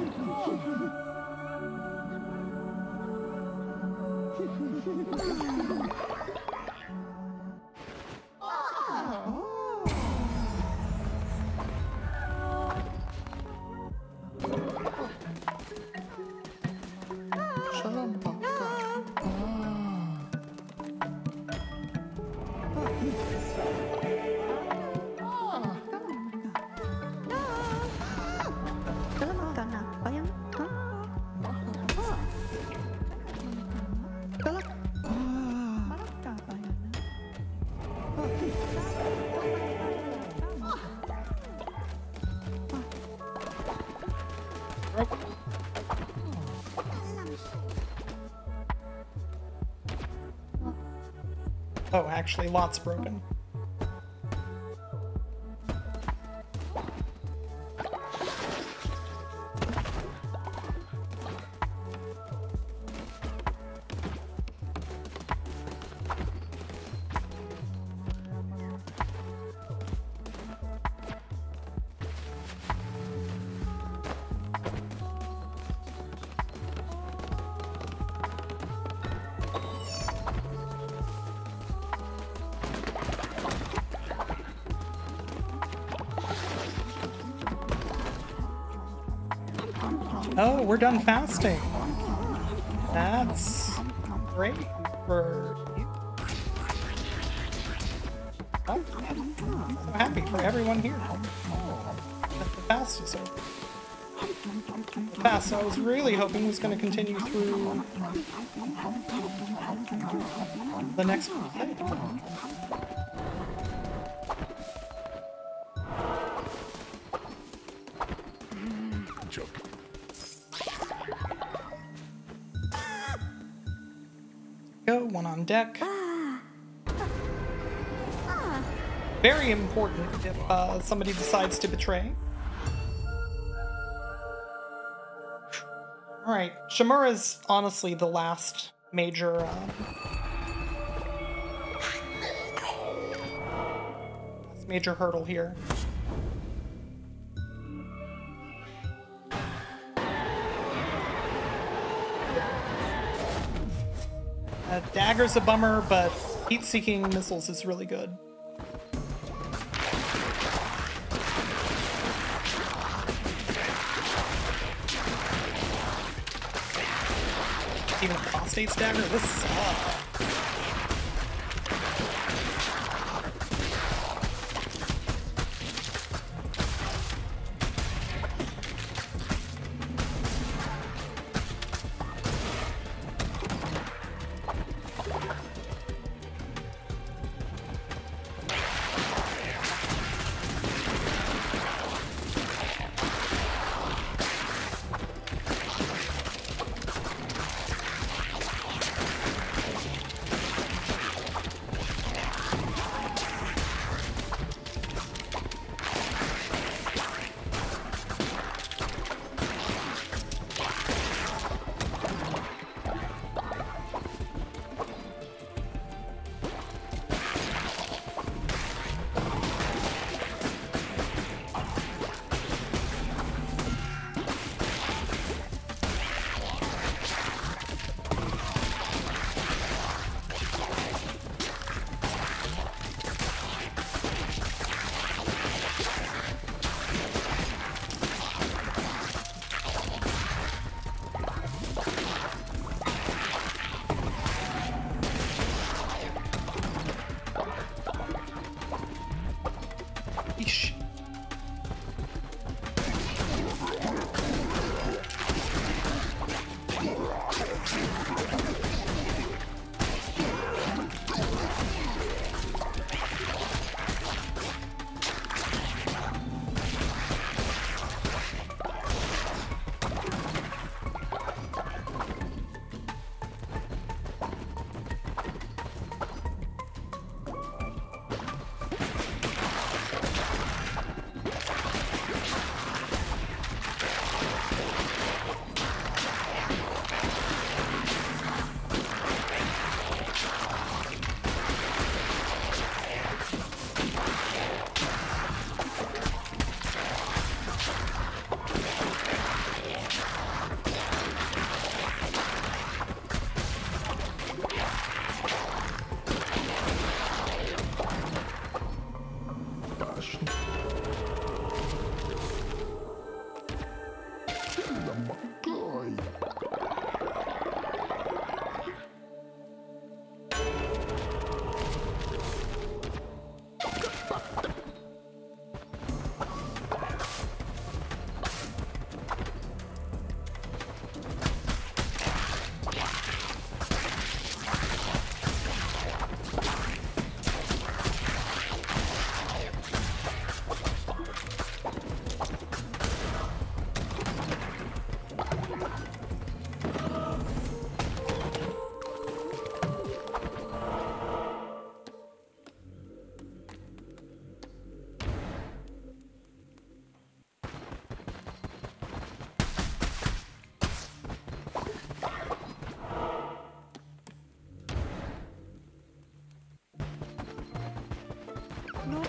Speaker 1: Oh, actually, lots broken. Oh, we're done fasting. That's great for you. Oh, I'm so happy for everyone here that the fast is over. The fast I was really hoping was going to continue through the next day. Go, one on deck. Very important if uh, somebody decides to betray. Alright, Shimura's honestly the last major uh, last major hurdle here. Uh, dagger's a bummer, but heat-seeking missiles is really good. Even a phosphate's dagger? This sucks.
Speaker 3: no.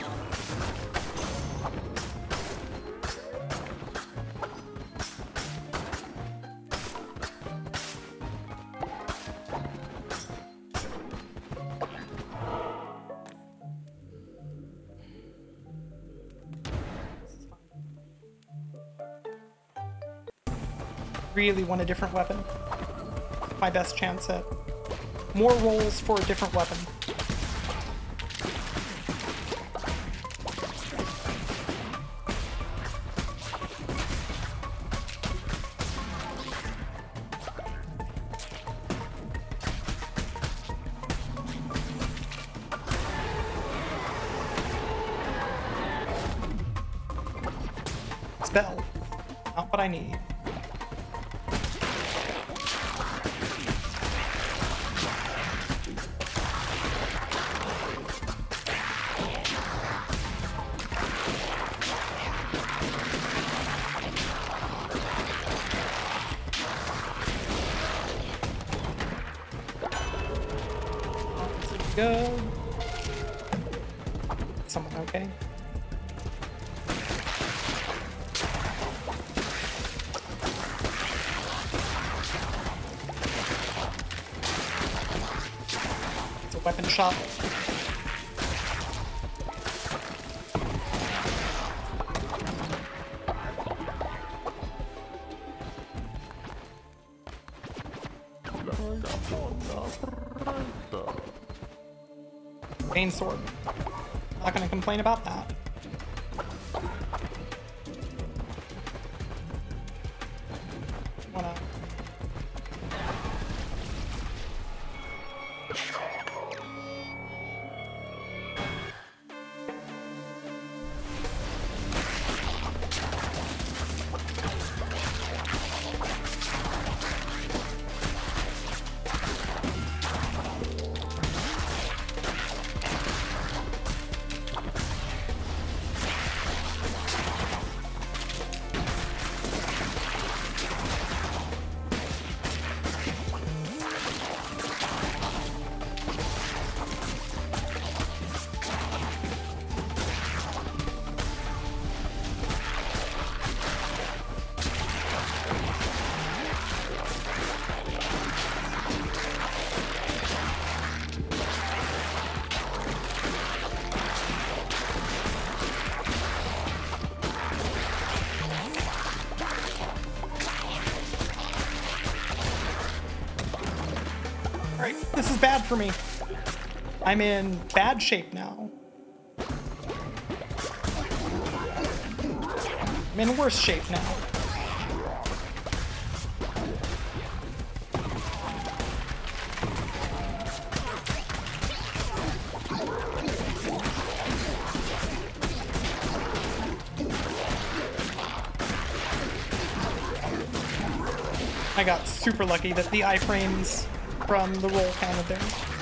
Speaker 1: Really want a different weapon. My best chance at more rolls for a different weapon. Spell. Not what I need. Go. Someone okay? It's a weapon shop. Bane sword. Not gonna complain about that. Wanna... Alright, this is bad for me. I'm in bad shape now. I'm in worse shape now. I got super lucky that the iframes from the roll counted there.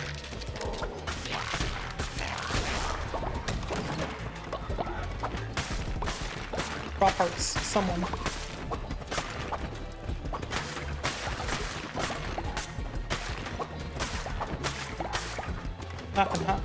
Speaker 1: Drop hearts, someone. Nothing, huh?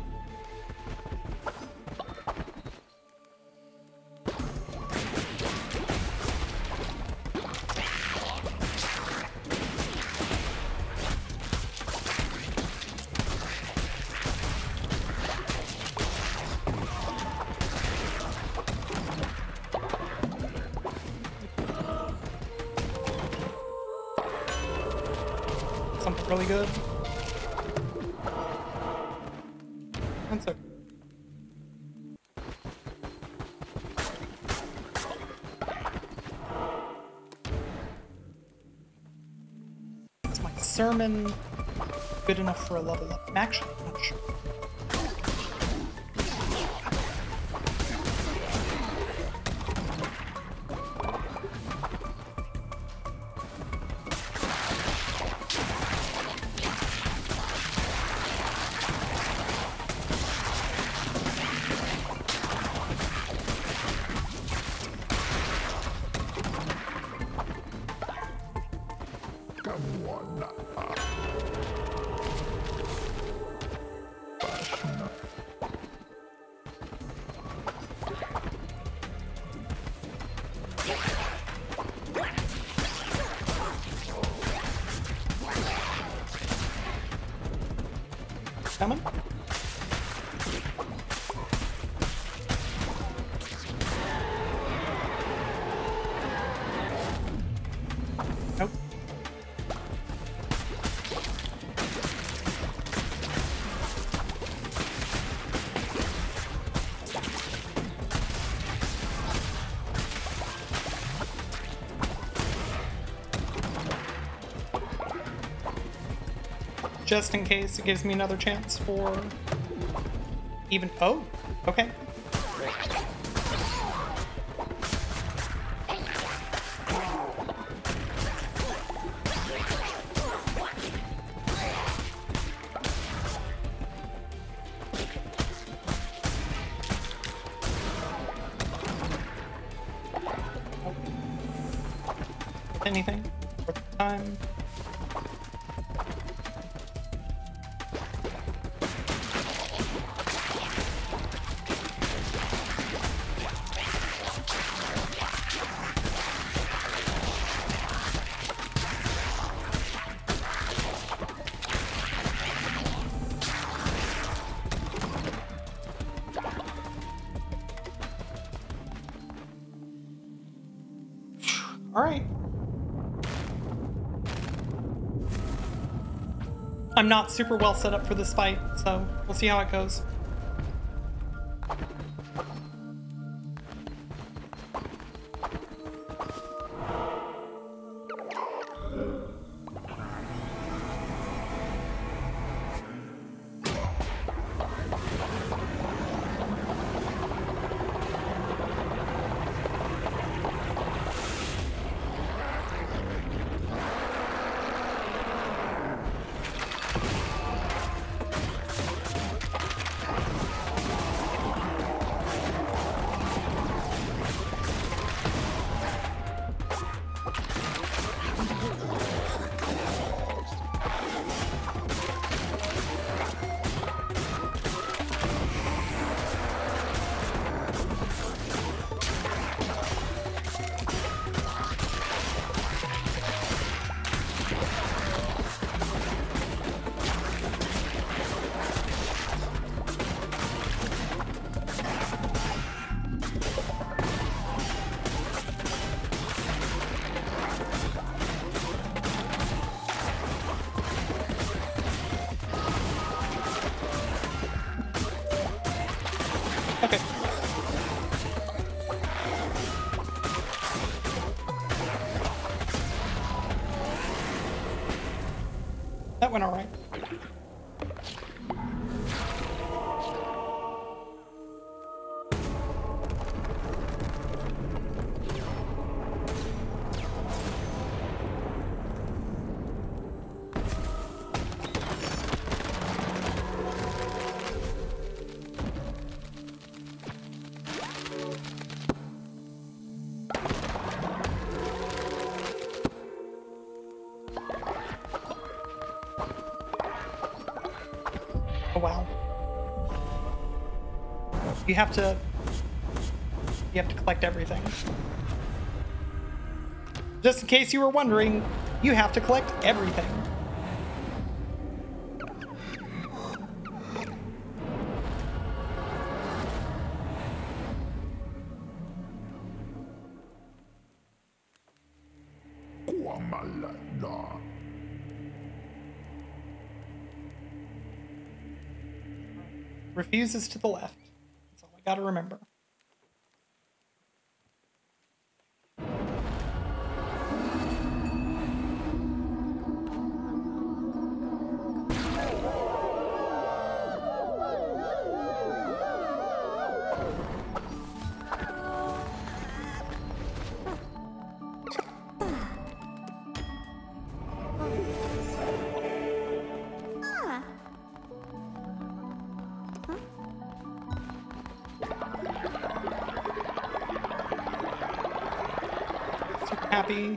Speaker 1: Something really good. That's okay. Is my sermon good enough for a level up? I'm actually not sure. Coming. Nope. Just in case it gives me another chance for even. Oh, okay. Anything for the time. All right. I'm not super well set up for this fight, so we'll see how it goes. Okay. That went all right. Oh, wow. You have to... You have to collect everything. Just in case you were wondering, you have to collect everything. Refuses to the left. That's all I gotta remember. Happy.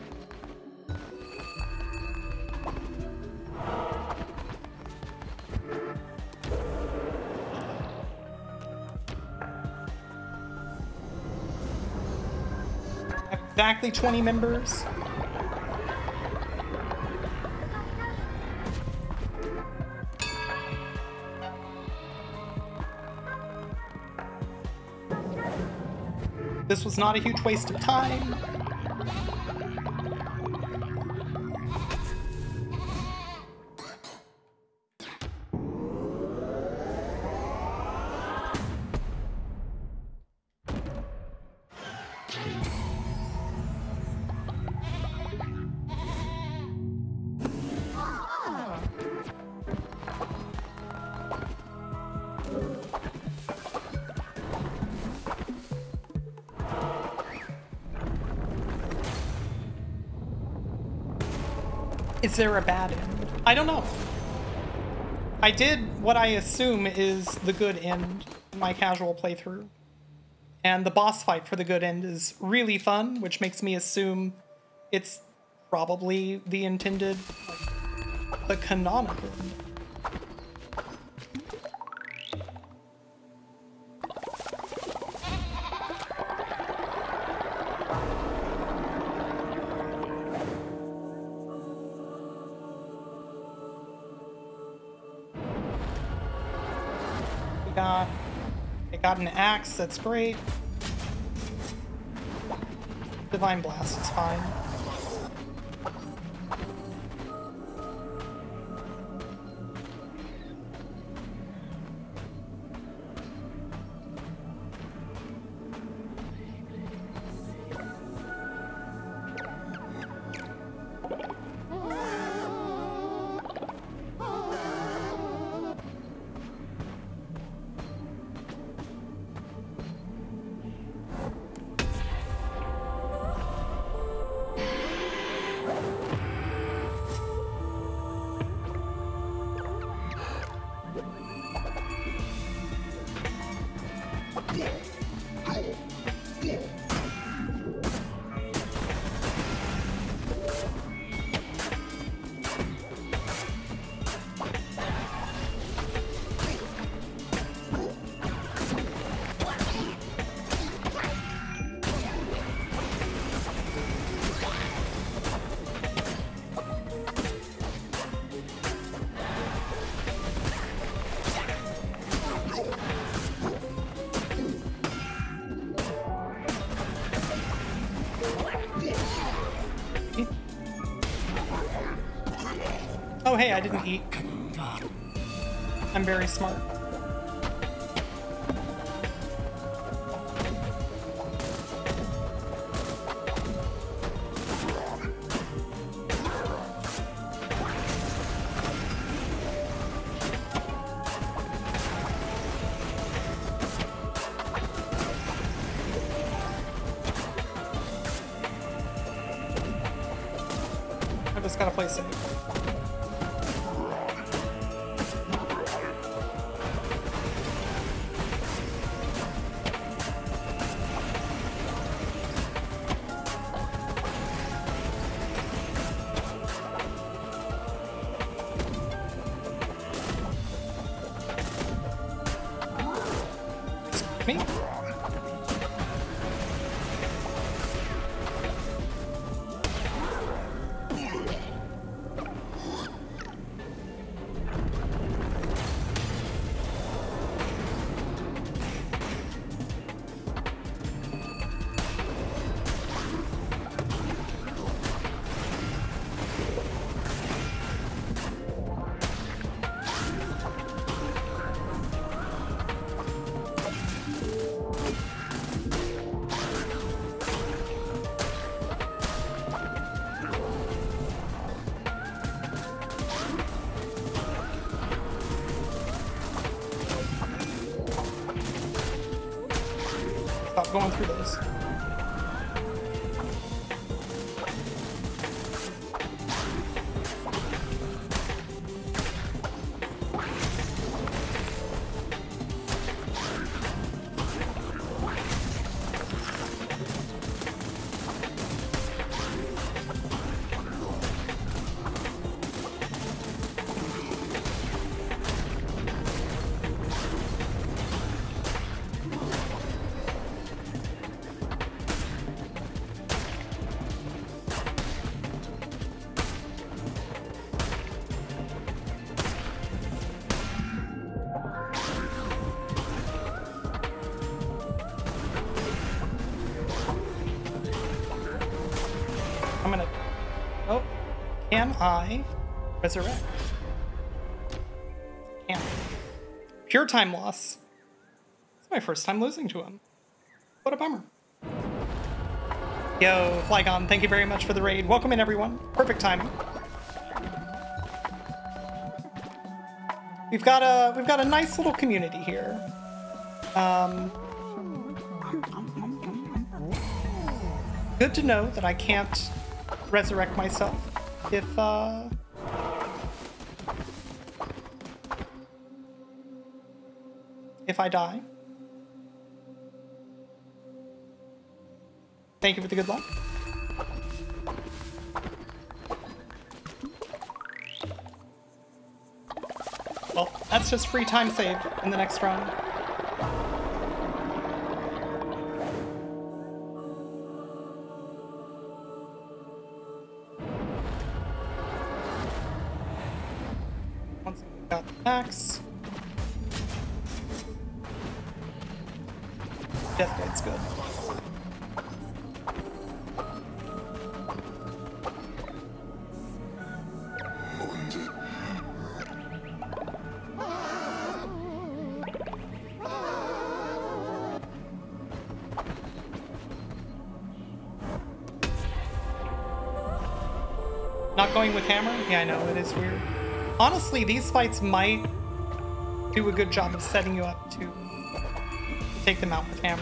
Speaker 1: Exactly twenty members. This was not a huge waste of time. Is there a bad end? I don't know. I did what I assume is the good end in my casual playthrough. And the boss fight for the good end is really fun, which makes me assume it's probably the intended, like, the canonical end. Got, I got an axe, that's great. Divine Blast is fine. Oh, hey, I didn't eat. I'm very smart. I just gotta play safe. Me? Stop going through those. Can I resurrect? Can't. Pure time loss. It's my first time losing to him. What a bummer. Yo, Flygon, thank you very much for the raid. Welcome in, everyone. Perfect timing. We've got a we've got a nice little community here. Um, good to know that I can't resurrect myself if uh, if I die. Thank you for the good luck. Well, that's just free time save in the next round. Once we've got the max. Deathblade's good. Not going with hammer? Yeah, I know, it is weird. Honestly, these fights might do a good job of setting you up to take them out with hammer.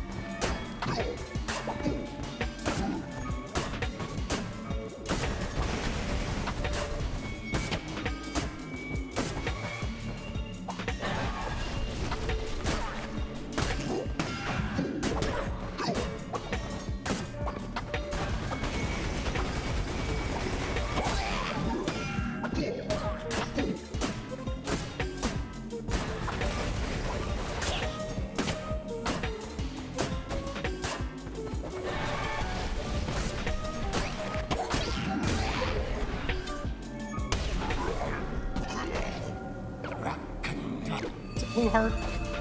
Speaker 1: Blue heart.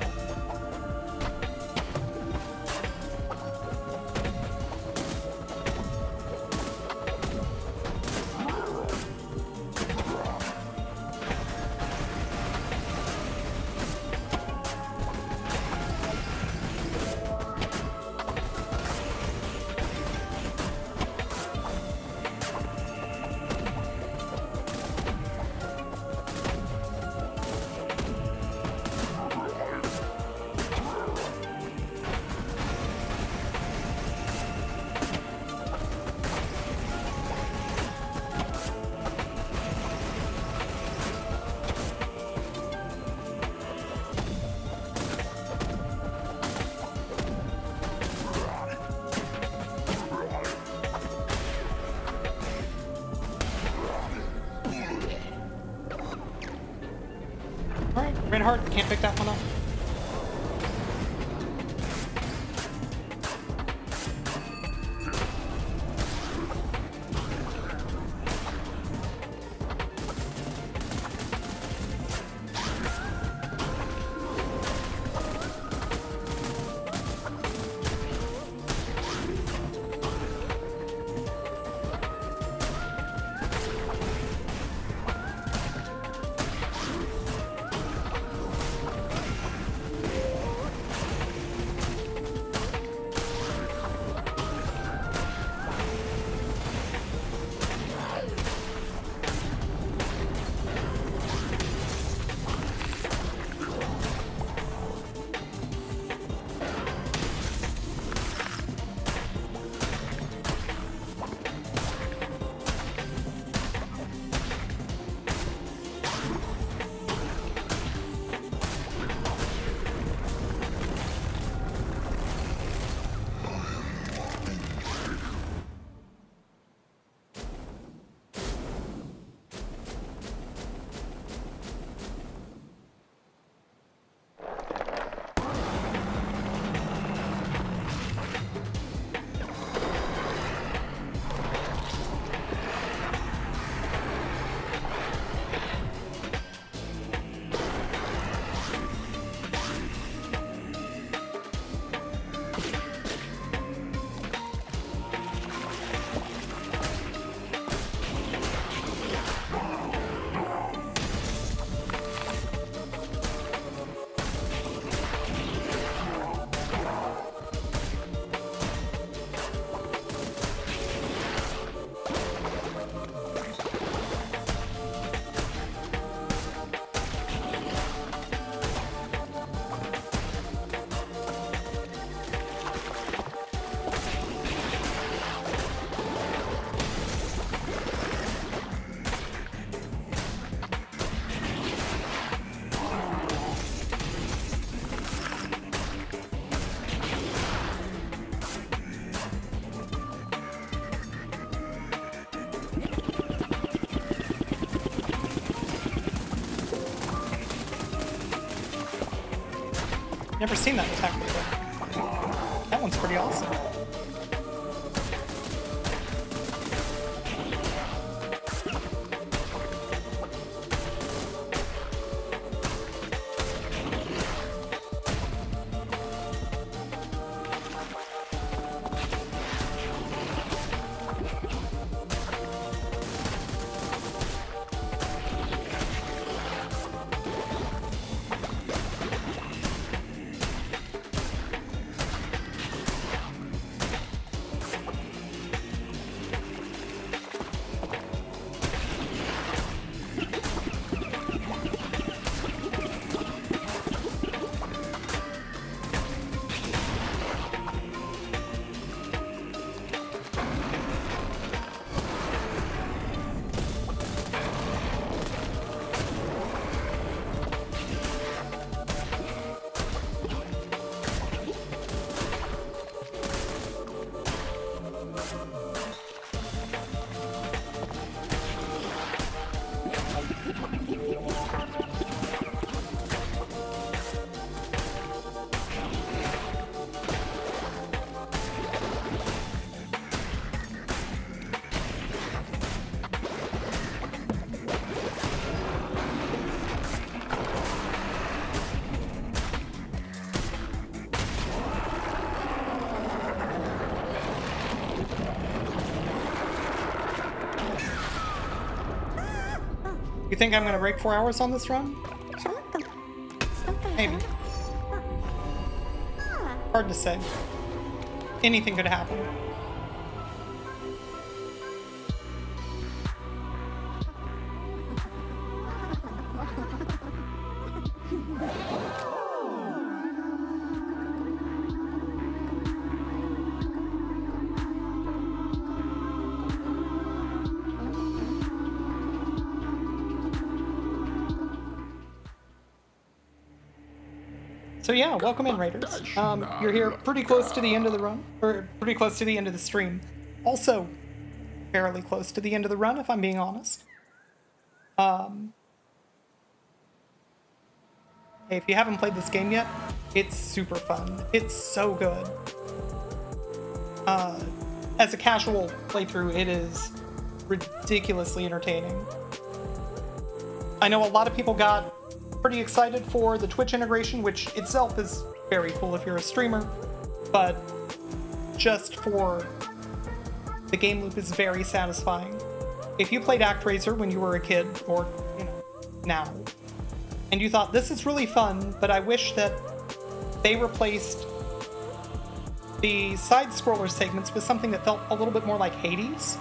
Speaker 1: Red heart, can't pick that one up. Never seen that attack before. That one's pretty awesome. You think I'm gonna break four hours on this run? Maybe. Hard to say. Anything could happen. So yeah, welcome in, Raiders. Um, you're here pretty close to the end of the run, or pretty close to the end of the stream. Also, fairly close to the end of the run, if I'm being honest. Um, hey, if you haven't played this game yet, it's super fun. It's so good. Uh, as a casual playthrough, it is ridiculously entertaining. I know a lot of people got pretty excited for the Twitch integration, which itself is very cool if you're a streamer, but just for the game loop is very satisfying. If you played ActRaiser when you were a kid, or you know, now, and you thought this is really fun, but I wish that they replaced the side-scroller segments with something that felt a little bit more like Hades,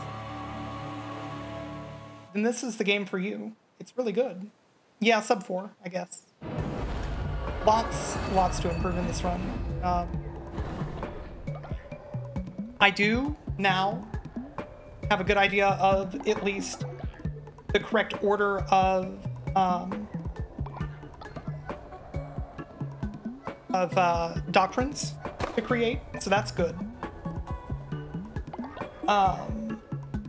Speaker 1: then this is the game for you. It's really good. Yeah, sub four, I guess. Lots, lots to improve in this run. Um, I do now have a good idea of at least the correct order of um, of uh, doctrines to create, so that's good. Um,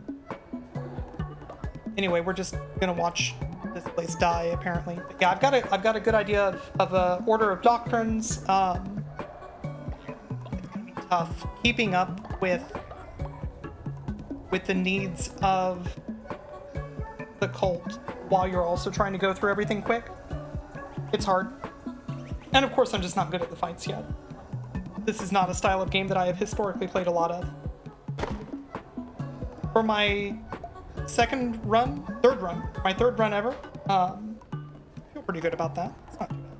Speaker 1: anyway, we're just gonna watch this place die, apparently. But yeah, I've got a I've got a good idea of, of a order of doctrines. Um, it's gonna be tough keeping up with with the needs of the cult while you're also trying to go through everything quick. It's hard, and of course, I'm just not good at the fights yet. This is not a style of game that I have historically played a lot of. For my second run, third run, my third run ever. Um, I feel pretty good about that. It's not too bad.